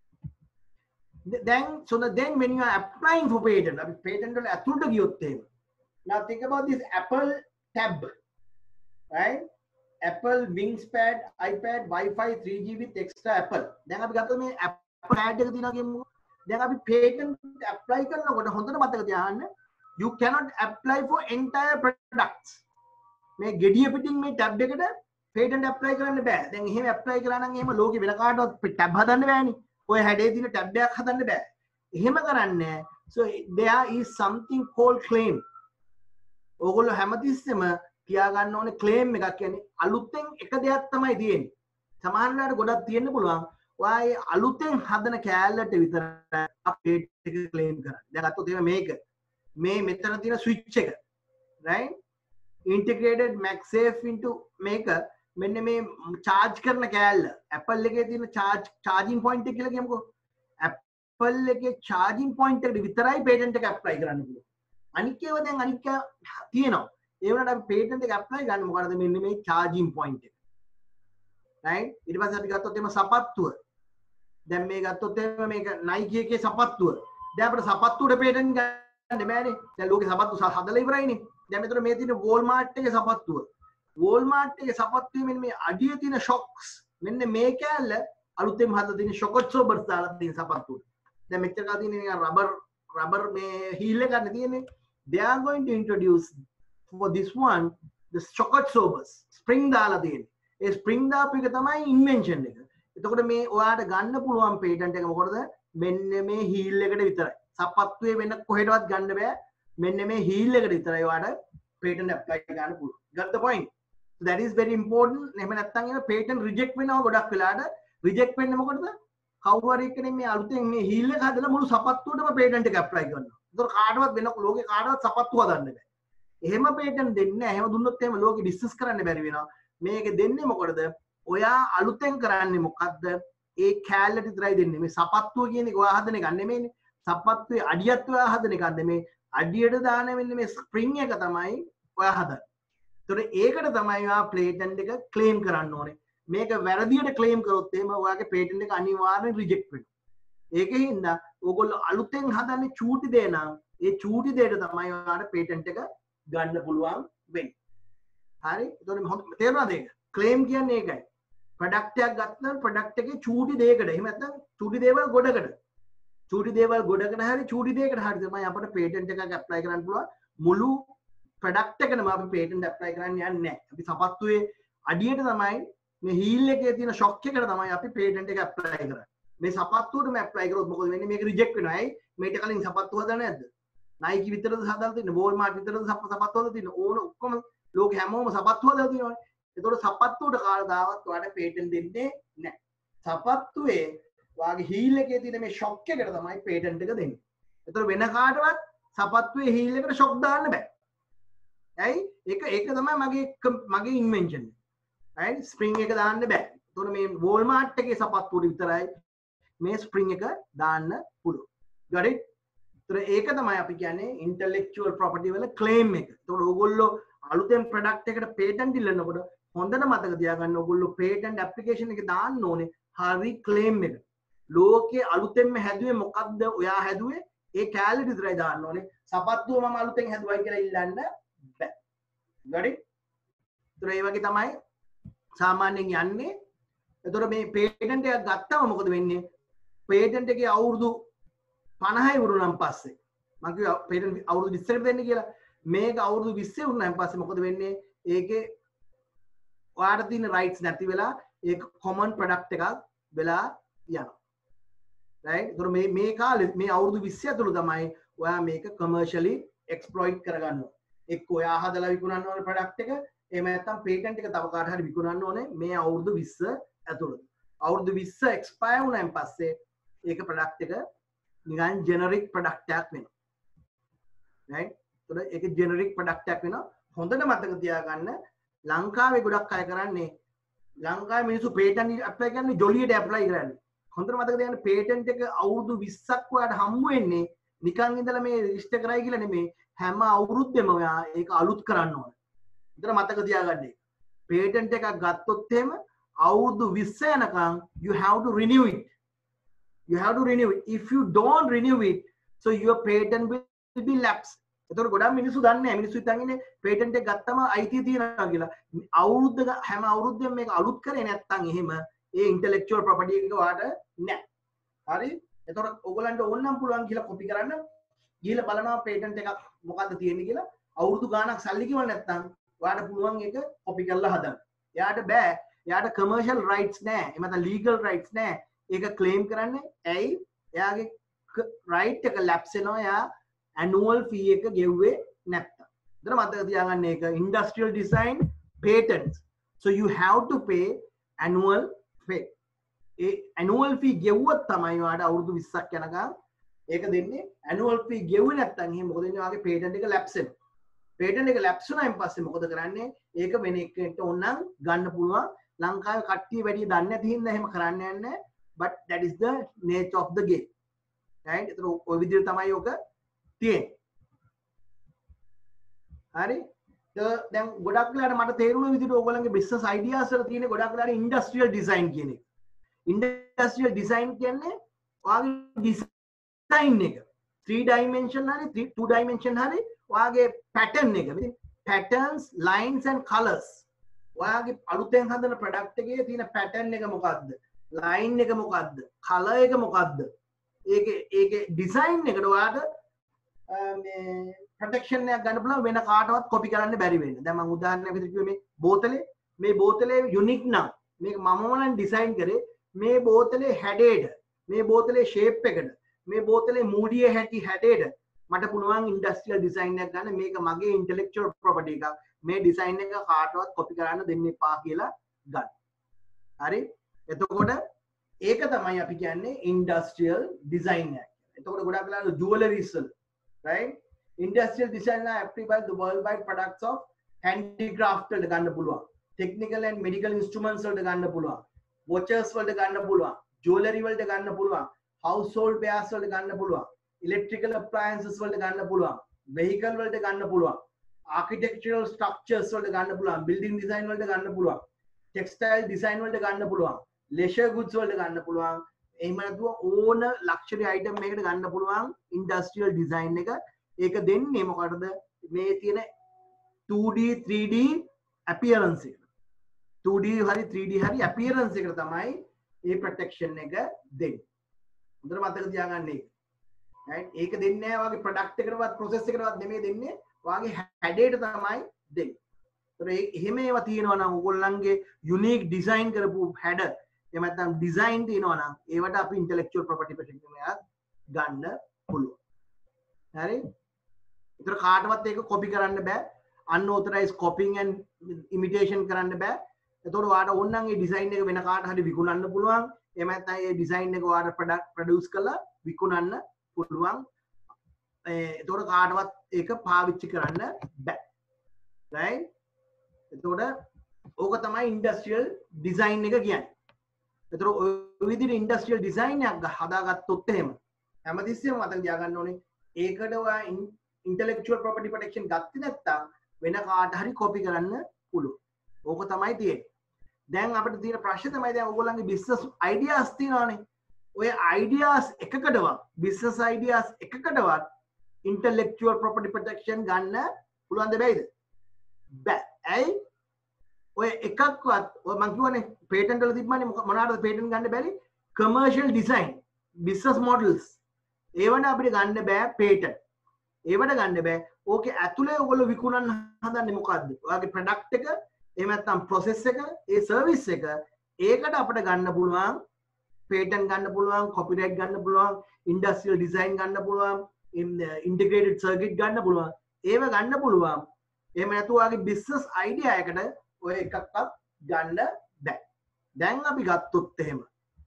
Then, so that then when you are applying for patent, I mean, patent will atul to give. Now think about this Apple tab, right? Apple Wingspad, iPad, Wi-Fi, three G with extra Apple. Then අපි ගත්තා මේ Apple ad එක දිනා කියමු. දැන් අපි patent apply කරනකොට හොඳට මතක තියාගන්න you cannot apply for entire products. මේ gediya පිටින් මේ tab එකට patent apply කරන්න බෑ. දැන් එහෙම apply කරා නම් එහෙම ලෝකෙ වෙන කාටවත් tab හදන්න බෑනේ. ඔය හැඩේ තියෙන tab එකක් හදන්න බෑ. එහෙම කරන්නේ. So there is something called claim. ඕගොල්ලෝ හැමතිස්සෙම තියාගන්න ඕනේ claim එකක් කියන්නේ අලුතෙන් එක දෙයක් තමයි තියෙන්නේ. සමහර වෙලාවට ගොඩක් තියෙන්න පුළුවන්. ඔයා ඒ අලුතෙන් හදන කෑල්ලට විතරයි අපේට් එක claim කරන්නේ. දැන් අතෝ තියෙන මේක මේ මෙතන තියෙන switch එක right integrated MagSafe into මේක මෙන්න මේ charge කරන කෑල්ල Apple එකේ තියෙන charge charging point එක කියලා කියමුකෝ. Apple එකේ charging point එකට විතරයි patent එක apply කරන්න පුළුවන්. අනික ඒවා දැන් අනික තියෙනවා. ඒ වුණාට අපි patent එක apply ගන්න මොකටද මෙන්න මේ charging point එක. right ඊට පස්සේ අපි ගත්තොත් එimhe සපත්තුව. දැන් මේ ගත්තොත් එimhe මේක Nike එකේ සපත්තුව. දැන් අපිට සපත්තුවට patent ගන්න බෑනේ. දැන් ලෝකේ සපත්තු හදලා ඉවරයිනේ. දැන් මෙතන මේ තියෙන Walmart එකේ සපත්තුව. Walmart එකේ සපත්තුවේ මෙන්න මේ අඩිය තියෙන shocks මෙන්න මේ කෑල්ල අලුතෙන් හදලා තියෙන shock absorbers දාලා තියෙන සපත්තුව. දැන් මෙච්චර කා තියෙන නිකන් rubber rubber මේ heel එක ගන්න තියෙන්නේ. They are going to introduce for this one the shock absorbers spring දාලා තියෙන්නේ. ඒ spring දාපු එක තමයි invention එක. එතකොට මේ ඔයාට ගන්න පුළුවන් patent එක මොකටද? මෙන්න මේ heel එකට විතරයි. සපත්තුවේ වෙන කොහෙටවත් ගන්න බෑ. මෙන්න මේ heel එකට විතරයි ඔයාට patent apply කරන්න පුළුවන්. Got the point? So that is very important. එහෙම නැත්නම් ඒක patent reject වෙනවා ගොඩක් වෙලාවට. reject වෙන්නේ මොකටද? කවුරු හරි කෙනෙක් මේ අලුතෙන් මේ heel එක හදලා මුළු සපත්තුවටම patent එක apply කරනවා. ඒතකොට කාටවත් වෙන ලෝකේ කාටවත් සපත්තු හදන්න බෑ. එහෙම patent දෙන්නේ නැහැ. එහෙම දුන්නොත් එහෙම ලෝකෙ ඩිස්කස් කරන්න බැරි වෙනවා. මේක දෙන්නේ මොකටද? ඔයා අලුතෙන් කරන්නේ මොකද්ද? ඒ කෑල්ලට විතරයි දෙන්නේ. මේ සපත්තුව කියන එක ඔයා හදන එක නෙමෙයිනේ. සපත්තුවේ අඩියත් ඔයා හදන එකක් නෙමෙයි. අඩියට දාන මෙන්න මේ ස්ප්‍රින්ග් එක තමයි ඔයා හදන්නේ. ඒතකොට ඒකට තමයි ඔයා patent එක claim කරන්න ඕනේ. මේක වැරදියට claim කරොත් එහෙම ඔයාගේ patent එක අනිවාර්යෙන් reject වෙනවා. ඒකෙන් ඕගොල්ලෝ අලුතෙන් හදන්නේ චූටි දේ නම් ඒ චූටි දේට තමයි ඔයාලට patent එක ගන්න පුළුවන් වෙන්නේ. හරි? එතකොට හොඳ තේරුණාද ඒක? claim කියන්නේ ඒකයි. product එකක් ගත්තාම product එකේ චූටි දෙයකට එහෙම නැත්නම් චූටි දේවල් ගොඩකට. චූටි දේවල් ගොඩකට හරි චූටි දෙයකට හරි තමයි අපිට patent එකක් apply කරන්න පුළුවන්. මුළු product එකනම අපි patent apply කරන්න යන්නේ නැහැ. අපි සපත්තුවේ අඩියට තමයි මේ heel එකේ තියෙන shock එකට තමයි අපි patent එක apply කරන්නේ. මේ සපත්තුවටම apply කරොත් මොකද වෙන්නේ? මේක reject වෙනවා. ඇයි? මේට කලින් සපත්තු හදලා නැද්ද? Nike විතරද හදලා තියෙන්නේ? Walmart විතරද සපත්තු හදලා තියෙන්නේ? ඕන ඔක්කොම ලෝකෙ හැමෝම සපත්තු හදලා තියෙනවානේ. ඒතකොට සපත්තුවට කාලදාවත් ඔයාලට patent දෙන්නේ නැහැ. සපත්තුවේ ඔයාගේ heel එකේ තියෙන මේ shock එකට තමයි patent එක දෙන්නේ. ඒතකොට වෙන කාටවත් සපත්තුවේ heel එකට shock දාන්න බෑ. ඇයි? ඒක ඒක තමයි මගේ මගේ invention. right? spring එක දාන්න බෑ. ඒතකොට මේ Walmart එකේ සපත්තුවට විතරයි මේ spring එක දාන්න පුළුවන්. got it? ඒතර ඒක තමයි අපි කියන්නේ intellectual property වල claim එක. ඒතකොට ඕගොල්ලෝ අලුතෙන් product එකට patent ඉල්ලනකොට හොඳට මතක තියාගන්න ඕගොල්ලෝ patent application එකේ දාන්න ඕනේ හරි claim එක. ලෝකේ අලුතෙන්ම හැදුවේ මොකක්ද ඔයා හැදුවේ ඒ කැලේ විතරයි දාන්න ඕනේ සපත්තුව මම අලුතෙන් හැදුවයි කියලා ඉල්ලන්න බෑ ගඩි ඒතර ඒ වගේ තමයි සාමාන්‍යයෙන් යන්නේ එතකොට මේ පේටන්ට් එකක් ගත්තම මොකද වෙන්නේ පේටන්ට් එකේ අවුරුදු පනහයි වුණාන් පස්සේ මම කිව්වා පේටන්ට් අවුරුදු විස්සකට දෙන්න කියලා මේක අවුරුදු විස්සේ වුණාන් පස්සේ මොකද වෙන්නේ ඒකේ ඔයාට තියෙන රයිට්ස් නැති වෙලා ඒක කොමන් ප්‍රොඩක්ට් එකක් වෙලා යනවා right ඒතර මේ මේ කාලේ මේ අවුරුදු විස්ස ඇතුළත තමයි ඔයා මේක commercially exploit කරගන්නවා එක්ක ඔයා හදලා විකුණන්න ඕනේ ප්‍රොඩක්ට් එක එහෙම නැත්නම් පේටන්ට් එක තව කාට හරි විකුණන්න ඕනේ මේ අවුරුදු විස්ස ඇතුළත අවුරුදු විස්ස expire වුණාන් පස්සේ ඒක ප්‍රොඩක්ට් එක නිකන් ජෙනරික් ප්‍රොඩක්ට් එකක් වෙනවා right ඒතර ඒක ජෙනරික් ප්‍රොඩක්ට් එකක් වෙනවා හොඳට මතක තියාගන්න ලංකාවේ ගොඩක් අය කරන්නේ ලංකාවේ මිනිස්සු පේටන්ට් ඇප්ලයි කරන්නේ ජොලියට ඇප්ලයි කරන්නේ හොඳට මතක තියාගන්න පේටන්ට් එක අවුරුදු විස්සක් ඔයාලට හම්බ වෙන්නේ නිකන් ඉඳලා මේ රෙජිස්ටර් කරයි කියලා නෙමෙයි හැම අවුරුද්දෙම ඔයා ඒක අලුත් කරන්න ඕන. විතර මතක තියාගන්න. පේටන්ට් එකක් ගත්තොත් එහෙම අවුරුදු විස්ස යනකම් you have to renew it. You have to renew it. If you don't renew it, so your patent will be lapsed. ඒතකොට ගොඩක් මිනිස්සු දන්නේ නැහැ. මිනිස්සු හිතන් ඉන්නේ පේටන්ට් එක ගත්තම අයිතිය තියනවා කියලා. අවුරුද්ද හැම අවුරුද්දෙම මේක අලුත් කරේ නැත්නම් එහෙම ඒ intellectual property එක ඔයාට නැහැ. හරි? එතකොට ඔයගලන්ට ඕනනම් පුළුවන් කියලා කොපි කරන්න ගිහලා බලනවා පේටන්ට් එකක් මොකද්ද තියෙන්නේ කියලා අවුරුදු ගාණක් සල්ලි කිව්ව නැත්නම් ඔයාට පුළුවන් ඒක කොපි කරලා හදන්න. එයාට බෑ. එයාට commercial rights නැහැ. එහෙම නැත්නම් legal rights නැහැ. ඒක claim කරන්නේ ඇයි? එයාගේ right එක lapse වෙනවා. එයා annual fee එක ගෙව්වේ නැත්නම්. එතන මතක තියාගන්න ඒක industrial design patents. So you have to pay annual fee. A annual fee ගෙවුවොත් තමයි ඔයාට අවුරුදු විස්සක් යනකම් ඒක දෙන්නේ. annual fee ගෙවුවේ නැත්නම් එහෙනම් මොකද වෙන්නේ? ඔයාගේ patent එක lapse වෙනවා. patent එක lapse වුණායින් පස්සේ මොකද කරන්නේ? ඒක වෙන එකකට ඕනනම් ගන්න පුළුවන්. ලංකාවේ කට්ටිය වැඩි දන්නේ නැති හින්දා එහෙම කරන්න යන්නේ. But that is the nature of the game. Right? ඒතර ඔය විදිහට තමයි ඔක තියෙන්නේ. හරි? දැන් ගොඩක් වෙලාට මට තේරුණ විදිහට ඕගොල්ලන්ගේ business ideas වල තියෙන ගොඩක් වෙලාට industrial design කියන එක. Industrial design කියන්නේ ඔයාගේ design එක three dimension හරි two dimension හරි ඔයාගේ pattern එක. ඉතින් patterns, lines and colors. ඔයාගේ අලුතෙන් හදන product එකේ තියෙන pattern එක මොකක්ද? line එක මොකක්ද? color එක මොකක්ද? ඒකේ ඒකේ design එකට ඔයාට මේ protection එකක් ගන්න පුළුවන් වෙන කාටවත් copy කරන්න බැරි වෙන්න. දැන් මම උදාහරණයක් විදිහට කිව්වේ මේ බෝතලේ මේ බෝතලේ unique නම් මේක මමම නම් design කරේ මේ බෝතලේ හැඩයට මේ බෝතලේ shape එකට මේ බෝතලේ මූඩියේ හැටි හැඩයට මට පුළුවන් industrial design එකක් ගන්න මේක මගේ intellectual property එකක් මේ design එක කාටවත් copy කරන්න දෙන්න එපා කියලා ගන්න. හරි? එතකොට ඒක තමයි අපි කියන්නේ industrial design එක. එතකොට ගොඩක් වෙලාවට jewelries වල right industrial design are approved by the worldwide products of handicraft වලට ගන්න පුළුවන් technical and medical instruments වලට ගන්න පුළුවන් watches වලට ගන්න පුළුවන් jewelry වලට ගන්න පුළුවන් household wares වලට ගන්න පුළුවන් electrical appliances වලට ගන්න පුළුවන් vehicle වලට ගන්න පුළුවන් architectural structures වලට ගන්න පුළුවන් building design වලට ගන්න පුළුවන් textile design වලට ගන්න පුළුවන් leisure goods වලට ගන්න පුළුවන් එහෙම නැතුව ඕන luxury item එකකට ගන්න පුළුවන් industrial design එක. ඒක දෙන්නේ මොකටද? මේ තියෙන two D three D appearance එක. two D හරි three D හරි appearance එකට තමයි මේ protection එක දෙන්නේ. හොඳට මතක තියාගන්න ඒක. right? ඒක දෙන්නේ නැහැ ඔයාගේ product එකකටවත් process එකකටවත් නෙමෙයි දෙන්නේ. ඔයාගේ හැඩයට තමයි දෙන්නේ. ඒතර ඒ එහෙම ඒවා තියෙනවා නම් ඕගොල්ලන්ගේ unique design කරපු හැඩ එහෙම නැත්නම් design තියෙනවා නම් ඒවට අපි intellectual property protection එකක් ගන්න පුළුවන්. හරි? ඒතර කාටවත් ඒක copy කරන්න බෑ. unauthorized copying and imitation කරන්න බෑ. ඒතකොට ඔයාලට ඕන නම් මේ design එක වෙන කාට හරි විකුණන්න පුළුවන්. එහෙම නැත්නම් මේ design එක ඔයාලට product produce කරලා විකුණන්න පුළුවන්. ඒතකොට කාටවත් ඒක පාවිච්චි කරන්න බෑ. right? ඒතකොට ඕක තමයි industrial design එක කියන්නේ. ඒතර ඔය විදිහට ඉන්ඩස්ට්‍රියල් ඩිසයින් එකක් හදාගත්තොත් එහෙම හැමතිස්සෙම මතක තියාගන්න ඕනේ ඒකට ඔයා ඉන්ටෙලෙක්චුවල් ප්‍රොපර්ටි ප්‍රොටෙක්ෂන් ගත්තේ නැත්නම් වෙන කාට හරි කොපි කරන්න පුළුවන්. ඕක තමයි තියෙන්නේ. දැන් අපිට තියෙන ප්‍රශ්නේ තමයි දැන් ඔයගොල්ලන්ගේ බිස්නස් අයිඩියාස් තියෙනවානේ. ඔය ideas එකකටවත් business ideas එකකටවත් intellectual property protection ගන්න පුළුවන්ද බැයිද? බෑ. ඇයි? ඔය එකක්වත් ඔය මං කියවනේ patent වල තිබ්බනේ මොනවාටද patent ගන්න බැරි? commercial design, business models. ඒවට අපිට ගන්න බෑ patent. ඒවට ගන්න බෑ. ඕකේ ඇතුලේ ඔයගොල්ලෝ විකුණන්න හදන්නේ මොකද්ද? ඔයාගේ product එක, එහෙම නැත්නම් process එක, ඒ service එක ඒකට අපිට ගන්න පුළුවන් patent ගන්න පුළුවන්, copyright ගන්න පුළුවන්, industrial design ගන්න පුළුවන්, integrated circuit ගන්න පුළුවන්. ඒව ගන්න පුළුවන්. එහෙම නැතු ඔයාගේ business idea එකට ඔය එකක්වත් ගන්න බෑ. දැන් අපි ගත්තොත් එහෙම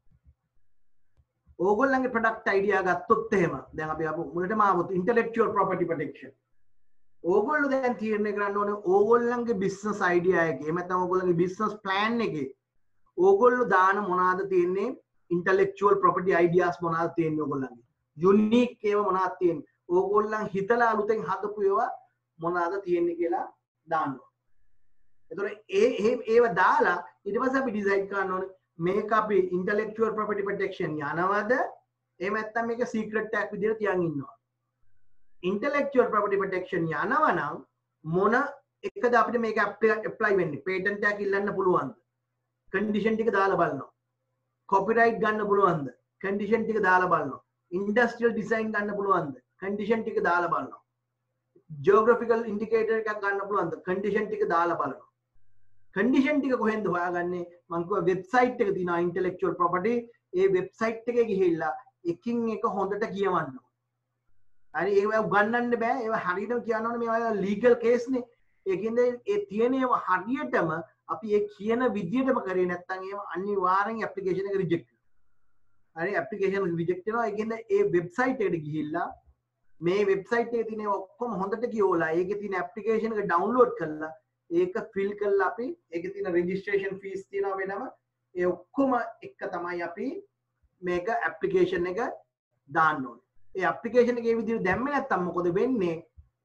ඕගොල්ලන්ගේ product idea ගත්තොත් එහෙම දැන් අපි අපු මුලටම ආවොත් intellectual property protection. ඕගොල්ලෝ දැන් තීරණය කරන්න ඕනේ ඕගොල්ලන්ගේ business idea එකේ එහෙම නැත්නම් ඕගොල්ලන්ගේ business plan එකේ ඕගොල්ලෝ දාන මොනවාද තියෙන්නේ intellectual property ideas මොනවාද තියෙන්නේ ඕගොල්ලන්ගේ unique ඒවා මොනවාද තියෙන්නේ ඕගොල්ලන් හිතලා අලුතෙන් හදපු ඒවා මොනවාද තියෙන්නේ කියලා දානවා. එතකොට ඒ ඒව දාලා ඊට පස්සේ අපි ඩිසයිඩ් කරන්න ඕනේ මේක අපි intellectual property protection යනවද එහෙම නැත්නම් මේක secret tag විදිහට තියන් ඉන්නවා. intellectual property protection යනවා නම් මොන එකද අපිට මේක apply වෙන්නේ? patent tag ඉල්ලන්න පුළුවන්ද? condition ටික දාලා බලනවා. copyright ගන්න පුළුවන්ද? condition ටික දාලා බලනවා. industrial design ගන්න පුළුවන්ද? condition ටික දාලා බලනවා. geographical indicator එකක් ගන්න පුළුවන්ද? condition ටික දාලා බලනවා. condition ටික කොහෙන්ද හොයාගන්නේ? මම කිව්වා website එක තියෙනවා intellectual property. ඒ website එකේ ගිහිල්ලා එකින් එක හොඳට කියවන්න. හරි ඒව උගන්නන්න බෑ. ඒව හරියටම කියන්න ඕනේ මේවා legal case නේ. ඒකින්ද ඒ තියෙන ඒවා හරියටම අපි ඒ කියන විදියටම කරේ නැත්නම් ඒව අනිවාර්යෙන් application එක reject වෙනවා. හරි application reject වෙනවා. ඒකින්ද ඒ website එකට ගිහිල්ලා මේ website එකේ තියෙන ඔක්කොම හොඳට කියවලා ඒකේ තියෙන application එක download කරලා ඒක fill කරලා අපි ඒකේ තියෙන registration fees තියෙනවා වෙනම ඒ ඔක්කොම එක තමයි අපි මේක application එක දාන්න ඕනේ. ඒ application එකේ විදිහට දැම්මේ නැත්තම් මොකද වෙන්නේ?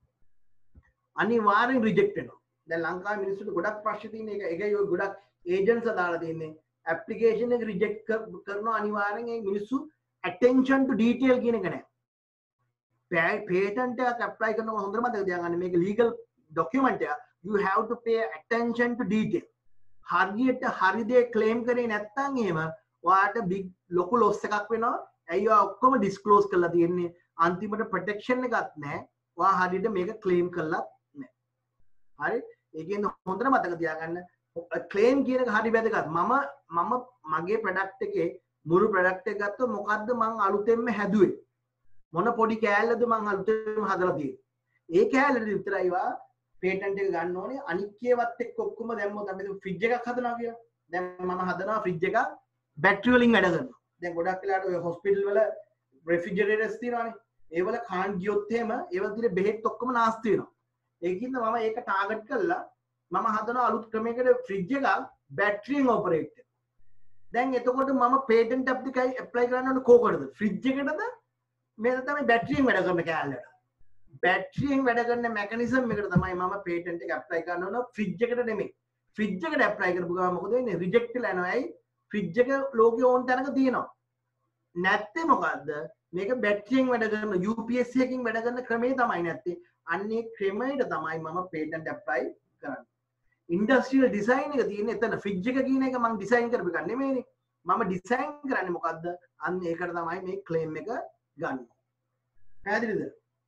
අනිවාර්යෙන් reject වෙනවා. දැන් ලංකාවේ මිනිස්සුන්ට ගොඩක් ප්‍රශ්න තියෙන එක ඒකයි ඔය ගොඩක් agents දාලා තියෙන්නේ application එක reject කරනවා අනිවාර්යෙන් ඒ මිනිස්සු attention to detail කියන එක නැහැ. patent එකක් apply කරනකොට හොඳට මතක තියාගන්න මේක legal document එක you have to pay attention to detail. හරියට හරි දේ claim කරේ නැත්නම් එහෙම ඔයාට big ලොකු loss එකක් වෙනවා. ඇයි ඔයා ඔක්කොම disclose කරලා තියෙන්නේ අන්තිමට protection එකක් නැහැ. ඔයා හරියට මේක claim කරලා නැහැ. හරි? ඒකෙන් හොඳට මතක තියාගන්න claim කියන එක හරි වැදගත්. මම මම මගේ product එකේ මුළු product එක ගත්තොත් මොකද්ද මං අලුතෙන්ම හැදුවේ? මොන පොඩි කෑල්ලද මං අලුතෙන්ම හදලා තියෙන්නේ? ඒ කෑල්ලට විතරයි වා patent එක ගන්න ඕනේ. අනික් ඒවත් එක්ක ඔක්කොම දැම්මොත් අපි ෆ්‍රිජ් එකක් හදනවා කියලා. දැන් මම හදනවා ෆ්‍රිජ් එකක් බැටරි වලින් වැඩ කරනවා. දැන් ගොඩක් වෙලාවට ඔය හොස්පිටල් වල රෙෆ්‍රිජරේටර්ස් තියෙනවානේ. ඒ වල කාන් ගියොත් එහෙම ඒ වල තියෙන බෙහෙත් ඔක්කොම නාස්ති වෙනවා. ඒකින්ද මම ඒක ටාගට් කරලා මම හදනවා අලුත් ක්‍රමයකට ෆ්‍රිජ් එකක් බැටරියෙන් ඔපරේට් කරන. දැන් එතකොට මම patent application apply කරන්න ඕනේ කොකටද? ෆ්‍රිජ් එකකටද? මේක තමයි බැටරියෙන් වැඩ කරන කෑල්ලට. බැටරියෙන් වැඩ කරන මෙකනිසම් එකට තමයි මම patent එක apply කරන්න ඕන ෆ්‍රිජ් එකට නෙමෙයි. ෆ්‍රිජ් එකට apply කරපු ගමන් මොකද වෙන්නේ? රිජෙක්ට් වෙලා යනවා. ඇයි? ෆ්‍රිජ් එක ලෝකේ ඕන තැනක තියෙනවා. නැත්තේ මොකද්ද? මේක බැටරියෙන් වැඩ කරන U P S C එකකින් වැඩ කරන ක්‍රමේ තමයි නැත්තේ. අන්නේ ක්‍රමයට තමයි මම patent apply කරන්නේ. industrial design එක තියෙන්නේ එතන. ෆ්‍රිජ් එක කියන එක මම design කරපු එක නෙමෙයිනේ. මම design කරන්නේ මොකද්ද? අන්න ඒකට තමයි මේ claim එක ගන්න. පැහැදිලිද?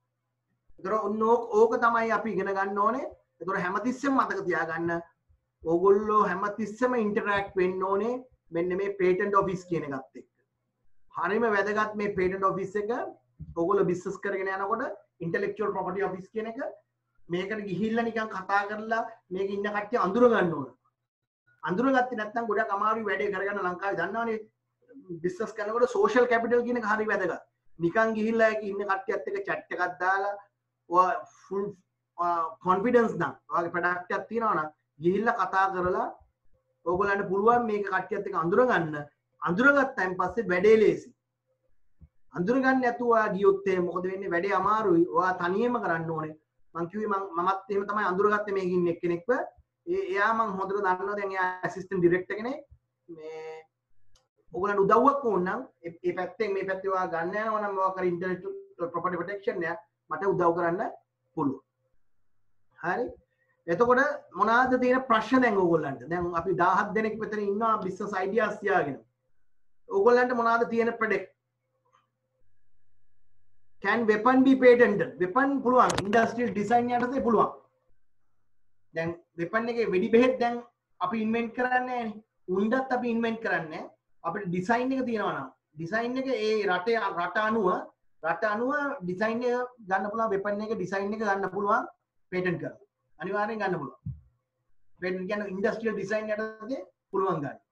ඒතර ඔන්න ඕක තමයි අපි ඉගෙන ගන්න ඕනේ. ඒතර හැමතිස්සෙම මතක තියාගන්න ඕගොල්ලෝ හැමතිස්සෙම interact වෙන්න ඕනේ මෙන්න මේ patent office කියන එකත් එක්ක. හරිම වැදගත් මේ patent office එක ඕගොල්ලෝ business කරගෙන යනකොට intellectual property office කියන එක මේකට ගිහිල්ලා නිකන් කතා කරලා මේක ඉන්න කට්ටිය අඳුර ගන්න ඕන. අඳුරගත්තේ නැත්නම් ගොඩක් අමාරුයි වැඩේ කරගන්න ලංකාවේ දන්නවනේ business කරනකොට social capital කියන එක හරි වැදගත්. නිකන් ගිහිල්ලා ඒක ඉන්න කට්ටියත් එක්ක chat එකක් දාලා ඔය full confidence නම් ඔයාගේ product එකක් තියෙනවා නම් ගිහිල්ලා කතා කරලා ඕගොල්ලන්ට පුළුවන් මේක කට්ටියත් එක්ක අඳුර ගන්න. අඳුරගත්තයින් පස්සේ වැඩේ ලේසි. අඳුර ගන්න නැතුව ඔයා ගියොත් එහෙම මොකද වෙන්නේ? වැඩේ අමාරුයි. ඔයා තනියම කරන්න ඕනේ. මං කිව්වේ මම මමත් එහෙම තමයි අඳුරගත්තේ මේක ඉන්න එක්කෙනෙක්ව. ඒ එයා මං හොඳට දන්නවා දැන් එයා assistant director කෙනෙක්. මේ ඔයගොල්ලන්ට උදව්වක් ඕන නම් මේ පැත්තෙන් මේ පැත්තේ ඔයා ගන්න යනවා නම් මොකක් හරි ඉන්ටෙලෙක්චුවල් ප්‍රොපර්ටි ප්‍රොටෙක්ෂන් එක මට උදව් කරන්න පුළුවන්. හරි. එතකොට මොනවාද තියෙන ප්‍රශ්න දැන් ඕගොල්ලන්ට? දැන් අපි දහහක් දෙනෙක් මෙතන ඉන්නවා බිස්නස් අයිඩියාස් තියාගෙන. ඕගොල්ලන්ට මොනවාද තියෙන product? can weapon be patented? weapon පුළුවන් industrial design යටතේ පුළුවන්. දැන් weapon එකේ වෙඩි බෙහෙත් දැන් අපි ඉන්වෙන්ට් කරන්නේ නැහැ නේ. උණ්ඩත් අපි ඉන්වෙන්ට් කරන්නේ අපිට ඩිසයින් එක තියෙනවා නම් ඩිසයින් එක ඒ රටේ රට අනුව රට අනුව ඩිසයින් එක ගන්න පුළුවන් වෙපන් එක ඩිසයින් එක ගන්න පුළුවන් පේටන්ට් කරලා අනිවාර්යෙන් ගන්න පුළුවන් පේටන්ට් කියන්නේ ඉන්ඩස්ට්‍රියල් ඩිසයින් යටතේ පුළුවන් ගන්න.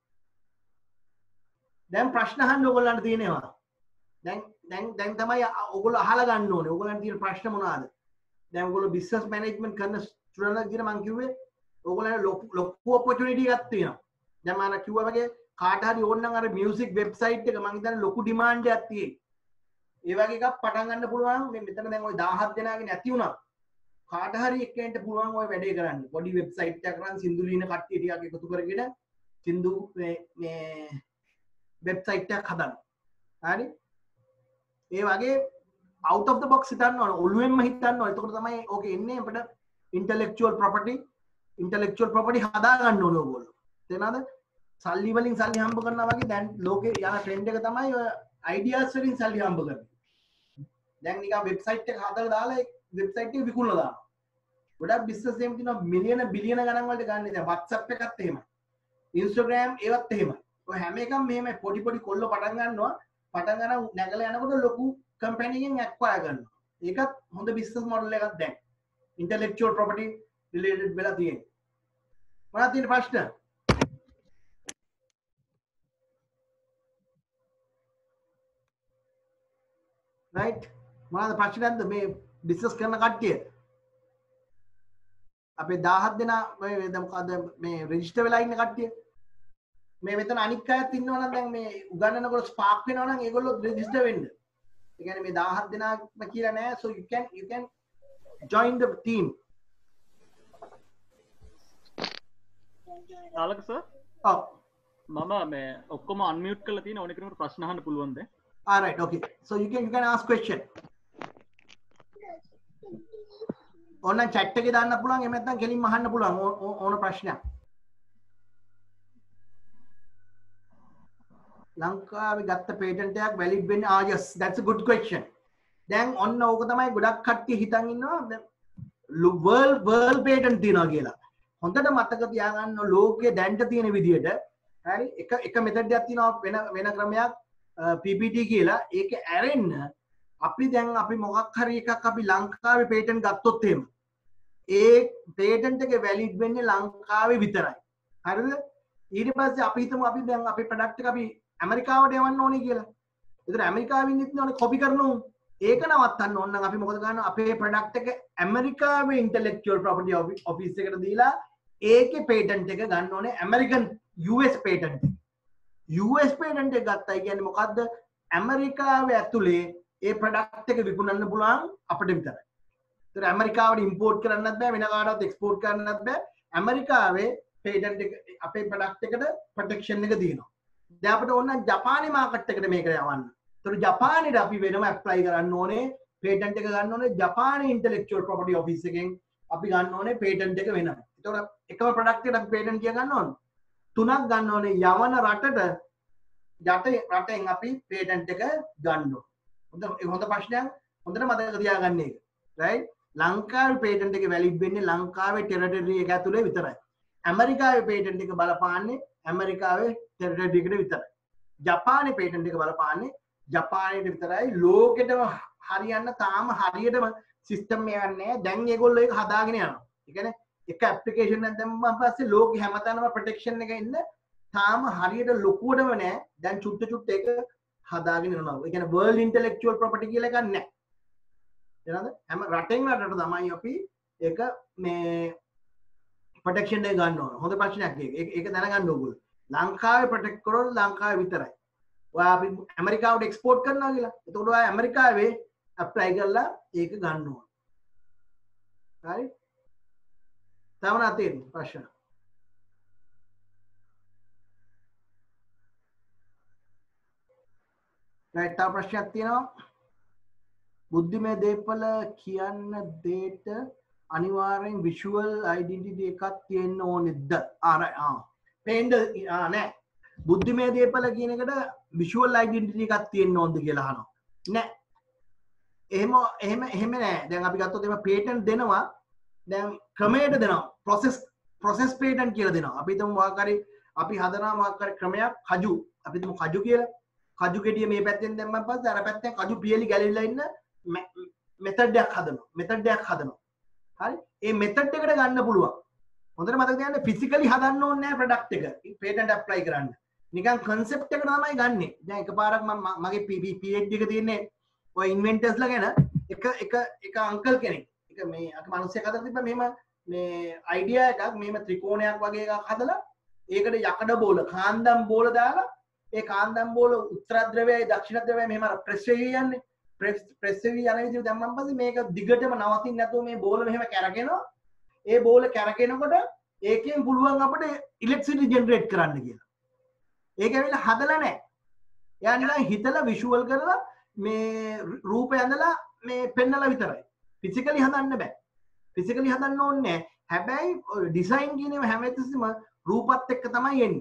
දැන් ප්‍රශ්න අහන්න ඕගොල්ලන්ට තියෙනවා. දැන් දැන් දැන් තමයි ඕගොල්ලෝ අහලා ගන්න ඕනේ. ඕගොල්ලන්ට තියෙන ප්‍රශ්න මොනවාද? දැන් ඕගොල්ලෝ බිස්නස් මැනේජ්මන්ට් කරන ස්ටුඩන්ට්ලා කියන මම කිව්වේ ඕගොල්ලන්ට ලොකු ඔපචුනිටි එකක් තියෙනවා. දැන් මම කිව්වා වගේ කාට හරි ඕන නම් අර මියුසික් වෙබ්සයිට් එක මම හිතන්නේ ලොකු ඩිමාන්ඩ් එකක් තියෙයි. ඒ වගේ එකක් පටන් ගන්න පුළුවන්. මේ මෙතන දැන් ওই දහහක් දෙනාගේ නැති වුණා. කාට හරි එක්කෙනෙක්ට පුළුවන් ওই වැඩේ කරන්න. පොඩි වෙබ්සයිට් එකක් කරන් සින්දු ලියන කට්ටිය ටිකක් එකතු කරගෙන සින්දු මේ මේ වෙබ්සයිට් එකක් හදන්න. හරි? ඒ වගේ out of the box හිතන්න ඕන. ඔළුවෙන්ම හිතන්න ඕන. එතකොට තමයි ඕකේ එන්නේ අපිට intellectual property intellectual property හදා ගන්න ඕනේ ඕගොල්ලෝ. තේරෙනවද? සල්ලි වලින් සල්ලි හම්බ කරනවා වගේ දැන් ලෝකේ යන ට්‍රෙන්ඩ් එක තමයි ඔය අයිඩියාස් වලින් සල්ලි හම්බ කරන්නේ. දැන් නිකන් වෙබ්සයිට් එක හදලා දාලා වෙබ්සයිට් එක විකුණලා දානවා. ගොඩක් බිස්නස් එහෙම තියෙනවා මිලියන බිලියන ගණන් වලට ගන්න. දැන් WhatsApp එකත් එහෙමයි. Instagram ඒවත් එහෙමයි. ඔය හැම එකම මෙහෙමයි පොඩි පොඩි කොල්ලෝ පටන් ගන්නවා. පටන් ගන්න නැගලා යනකොට ලොකු කම්පැනි එකෙන් ඇක්වයර් කරනවා. ඒකත් හොඳ බිස්නස් මොඩල් එකක් දැන්. intellectual property related වෙලා තියෙන්නේ. මොනවද තියෙන ප්‍රශ්න? right මොනවාද ප්‍රශ්න නැද්ද මේ බිස්නස් කරන කට්ටිය අපේ දහහක් දෙනා මේ මොකද මේ රෙජිස්ටර් වෙලා ඉන්න කට්ටිය මේ මෙතන අනික් අයත් ඉන්නවා නම් දැන් මේ උගන්නනකොට ස්පාර්ක් වෙනවා නම් ඒගොල්ලෝ රෙජිස්ටර් වෙන්න. ඒ කියන්නේ මේ දහහක් දෙනාම කියලා නෑ so you can you can join the team. තාලක සර් ඔව් මම මේ ඔක්කොම අන්මියුට් කරලා තියෙන ඕන කෙනෙකුට ප්‍රශ්න අහන්න පුළුවන්ද? All right, okay. So you can you can ask question. Online chat එකේ දාන්න පුළුවන් එහෙම නැත්නම් කෙලින්ම අහන්න පුළුවන් ඕන ප්‍රශ්නයක්. ලංකාවේ ගත්ත පේටන්ට් එකක් වැලිඩ් වෙන්නේ ah yes that's a good question. දැන් ඔන්න ඕක තමයි ගොඩක් කට්ටිය හිතන් ඉන්නවා දැන් world world patent තියනවා කියලා. හොඳට මතක තියාගන්න ලෝකයේ දැන්ට තියෙන විදිහට හරි එක එක මෙතඩ් එකක් තියෙනවා වෙන වෙන ක්‍රමයක් P P T කියලා ඒක ඇරෙන්න අපි දැන් අපි මොකක් හරි එකක් අපි ලංකාවේ පේටන්ට් ගත්තොත් එහෙම ඒ පේටන්ට් එක වැලිඩ් වෙන්නේ ලංකාවේ විතරයි. හරිද? ඊට පස්සේ අපි හිතමු අපි දැන් අපේ ප්‍රොඩක්ට් එක අපි ඇමරිකාවට යවන්න ඕනේ කියලා. ඒතර ඇමරිකාවෙන් ඉන්නවනේ කොපි කරනවා. ඒක නවත්තන්න ඕන නම් අපි මොකද කරන්නේ? අපේ ප්‍රොඩක්ට් එක ඇමරිකාවේ ඉන්ටෙලෙක්චුවල් ප්‍රොපර්ටි ඔෆිස් එකට දීලා ඒකේ පේටන්ට් එක ගන්න ඕනේ ඇමරිකන් U S පේටන්ට් එක. U S පේටන්ට් එක ගත්තයි කියන්නේ මොකද්ද? ඇමරිකාවේ ඇතුලේ ඒ ප්‍රොඩක්ට් එක විකුණන්න පුළුවන් අපිට විතරයි. ඒතර ඇමරිකාවට ඉම්පෝට් කරන්නත් බෑ වෙන කාටවත් එක්ස්පෝර්ට් කරන්නත් බෑ. ඇමරිකාවේ පේටන්ට් එක අපේ ප්‍රොඩක්ට් එකට ප්‍රොටෙක්ෂන් එක තියෙනවා. දැන් අපිට ඕන නම් ජපානයේ මාකට් එකට මේක යවන්න. ඒතර ජපානයේට අපි වෙනම ඇප්ලයි කරන්න ඕනේ පේටන්ට් එක ගන්න ඕනේ ජපානයේ ඉන්ටෙලෙක්චුවල් ප්‍රොපර්ටි ඔෆිස් එකෙන් අපි ගන්න ඕනේ පේටන්ට් එක වෙනම. ඒතර එකම ප්‍රොඩක්ට් එකට අපි පේටන්ට් කිය ගන්න ඕනේ. තුනක් ගන්න ඕනේ යවන රටට යට රටෙන් අපි පේටන්ට් එක ගන්න ඕනේ. හොඳ හොඳ ප්‍රශ්නයක් හොඳට මතක තියාගන්න එක. right? ලංකාවේ පේටන්ට් එක වැලිඩ් වෙන්නේ ලංකාවේ ටෙරිටරි එක ඇතුලේ විතරයි. ඇමරිකාවේ පේටන්ට් එක බලපාන්නේ ඇමරිකාවේ ටෙරිටරි එකට විතරයි. ජපානයේ පේටන්ට් එක බලපාන්නේ ජපානයේ විතරයි. ලෝකෙටම හරියන්න තාම හරියටම සිස්ටම් එකක් නැහැ. දැන් ඒගොල්ලෝ ඒක හදාගෙන යනවා. ඒ කියන්නේ එක ඇප්ලිකේෂන් එකක් දැම්මම පස්සේ ලෝකෙ හැමතැනම ප්‍රොටෙක්ෂන් එක ඉන්න තාම හරියට ලොකුවටම නැහැ. දැන් චුට්ට චුට්ට ඒක හදාගෙන යනවා. ඒ කියන්නේ world intellectual property කියලා එකක් නැහැ. එනවාද? හැම රටෙන් රටට තමයි අපි ඒක මේ ප්‍රොටෙක්ෂන් එක ගන්න ඕන. හොඳ ප්‍රශ්නයක් ඒක. ඒක දැනගන්න ඕගොල්ලෝ. ලංකාවේ ප්‍රොටෙක්ට් කරොත් ලංකාවේ විතරයි. ඔයා අපි ඇමරිකාවට එක්ස්පෝර්ට් කරනවා කියලා. එතකොට ඔයා ඇමරිකාවේ ඇප්ලයි කරලා ඒක ගන්න ඕන. හරි? තවන අතේ ප්‍රශ්න. right තව ප්‍රශ්නයක් තියෙනවා බුද්ධිමය දේපල කියන්න දෙයට අනිවාර්යෙන් visual identity එකක් තියෙන්න ඕනෙද ආ ආ පේන්න ආ නෑ බුද්ධිමය දේපල කියන එකට visual identity එකක් තියෙන්න ඕනද කියලා අහනවා නෑ එහෙම එහෙම එහෙම නෑ දැන් අපි ගත්තොත් එimhe patent දෙනවා දැන් ක්‍රමයට දෙනවා process process patent කියලා දෙනවා අපි හිතමු මොකක් හරි අපි හදනවා මොකක් හරි ක්‍රමයක් කජු අපි හිතමු කජු කියලා කජු ගෙඩිය මේ පැත්තෙන් දැම්මම පස්සේ අර පැත්තෙන් කජු පියලි ගැලිලා ඉන්න මෙතඩ් එකක් හදනවා මෙතඩ් එකක් හදනවා හරි ඒ මෙතඩ් එකට ගන්න පුළුවන් හොඳට මතක තියාගන්න ෆිසිකලි හදන්න ඕනේ නැහැ ප්‍රොඩක්ට් එක patent apply කරන්න නිකන් concept එක තමයි ගන්නෙ දැන් එකපාරක් මම මගේ PhD එක තියෙන්නේ ඔය inventors ලා ගැන එක එක එක අංකල් කෙනෙක් එක මේ අක මිනිස්සෙක් හදලා තිබ්බා මෙහෙම මේ idea එකක් මෙහෙම ත්‍රිකෝණයක් වගේ එකක් හදලා ඒකට යකඩ බෝල කාන්දම් බෝල දාලා ඒ කාන්දම් බෝල උත්තර ද්‍රවයයි දක්ෂිණ ද්‍රවයයි මෙහෙම ප්‍රෙස් වෙවි යන්නේ ප්‍රෙස් ප්‍රෙස් වෙවි යන විදිහට දැම්මම පස්සේ මේක දිගටම නවතින්නේ නැතුව මේ බෝල මෙහෙම කැරගෙනවා ඒ බෝල කැරගෙනකොට ඒකෙන් පුළුවන් අපිට ඉලෙක්ට්‍රිසිටි ජෙනරේට් කරන්න කියලා ඒක ඇවිල්ලා හදලා නැහැ එයා නිකන් හිතලා විෂුවල් කරලා මේ රූපය ඇඳලා මේ පෙන්නලා විතරයි ෆිසිකලි හදන්න බෑ ෆිසිකලි හදන්න ඕනේ නැහැ හැබැයි ඩිසයින් කියනේම හැමතිස්සෙම රූපත් එක්ක තමයි එන්නේ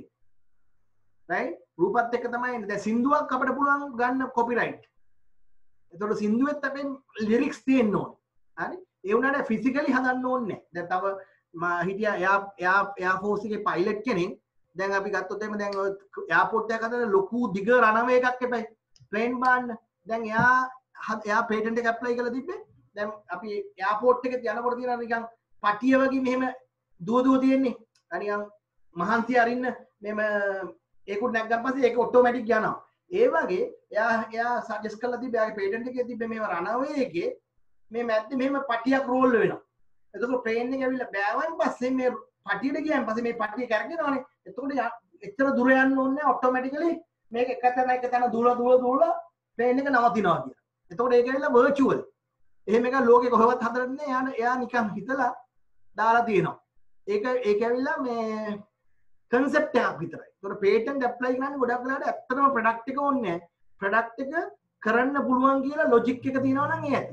right රූපත් එක්ක තමයි එන්නේ දැන් සින්දුවක් අපිට පුළුවන් ගන්න කොපිරයිට් එතකොට සින්දුවෙත් අපේ ලිරික්ස් තියෙන්න ඕනේ හරි ඒ වුණාට ෆිසිකලි හදන්න ඕනේ නැහැ දැන් තව මා හිටියා එයා එයා එයා ෆෝස් එකේ පයිලට් කෙනෙක් දැන් අපි ගත්තොත් එහෙම දැන් එයාපෝට් එකක් හදන ලොකු දිග රනවේ එකක් එපයි ප්ලේන් බාන්න දැන් එයා එයා පේටන්ට් එක ඇප්ලයි කරලා තිබ්බේ දැන් අපි එයාපෝට් එකේ යනකොට තියෙනවා නිකන් පටිය වගේ මෙහෙම දුව දුව තියෙන්නේ නිකන් මහන්සි අරින්න මෙහෙම ඒකුත් නැග්ගන් පස්සේ ඒක ඔටෝමැටික් යනවා ඒ වගේ එයා එයා සජෙස්ට් කරලා තිබ්බේ එයාගේ පේටන්ට් එකේ තිබ්බේ මේව රනවේ එකේ මේ මැද්දේ මෙහෙම පටියක් රෝල් වෙනවා එතකොට ප්ලේන් එක ඇවිල්ලා බෑවන් පස්සේ මේ පටියට ගියන් පස්සේ මේ පටිය කැරගෙනවනේ එතකොට එච්චර දුර යන්න ඕනේ නැහැ ඔටෝමැටිකලි මේක එක තැන එක තැන දුර දුර දුර ප්ලේන් එක නවතිනවා කියලා එතකොට ඒක ඇවිල්ලා වර්චුවල් එහෙම එක ලෝකේ කොහෙවත් හදලා නැහැ එයා එයා නිකන් හිතලා දාලා තියෙනවා ඒක ඒක ඇවිල්ලා මේ concept එකක් විතරයි. ඒතකොට patent apply කරන්නේ ගොඩක් වෙලාවට ඇත්තටම product එක ඕනේ නැහැ. product එක කරන්න පුළුවන් කියලා logic එක තියෙනවා නම් ඒ ඇති.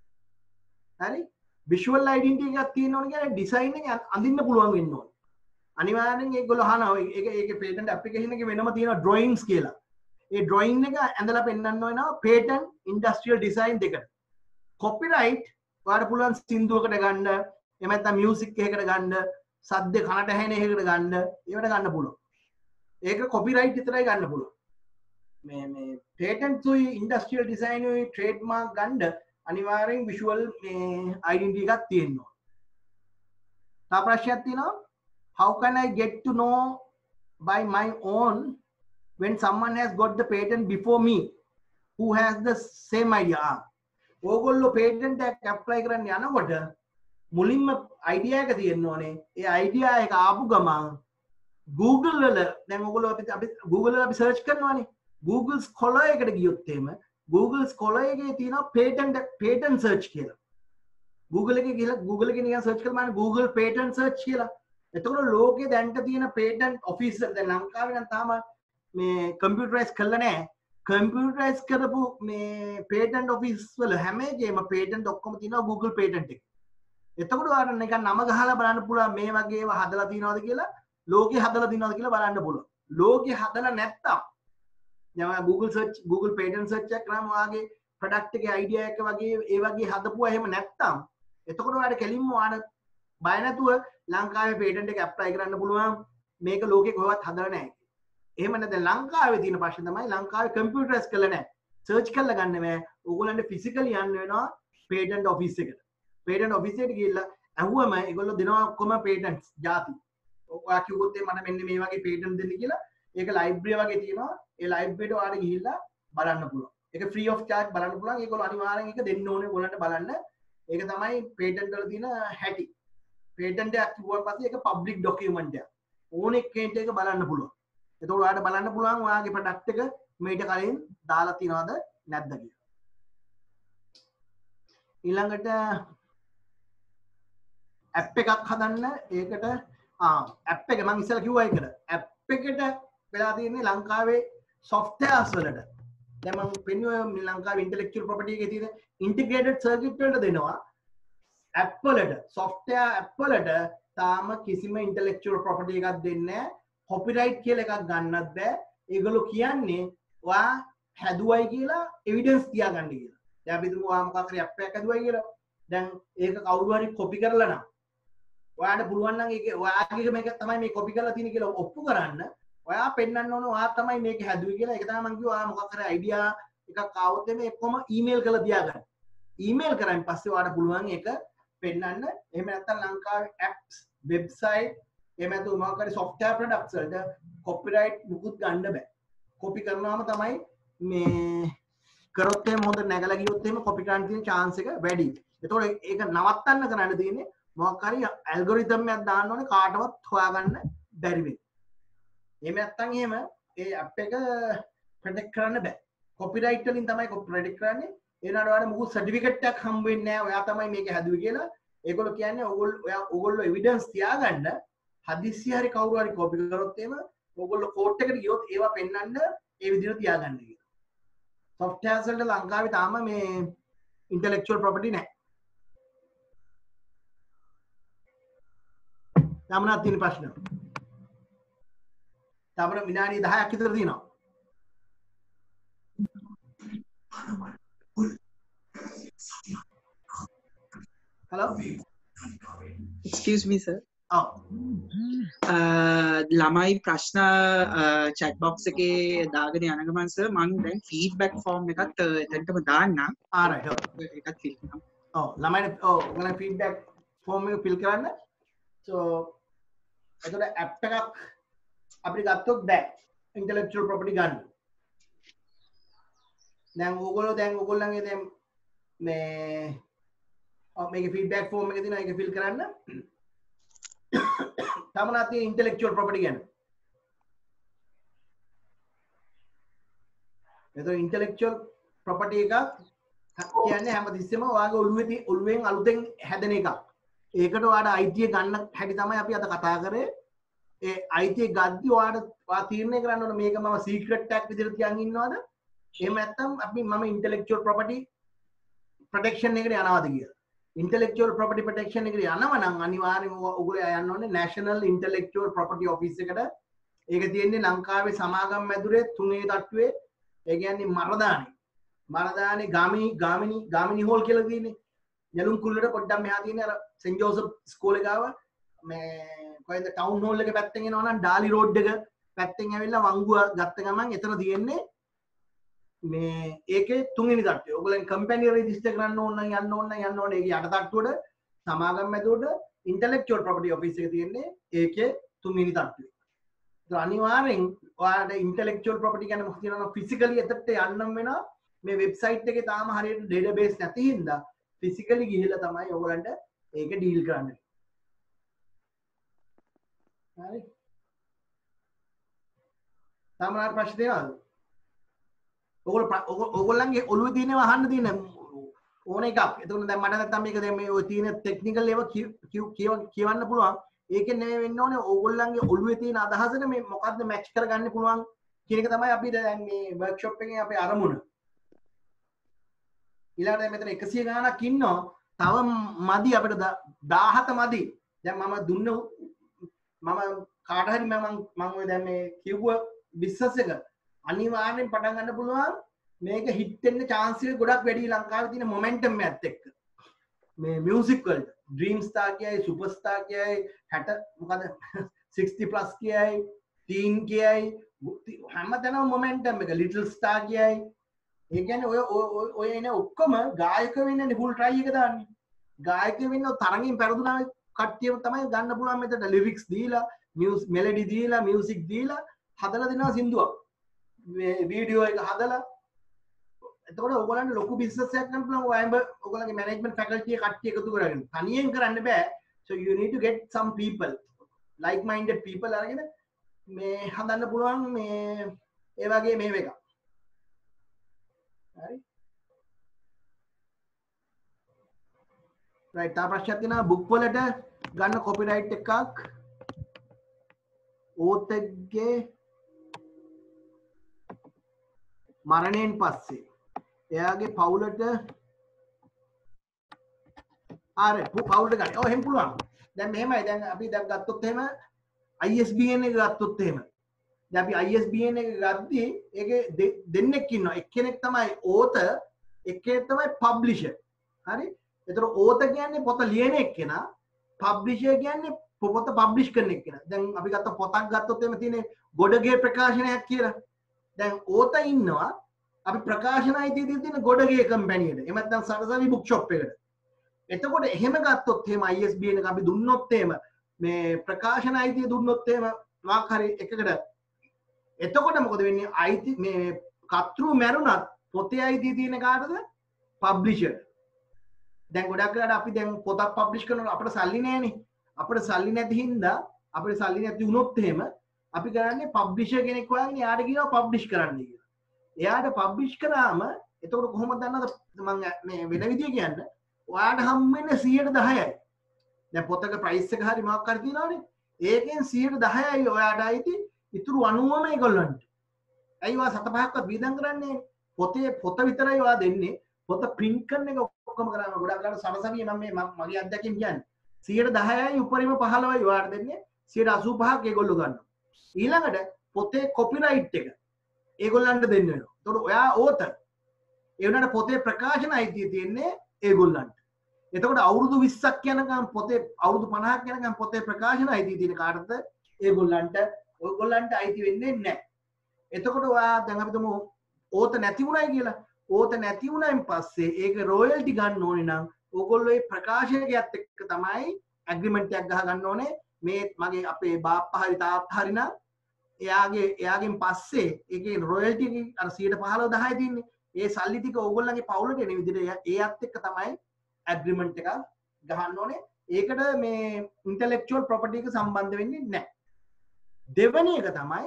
හරි? visual identity එකක් තියෙනවා කියන්නේ design එක අඳින්න පුළුවන් වෙන්න ඕනේ. අනිවාර්යෙන් ඒගොල්ලෝ අහනවා ඒක ඒකේ patent application එකේ වෙනම තියෙනවා drawings කියලා. ඒ drawing එක ඇඳලා පෙන්නන්න වෙනවා patent industrial design දෙකට. copyright ඔයාලට පුළුවන් සින්දුවකට ගන්න, එහෙම නැත්නම් music එකකට ගන්න, සද්ද කනට ඇහෙන එකකට ගන්න, ඒවට ගන්න පුළුවන්. ඒක copyright විතරයි ගන්න පුළුවන්. මේ මේ patent සුයි industrial design උයි trademark ගන්න අනිවාර්යෙන් visual මේ identity එකක් තියෙන්න ඕන. තව ප්‍රශ්නයක් තියෙනවා. How can I get to know by my own when someone has got the patent before me who has the same idea? ඕගොල්ලෝ patent එක apply කරන්න යනකොට මුලින්ම idea එක තියෙන්න ඕනේ. ඒ idea එක ආපු ගමන් Google වල දැන් ඕගොල්ලෝ අපි අපි Google වල අපි search කරනවානේ. Google Scholar එකට ගියොත් එහෙම Google Scholar එකේ තියෙනවා patent patent search කියලා. Google එකේ ගිහලා Google එකේ නිකන් search කරලා බලන්න Google patent search කියලා. එතකොට ලෝකේ දැන්ට තියෙන patent officer දැන් ලංකාවේ නම් තාම මේ computerize කරලා නැහැ. computerize කරපු මේ patent office වල හැම එකේම patent ඔක්කොම තියෙනවා Google patent එකේ. එතකොට ඔයාලට නිකන් නම ගහලා බලන්න පුළුවන් මේ වගේ ඒවා හදලා තියෙනවද කියලා ලෝකේ හදලා තියෙනවද කියලා බලන්න පුළුවන්. ලෝකේ හදලා නැත්තම් දැන් Google search Google patent search එක කරාම ඔයාගේ product එකේ idea එක වගේ ඒ වගේ හදපුවා එහෙම නැත්තම් එතකොට ඔයාලට කෙලින්ම ඔයාලට බය නැතුව ලංකාවේ patent එක apply කරන්න පුළුවන් මේක ලෝකේ කොහෙවත් හදලා නැහැ. එහෙම නැත්නම් ලංකාවේ තියෙන ප්‍රශ්නේ තමයි ලංකාවේ computers කරලා නැහැ. search කරලා ගන්න බෑ. ඕගොල්ලන්ට physically යන්න වෙනවා patent office එකට. patent office එකට ගිහිල්ලා අහුවම ඒගොල්ලෝ දෙනවා ඔක්කොම patents ಜಾති. ඔයා කිව්වොත් මට මෙන්න මේ වගේ patent දෙන්න කියලා ඒක library වගේ තියෙනවා. ඒ library එකට ඔයාලා ගිහිල්ලා බලන්න පුළුවන්. ඒක free of charge බලන්න පුළුවන්. ඒගොල්ලෝ අනිවාර්යෙන් ඒක දෙන්න ඕනේ ඔයගොල්ලන්ට බලන්න. ඒක තමයි patent වල තියෙන හැටි. patent එකක් කිව්වන් පස්සේ ඒක public document එකක්. ඕනෙ කෙනෙක්ට ඒක බලන්න පුළුවන්. එතකොට ඔයාලට බලන්න පුළුවන් ඔයාගේ product එක මේට කලින් දාලා තියනවද නැද්ද කියලා. ඊළඟට app එකක් හදන්න ඒකට ආ app එක මම ඉස්සෙල්ලා කිව්වා ඒකට. app එකට වෙලා තියෙන්නේ ලංකාවේ softwares වලට දැන් මම පෙන්නුවේ ලංකාවේ intellectual property එකේ තියෙන integrated circuit වලට දෙනවා Apple වලට software Apple වලට තාම කිසිම intellectual property එකක් දෙන්නේ නැහැ copyright කියලා එකක් ගන්නත් බෑ ඒගොල්ලෝ කියන්නේ ඔයා හැදුවයි කියලා evidence තියාගන්න කියලා දැන් අපි හිතමු ඔයා මොකක් හරි app එකක් හැදුවයි කියලා දැන් ඒක කවුරු හරි copy කරලා නම් ඔයාට පුළුවන් නම් ඒක ඔයාගේ මේක තමයි මේ copy කරලා තියෙන්නේ කියලා ඔප්පු කරන්න ඔයා පෙන්වන්න ඕන ඔයා තමයි මේක හැදුවේ කියලා ඒක තමයි මම කිව්වා ඔයා මොකක් හරි idea එකක් ආවොත් එමේ ඔක්කොම email කරලා තියාගන්න email කරාන් පස්සේ ඔයාට පුළුවන් ඒක පෙන්වන්න එහෙම නැත්නම් ලංකාවේ apps website එහෙම නැත්නම් මොකක් හරි software products වලට copyright මුකුත් ගන්න බෑ copy කරනවාම තමයි මේ කරොත් එහෙම හොඳ නැගලා ගියොත් එහෙම copy කරන්න තියෙන chance එක වැඩි. ඒතකොට ඒක නවත්තන්න කරන්න තියෙන්නේ මොකක් හරි ඇල්ගොරිතම් එකක් දාන්න ඕනේ කාටවත් හොයාගන්න බැරි වෙයි. එහෙම නැත්නම් එහෙම ඒ app එක protect කරන්න බෑ. copyright වලින් තමයි protect කරන්නේ. ඒනට ඔයාලට මුකුත් certificate එකක් හම්බ වෙන්නේ නැහැ. ඔයා තමයි මේක හැදුවේ කියලා. ඒගොල්ලෝ කියන්නේ ඕගොල්ලෝ ඔයා ඕගොල්ලෝ evidence තියාගන්න හදිස්සි හරි කවුරු හරි copy කරොත් එහෙම ඕගොල්ලෝ court එකට ගියොත් ඒවා පෙන්වන්න ඒ විදිහට තියාගන්න කියලා. softwares වලට ලංකාවේ තාම මේ intellectual property නැහැ. තමනත් තියෙන ප්‍රශ්න. තමන විනාඩි දහයක් විතර තියෙනවා. Hello? Excuse me, sir. Oh. Uh, ළමයි ප්‍රශ්න uh, chat box එකේ දාගෙන යන ගමන් sir මම දැන් feedback form එකත් uh, එතනටම දාන්න. All right. ඒකත් fill කරන්න. ඔව් ළමයිට ඔව් ඔයාලා feedback form එක fill කරන්න. So එතකොට app එකක් අපිට ගත්තොත් බෑ intellectual property ගන්න. දැන් ඕගොල්ලෝ දැන් ඕගොල්ලන්ගේ දැන් මේ ඔව් මේකේ feedback form එක දෙනවා ඒක fill කරන්න. තමනත් තියෙන intellectual property ගැන. එතකොට intellectual property එකක් කියන්නේ හැමතිස්සෙම ඔයාගේ ඔළුවේ තියෙන ඔළුවෙන් අලුතෙන් හැදෙන එකක්. ඒකට ඔයාට අයිතිය ගන්න හැටි තමයි අපි අද කතා කරේ. ඒ අයිතිය ගද්දි ඔයාට ඔයා තීරණය කරන්න ඕන මේක මම secret tag විදිහට තියන් ඉන්නවද? එහෙම නැත්නම් අපි මම intellectual property protection එකට යනවාද කියලා. intellectual property protection එකට යනවා නම් අනිවාර්යයෙන්ම ඔයගොල්ලෝ යන්න ඕනේ national intellectual property office එකට. ඒක තියෙන්නේ ලංකාවේ සමාගම් මැදුරේ තුනේ තට්ටුවේ. ඒ කියන්නේ මරදානේ. මරදානේ ගාමිනි ගාමිනි ගාමිනි හෝල් කියලා තියෙන්නේ. යලුම් කුල්ලට පොඩ්ඩක් මෙහා තියෙන අර සෙන්ට් ජෝසප් ස්කෝලේ ගාව මේ කොහෙන්ද ටවුන් හෝල් එක පැත්තෙන් එනවා නම් ඩාලි රෝඩ් එක පැත්තෙන් ඇවිල්ලා වංගුව ගත්ත ගමන් එතන තියෙන්නේ මේ ඒකේ තුන්වෙනි තට්ටුවේ. ඔයගොල්ලන් කම්පැනි රෙජිස්ටර් කරන්න ඕන නම් යන්න ඕන නම් යන්න ඕනේ. ඒකේ යට තට්ටුවට සමාගම් මැදුරට intellectual property office එක තියෙන්නේ ඒකේ තුන්වෙනි තට්ටුවේ. ඒක අනිවාර්යෙන් ඔයාලට intellectual property ගැන මොකද කියනවා physically එතට යන්නම් වෙනවා. මේ වෙබ්සයිට් එකේ තාම හරියට database නැති හින්දා physically ගිහිල්ලා තමයි ඔයගොල්ලන්ට ඒක ඩීල් කරන්න. හරි. තමනාර ප්‍රශ්න තියෙනවද? ඔයගොල්ලෝ ඔයගොල්ලන්ගේ ඔළුවේ තියෙනවා අහන්න තියෙන ඕන එකක්. එතකොට දැන් මට නැත්තම් මේක දැන් මේ ඔය තියෙන ටෙක්නිකල් ඒවා කියවන්න පුළුවන්. ඒකෙන් නෙමෙයි වෙන්න ඕනේ ඔයගොල්ලන්ගේ ඔළුවේ තියෙන අදහසට මේ මොකද්ද මැච් කරගන්න පුළුවන් කියන එක තමයි අපි දැන් මේ වර්ක්ෂොප් එකේ අපේ අරමුණ. ඊළඟට මෙතන එකසිය ගණනක් ඉන්නවා. තව මදි අපිට දහහත මදි. දැන් මම දුන්න මම කාට හරි මම මම ඔය දැන් මේ කිව්ව බිස්නස් එක අනිවාර්යෙන් පටන් ගන්න පුළුවන්. මේක හිට් වෙන්න chance එක ගොඩක් වැඩි ලංකාවේ තියෙන මොමන්ටම් එකත් එක්ක. මේ මියුසික් වලට ඩ්‍රීම් ස්ටාර් කියයි සුපර් ස්ටාර් කියයි හැට මොකද සික්ස්ටි ප්ලස් කියයි ටීන් කියයි හැමතැනම මොමන්ටම් එක ලිටල් ස්ටාර් කියයි. ඒ කියන්නේ ඔය ඔය එන ඔක්කොම ගායක වෙන්නනේ ෆුල් ට්‍රයි එක දාන්නේ. ගායක වෙන්න තරඟින් පෙරදුනා කට්ටියම තමයි ගන්න පුළුවන් මෙතන ලිරික්ස් දීලා මියුසික් මෙලඩි දීලා මියුසික් දීලා හදලා දෙනවා සින්දුවක්. මේ වීඩියෝ එක හදලා එතකොට ඔයගොල්ලන්ට ලොකු බිස්නස් එකක් ගන්න පුළුවන්. ඔයඹ ඔයගොල්ලන්ගේ මැනේජ්මන්ට් ෆැකල්ටි එක කට්ටිය එකතු කරගෙන තනියෙන් කරන්න බෑ. so you need to get some people like minded people අරගෙන මේ හදන්න පුළුවන් මේ ඒ වගේ මේව එකක්. හරි. right තා ප්‍රශ්නයක් තියෙනවා බුක් වලට ගන්න කොපිරයිට් එකක් ඕතෙක්ගේ මරණයෙන් පස්සේ එයාගේ පවුලට ආර පවුලට ගන්න. ඔව් එහෙම පුළුවන්. දැන් මෙහෙමයි. දැන් අපි දැන් ගත්තොත් එහෙම I S B N එක ගත්තොත් එහෙම. දැන් අපි I S B N එක ගද්දී ඒකේ දෙන්නෙක් ඉන්නවා. එක්කෙනෙක් තමයි author, එක්කෙනෙක් තමයි publisher. හරි? ඒතර author කියන්නේ පොත ලියන එක්කෙනා, publisher කියන්නේ පොත publish කරන එක්කෙනා. දැන් අපි ගත්ත පොතක් ගත්තොත් එහෙම තියෙන්නේ ගොඩගේ ප්‍රකාශනයක් කියලා. දැන් author ඉන්නවා. අපි ප්‍රකාශන අයිතිය තියෙන ගොඩගේ කම්පැනියට. එහෙම නැත්නම් සරසවි බුක් ෂොප් එකට. එතකොට එහෙම ගත්තොත් එහෙම I S B N එක අපි දුන්නොත් එහෙම මේ ප්‍රකාශන අයිතිය දුන්නොත් එහෙම මොකක් හරි එකකට එතකොට මොකද වෙන්නේ? අයිති මේ කතෘ මැරුණත් පොතේ අයිතිය තියෙන කාටද? පබ්ලිෂර්. දැන් ගොඩක් වෙලාවට අපි දැන් පොතක් පබ්ලිෂ් කරනකොට අපිට සල්ලි නැහැනේ. අපිට සල්ලි නැති හින්දා අපිට සල්ලි නැති වුණොත් එහෙම අපි කරන්නේ පබ්ලිෂර් කෙනෙක් හොයාගෙන එයාට කියනවා පබ්ලිෂ් කරන්න කියලා. එයාට පබ්ලිෂ් කරාම එතකොට කොහොමද දන්නවද මම මේ වෙන විදිය කියන්නේ ඔයාට හම් වෙන්නේ සියයට දහයයි. දැන් පොතක ප්‍රයිස් එක හරි මොකක් හරි තියනවනේ. ඒකෙන් සියයට දහයයි ඔයාට අයිති. ඉතුරු අනූවම ඒගොල්ලන්ට. ඇයි ඔයා සත පහක්වත් වීදම් කරන්නේ? පොතේ පොත විතරයි ඔයා දෙන්නේ. පොත print කරන එක ඔක්කොම කරාම ගොඩක් වෙලාවට සරසවිය මම මේ මගේ අත්දැකීම් කියන්නේ. සියයට දහයයි උපරිම පහළොවයි ඔයාට දෙන්නේ. සියයට අසූ පහක් ඒගොල්ලෝ ගන්නවා. ඊළඟට පොතේ කොපිරයිට් එක ඒගොල්ලන්ට දෙන්න වෙනවා. එතකොට ඔයා author. ඒ වුණාට පොතේ ප්‍රකාශන අයිතිය තියෙන්නේ ඒගොල්ලන්ට. එතකොට අවුරුදු විස්සක් යනකම් පොතේ අවුරුදු පනහක් යනකම් පොතේ ප්‍රකාශන අයිතිය තියෙන කාටද? ඒගොල්ලන්ට. ඔයගොල්ලන්ට අයිති වෙන්නේ නැහැ. එතකොට ඔයා දැන් අපි තුමු ඕත නැති වුණයි කියලා. ඕත නැති වුණයින් පස්සේ ඒක රොයල්ටි ගන්න ඕනේ නම් ඕගොල්ලෝ ඒ ප්‍රකාශකයාත් එක්ක තමයි ඇග්‍රීමන්ට් එකක් ගහ ගන්න ඕනේ. මේ මගේ අපේ බාප්පා හරි තාත්තා හරි නම් එයාගේ එයාගෙන් පස්සේ ඒකේ රොයල්ටි එක අර සියයට පහළොව දහය තියෙන්නේ. ඒ සල්ලි ටික ඕගොල්ලන්ගේ පවුලට එන විදිහට ඒත් එක්ක තමයි ඇග්‍රීමන්ට් එකක් ගහන්න ඕනේ. ඒකට මේ ඉන්ටෙලෙක්චුවල් ප්‍රොපර්ටි එක සම්බන්ධ වෙන්නේ නැහැ. දෙවැනි එක තමයි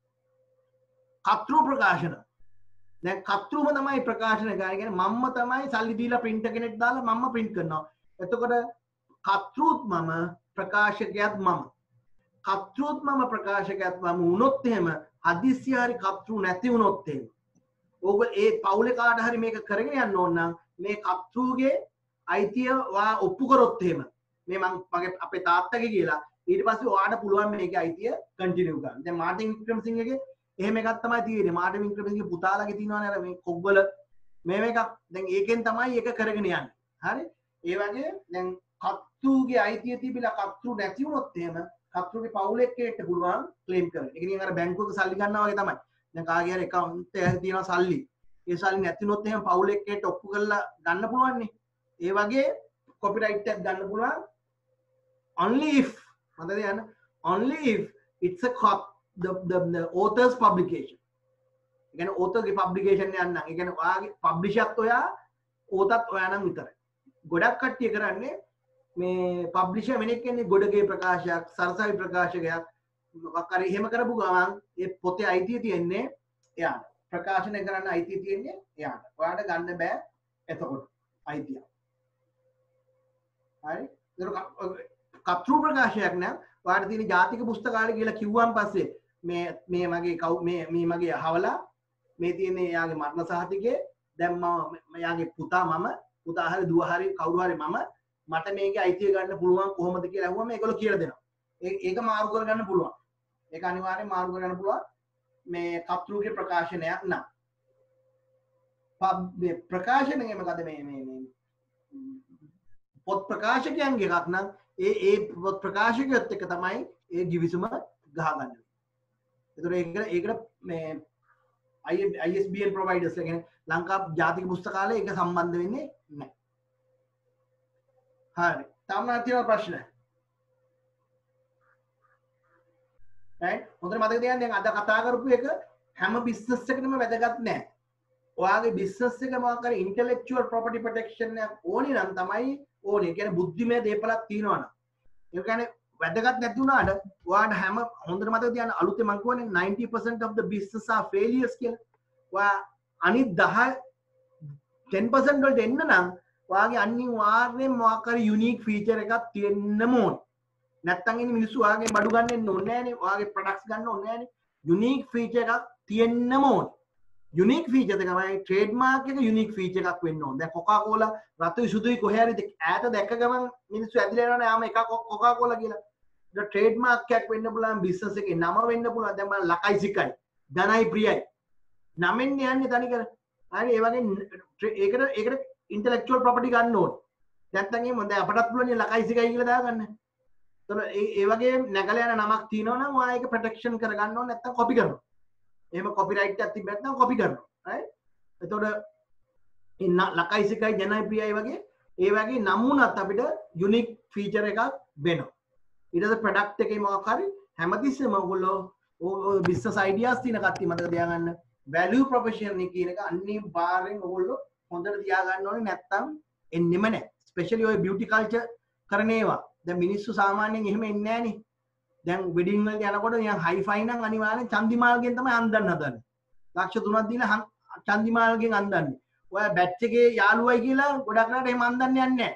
කතෘ ප්‍රකාශන. දැන් කතෘම තමයි ප්‍රකාශන කරන්නේ. කියන්නේ මම්ම තමයි සල්ලි දීලා printer කෙනෙක් දාලා මම්ම print කරනවා. එතකොට කතෘත් මම ප්‍රකාශකයාත් මම. කතෘත් මම ප්‍රකාශකයාත් මම වුණොත් එහෙම හදිස්සිය හරි කතෘ නැති වුණොත් එහෙම ඕගොල්ලෝ ඒ පවුලේ කාට හරි මේක කරගෙන යන්න ඕන නම් මේ කතෘගේ අයිතිය වා ඔප්පු කරොත් එහෙම මේ මම මගේ අපේ තාත්තගේ කියලා ඊට පස්සේ ඔයාට පුළුවන් මේකේ අයිතිය කන්ටිනියු කරන්න. දැන් මාටින් වික්‍රමසිංහගේ එහෙම එකක් තමයි තියෙන්නේ. මාටින් වික්‍රමසිංහගේ පුතාලාගේ තියෙනවානේ අර මේ කොග්වල මේ මේකක්. දැන් ඒකෙන් තමයි ඒක කරගෙන යන්නේ. හරි? ඒ වගේ දැන් කතෘගේ අයිතිය තිබිලා කතෘ නැති වුණොත් එහෙම කතෘගේ පවුලේ එක්කෙනෙක්ට පුළුවන් ක්ලේම් කරන්න. ඒ කියන්නේ අර බැංකුවක සල්ලි ගන්නවා වගේ තමයි. දැන් කාගේ හරි account එකක තියෙනවා සල්ලි. ඒ සල්ලි නැති වුණොත් එහෙම පවුලේ එක්කෙනෙක්ට ඔප්පු කරලා ගන්න පුළුවන් නේ. ඒ වගේ copyright එකක් ගන්න පුළුවන් only if මතකද යන්න only if it's a cop the, the, the author's publication. ඒ කියන්නේ author ගේ publication එක යන්න. ඒ කියන්නේ ඔයාගේ publisherත් ඔයා authorත් ඔයා නම් විතරයි. ගොඩක් කට්ටිය කරන්නේ මේ publisher මෙනෙක් කියන්නේ ගොඩගේ ප්‍රකාශයක්, සරසවි ප්‍රකාශකයක් මොකක් හරි එහෙම කරපු ගමන් ඒ පොතේ අයිතිය තියෙන්නේ එයාට. ප්‍රකාශනය කරන්න අයිතිය තියෙන්නේ එයාට. ඔයාට ගන්න බෑ එතකොට අයිතිය. හරි? ඒක කතෘ ප්‍රකාශයක් නම් ඔයාට තියෙන ජාතික පුස්තකාලය කියලා කිව්වන් පස්සේ මේ මේ මගේ මේ මේ මගේ අහවලා මේ තියෙන එයාගේ මරණ සහතිකේ දැන් මම එයාගේ පුතා මම පුතා හරි දුව හරි කවුරු හරි මම මට මේකේ අයිතිය ගන්න පුළුවන් කොහොමද කියලා අහුවම ඒගොල්ලෝ කියලා දෙනවා. ඒක මාරු කරගන්න පුළුවන්. ඒක අනිවාර්යෙන් මාරු කරගන්න පුළුවන් මේ කතෘගේ ප්‍රකාශනයක් නම්. මේ ප්‍රකාශනය මොකද මේ මේ මේ පොත් ප්‍රකාශකයන්ගේ එකක් නම් ඒ ඒ පොත් ප්‍රකාශකයොත් එක තමයි ඒ ගිවිසුම ගහගන්නේ. ඒතර ඒක ඒකට මේ I S B N providers කියන්නේ ලංකා ජාතික පුස්තකාලය ඒක සම්බන්ධ වෙන්නේ නැහැ. හරි. තාම තියෙන ප්‍රශ්න. right? හොඳට මතක තියාගන්න දැන් අද කතා කරපු එක හැම බිස්නස් එකකටම වැදගත් නැහැ. ඔයාගේ බිස්නස් එක මොකක් හරි intellectual property protection එකක් ඕනේ නම් තමයි ඕනේ. ඒ කියන්නේ බුද්ධිමය දේපලක් තියෙනවා නම්. ඒ කියන්නේ වැදගත් නැති වුණාට ඔයාට හැම හොඳට මතක තියාගන්න අලුතෙන් මම කියන්නේ ninety percent of the business are failures කියලා. ඔයා අනිත් ten percent වලට එන්න නම් ඔයාගේ අනිවාර්යෙන් මොකක් හරි unique feature එකක් තියෙන්නම ඕනේ. නැත්තම් ඉන්නේ මිනිස්සු ඔයාගේ බඩු ගන්න එන්න ඕනේ නැහනේ. ඔයාගේ products ගන්න ඕනේ නැහනේ. unique feature එකක් තියෙන්නම ඕනේ. යුනික් ෆීචර් එක තමයි ට්‍රේඩ්මාර්ක් එක යුනික් ෆීචර් එකක් වෙන්න ඕන. දැන් කොකාකෝලා රතුයි සුදුයි කොහේ හරි ඈත දැක්ක ගමන් මිනිස්සු ඇදලා යනවනේ ආම එකක් කොකාකෝලා කියලා. ඒක ට්‍රේඩ්මාර්ක් එකක් වෙන්න පුළුවන් බිස්නස් එකේ නම වෙන්න පුළුවන්. දැන් බලන්න ලකයි සිකයි ධනයි ප්‍රියයි නමෙන් යන්නේ තනිකර. හරි ඒ වගේ ඒකට ඒකට ඉන්ටෙලෙක්චුවල් ප්‍රොපර්ටි ගන්න ඕනේ. නැත්නම් එහෙම දැන් අපටත් පුළුවන් ලකයි සිකයි කියලා දාගන්න. එතකොට ඒ ඒ වගේ නැගලා යන නමක් තියෙනවා නම් ඔයා ඒක ප්‍රොටෙක්ෂන් කරගන්න ඕනේ නැත්නම් කොපි කරනවා. එහෙම කොපිරයිට් එකක් තිබ්බ නැත්නම් කොපි කරනවා. right? එතකොට ඉන්න ලකයි සිකයි ජනයි ප්‍රියයි වගේ ඒ වගේ නම් වුණත් අපිට යුනික් ෆීචර් එකක් වෙනවා. ඊට පස්සේ ප්‍රොඩක්ට් එකේ මොකක් හරි හැමතිස්සෙම ඔයගොල්ලෝ ඔය බිස්නස් අයිඩියාස් තියෙන කට්ටිය මතක තියාගන්න. වැලියු ප්‍රොපොසිෂන් එක කියන එක අනිවාර්යෙන් ඔයගොල්ලෝ හොඳට තියාගන්න ඕනේ නැත්නම් එන්නෙම නැහැ. ස්පෙෂලි ඔය බියුටි කල්චර් කරන ඒවා. දැන් මිනිස්සු සාමාන්‍යයෙන් එහෙම එන්නේ නැහනේ. දැන් වෙඩින් වලට යනකොට නිකන් හයිෆයි නම් අනිවාර්යෙන් චන්දිමාල්ගෙන් තමයි අන්දන්න හදන්නේ. ලක්ෂ තුනක් දීලා චන්දිමාල්ගෙන් අන්දන්නේ. ඔය බැච් එකේ යාළුවයි කියලා ගොඩක් වෙලාවට එහෙම අන්දන්න යන්නේ නැහැ.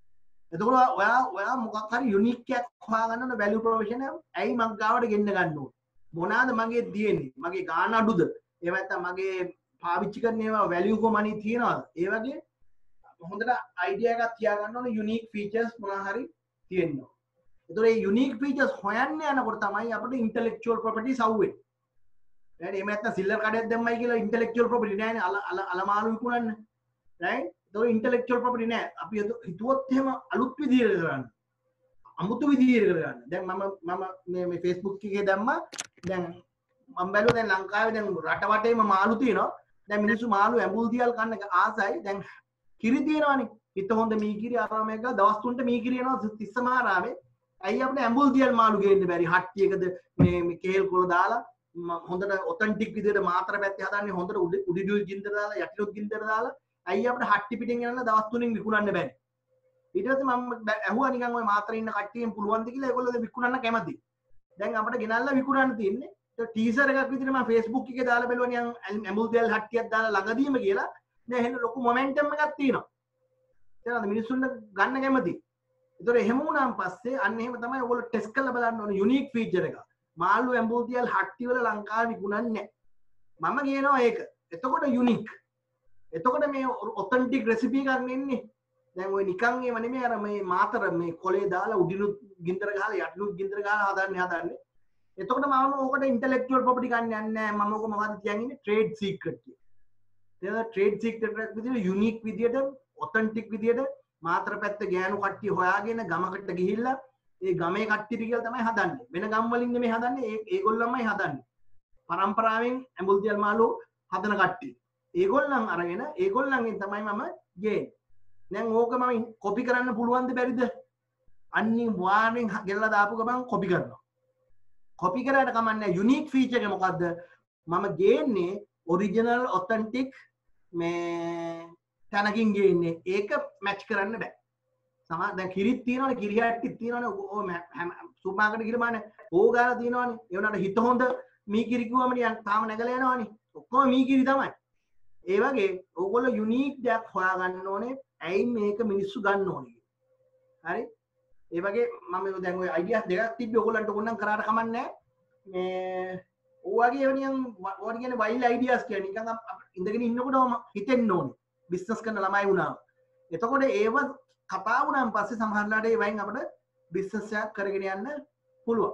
එතකොට ඔයා ඔයා මොකක් හරි යුනික් එකක් හොයාගන්න ඕන වැලියු ප්‍රොපොසිෂන් එක. ඇයි මං ගාවට ගෙන්න ගන්න ඕන? මොනවාද මගේ තියෙන්නේ? මගේ ගාණ අඩුද? එහෙම නැත්නම් මගේ පාවිච්චි කරන ඒවා වැලියු කො මනි තියනවාද? ඒ වගේ හොඳට අයිඩියා එකක් තියාගන්න ඕන යුනික් ෆීචර්ස් මොනවා හරි තියෙනවා. ඒතකොට මේ යුනික් ෆීචර්ස් හොයන්න යනකොට තමයි අපිට ඉන්ටෙලෙක්චුවල් ප්‍රොපර්ටිස් අහුවෙන්නේ. right? එහෙම නැත්නම් සිල්ලර් කඩයක් දැම්මයි කියලා ඉන්ටෙලෙක්චුවල් ප්‍රොපර්ටි නෑනේ අල අල අලමාරු විකුණන්න. right? ඒතකොට ඉන්ටෙලෙක්චුවල් ප්‍රොපර්ටි නෑ. අපි හිතුවොත් එහෙම අලුත් විදියට කරන්න. අමුතු විදියට කරගන්න. දැන් මම මම මේ මේ Facebook එකේ දැම්මා. දැන් මම බැලුවා දැන් ලංකාවේ දැන් රට වටේම මාළු තියෙනවා. දැන් මිනිස්සු මාළු ඇඹුල් දියල් කන්න ආසයි. දැන් කිරි තියෙනවානේ. හිත හොඳ මීකිරි ආරාමයක දවස් තුනට මීකිරි යනවා තිස්සමාරාමේ. ඇයි අපිට ඇඹුල් දියල් මාළු ගේන්න බැරි? හට්ටියකද මේ මේ කේල් කොළ දාලා හොඳට ඔතෙන්ටික් විදියට මාතර පැත්තේ හදන්නේ හොඳට උඩිඩුයි ගින්දර දාලා යටිනුත් ගින්දර දාලා ඇයි අපිට හට්ටි පිටින් යනලා දවස් තුනෙන් විකුණන්න බැරි? ඊට පස්සේ මම ඇහුවා නිකන් ওই මාතර ඉන්න කට්ටියෙන් පුළුවන්ද කියලා. ඒගොල්ලෝ විකුණන්න කැමති. දැන් අපිට ගෙනල්ලා විකුණන්න තියෙන්නේ. ඒක ටීසර් එකක් විදිහට මම Facebook එකේ දාලා බැලුවා නිකන් ඇඹුල් දියල් හට්ටියක් දාලා ළඟදීම කියලා. දැන් එහෙනම් ලොකු මොමන්ටම් එකක් තියෙනවා. තේරෙනවද? මිනිස්සුන්ට ගන්න කැමති. ඒතර එහෙම වුණාන් පස්සේ අන්න එහෙම තමයි ඔයගොල්ලෝ ටෙස්ට් කරලා බලන්න ඕනේ යුනික් ෆීචර් එක. මාළු ඇඹුල් දියල් හට්ටි වල ලංකාවේ විකුණන්නේ නැහැ. මම කියනවා ඒක. එතකොට යුනික්. එතකොට මේ ඔතෙන්ටික් රෙසිපි එකක් නෙන්නේ. දැන් ඔය නිකන් ඒව නෙමෙයි අර මේ මාතර මේ කොලේ දාලා උඩිනුත් ගින්දර ගහලා යටිනුත් ගින්දර ගහලා හදන්නේ හදන්නේ. එතකොට මම ඕකට ඉන්ටෙලෙක්චුවල් ප්‍රොපර්ටි ගන්න යන්නේ නැහැ. මම ඕක මොකද්ද කියන්නේ ට්‍රේඩ් සීක්‍රට් කියලා. ඒක ට්‍රේඩ් සීක්‍රට් එකක් විදිහට යුනික් විදිහට ඔතෙන්ටික් විදිහට මාතර පැත්තේ ගෑනු කට්ටිය හොයාගෙන ගමකට ගිහිල්ලා ඒ ගමේ කට්ටියට කියලා තමයි හදන්නේ. වෙන ගම් වලින් නෙමෙයි හදන්නේ. ඒ ඒගොල්ලන්මයි හදන්නේ. පරම්පරාවෙන් ඇඹුල් දියල් මාළු හදන කට්ටිය. ඒගොල්ලන් අරගෙන ඒගොල්ලන්ගෙන් තමයි මම ගේන්නේ. දැන් ඕක මම කොපි කරන්න පුළුවන්ද බැරිද? අනිවාර්යෙන් ගෙනලා දාපු ගමන් කොපි කරනවා. කොපි කරාට කමන්නේ යුනික් ෆීචර් එක මොකද්ද? මම ගේන්නේ ඔරිජිනල් ඔතෙන්ටික් මේ තැනකින් ගේන්නේ. ඒක මැච් කරන්න බෑ. සමහර දැන් කිරිත් තියෙනවනේ කිරි හැට්ටිත් තියෙනවනේ. ඕ සුපර් මාකට් ගිහලා බලන්න. ඕ ගාලා තියෙනවනේ. ඒ වුණාට හිත හොඳ මී කිරි කිව්වම නිකන් තාම නැගලා යනවනේ. ඔක්කොම මී කිරි තමයි. ඒ වගේ ඕගොල්ලෝ යුනික් දෙයක් හොයාගන්න ඕනේ. ඇයි මේක මිනිස්සු ගන්න ඕනේ. හරි? ඒ වගේ මම දැන් ওই අයිඩියාස් දෙකක් තිබ්බේ ඕගොල්ලන්ට ඕනනම් කරාට කමන්නේ මේ ඕ වගේ වෙනියන් ඕවා කියන්නේ වයිල්ඩ් අයිඩියාස් කියන්නේ නිකන් ඉඳගෙන ඉන්නකොටම හිතෙන්න ඕනේ. බිස්නස් කරන ළමයි වුණා. එතකොට ඒව කතා වුණාන් පස්සේ සමහරලාට ඒ වයින් අපිට බිස්නස් එකක් කරගෙන යන්න පුළුවන්.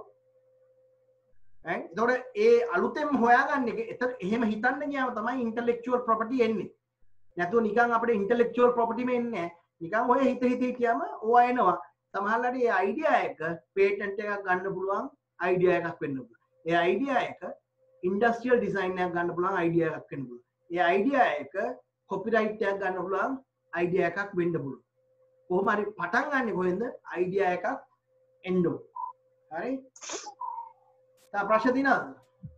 right? එතකොට ඒ අලුතෙන් හොයාගන්න එක එතන එහෙම හිතන්න ගියාම තමයි ඉන්ටෙලෙක්චුවල් ප්‍රොපර්ටි එන්නේ. නැතුව නිකන් අපිට ඉන්ටෙලෙක්චුවල් ප්‍රොපර්ටි මේ එන්නේ නැහැ. නිකන් ඔය හිත හිත හිටියම ඕවා එනවා. සමහරලාට මේ අයිඩියා එක පේටන්ට් එකක් ගන්න පුළුවන් අයිඩියා එකක් වෙන්න පුළුවන්. ඒ අයිඩියා එක ඉන්ඩස්ට්‍රියල් ඩිසයින් එකක් ගන්න පුළුවන් අයිඩියා එකක් වෙන්න පුළුවන්. ඒ අයිඩියා එක කොපිරයිට් එකක් ගන්න පුළුවන් අයිඩියා එකක් වෙන්න පුළුවන්. කොහොම හරි පටන් ගන්න කොහෙන්ද අයිඩියා එකක් එන්න ඕන. හරි? තා ප්‍රශ්න තියෙනවද?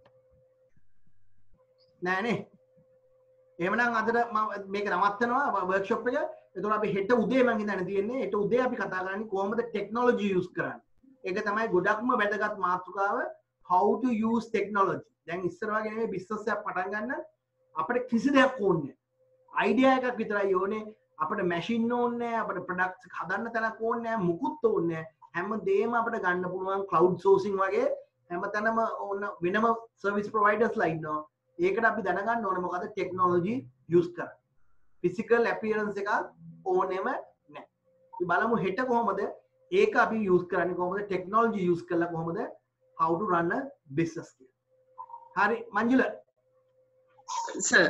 නෑනේ. එහෙමනම් අදට මම මේක නවත්තනවා වර්ක්ෂොප් එක. එතකොට අපි හෙට උදේ මම හිතන්නේ තියෙන්නේ හෙට උදේ අපි කතා කරන්නේ කොහොමද ටෙක්නොලොජි යූස් කරන්නේ. ඒක තමයි ගොඩක්ම වැදගත් මාතෘකාව how to use technology. දැන් ඉස්සර වගේ නෙමෙයි බිස්නස් එකක් පටන් ගන්න අපිට කිසි දෙයක් ඕනේ නැහැ. අයිඩියා එකක් විතරයි ඕනේ. අපිට මැෂින් ඕනේ නැහැ. අපිට ප්‍රොඩක්ට්ස් හදන්න තැනක් ඕනේ නැහැ. මුකුත් ඕනේ නැහැ. හැමදේම අපිට ගන්න පුළුවන් ක්ලවුඩ් සෝසින් වගේ හැමතැනම ඕන වෙනම සර්විස් ප්‍රොවයිඩර්ස්ලා ඉන්නවා. ඒකට අපි දැනගන්න ඕනේ මොකද ටෙක්නොලොජි යූස් කරන්න. ෆිසිකල් ඇපියරන්ස් එක ඕනෙම නැහැ. අපි බලමු හෙට කොහොමද ඒක අපි යූස් කරන්නේ කොහොමද ටෙක්නොලොජි යූස් කරලා කොහොමද how to run a business කියලා. හරි Manjula. Sir.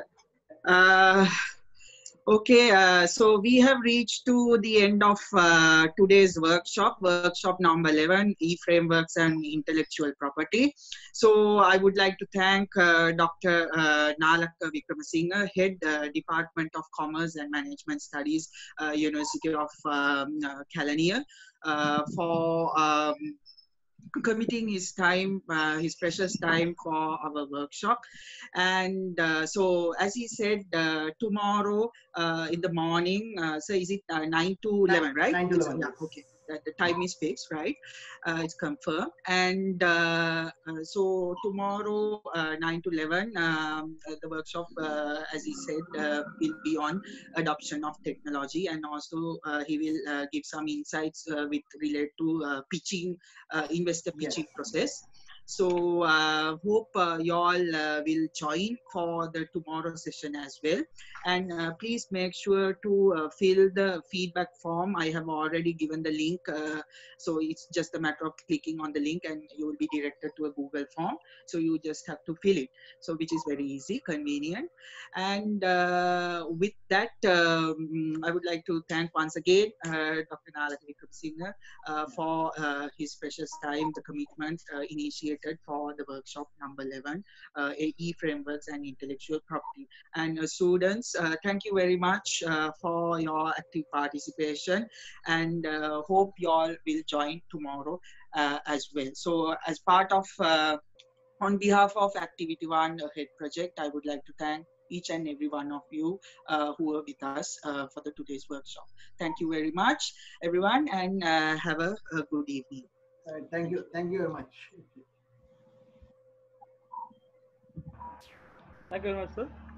Uh, okay, uh, so we have reached to the end of uh, today's workshop, workshop number eleven, e-frameworks and intellectual property. So I would like to thank uh, Doctor Uh, Nalaka Vikramasinghe, Head uh, Department of Commerce and Management Studies, uh, University of um, uh, Kelaniya, uh, for um, committing his time, uh, his precious time for our workshop. And uh, so, as he said, uh, tomorrow uh, in the morning, uh, so is it uh, nine to eleven, right? nine to eleven. Yeah, okay. That the time is fixed, right? Uh, it's confirmed. And uh, uh, so tomorrow, uh, nine to eleven, um, uh, the workshop, uh, as he said, uh, will be on adoption of technology, and also uh, he will uh, give some insights uh, with relate to uh, pitching, uh, investor pitching Yes. process. So uh, hope uh, you all uh, will join for the tomorrow session as well. And uh, please make sure to uh, fill the feedback form. I have already given the link. Uh, so it's just a matter of clicking on the link and you will be directed to a Google form. So you just have to fill it. So which is very easy, convenient. And uh, with that, um, I would like to thank once again uh, Doctor Nalaka Vikramasinghe uh, for uh, his precious time, the commitment uh, initiated for the workshop number eleven, uh, e-frameworks and intellectual property. And uh, students, uh, thank you very much uh, for your active participation, and uh, hope you all will join tomorrow uh, as well. So as part of, uh, on behalf of Activity One Head Project, I would like to thank each and every one of you uh, who are with us uh, for the today's workshop. Thank you very much, everyone, and uh, have a, a good evening. All right, thank you. Thank you very much. Thank you very much, sir.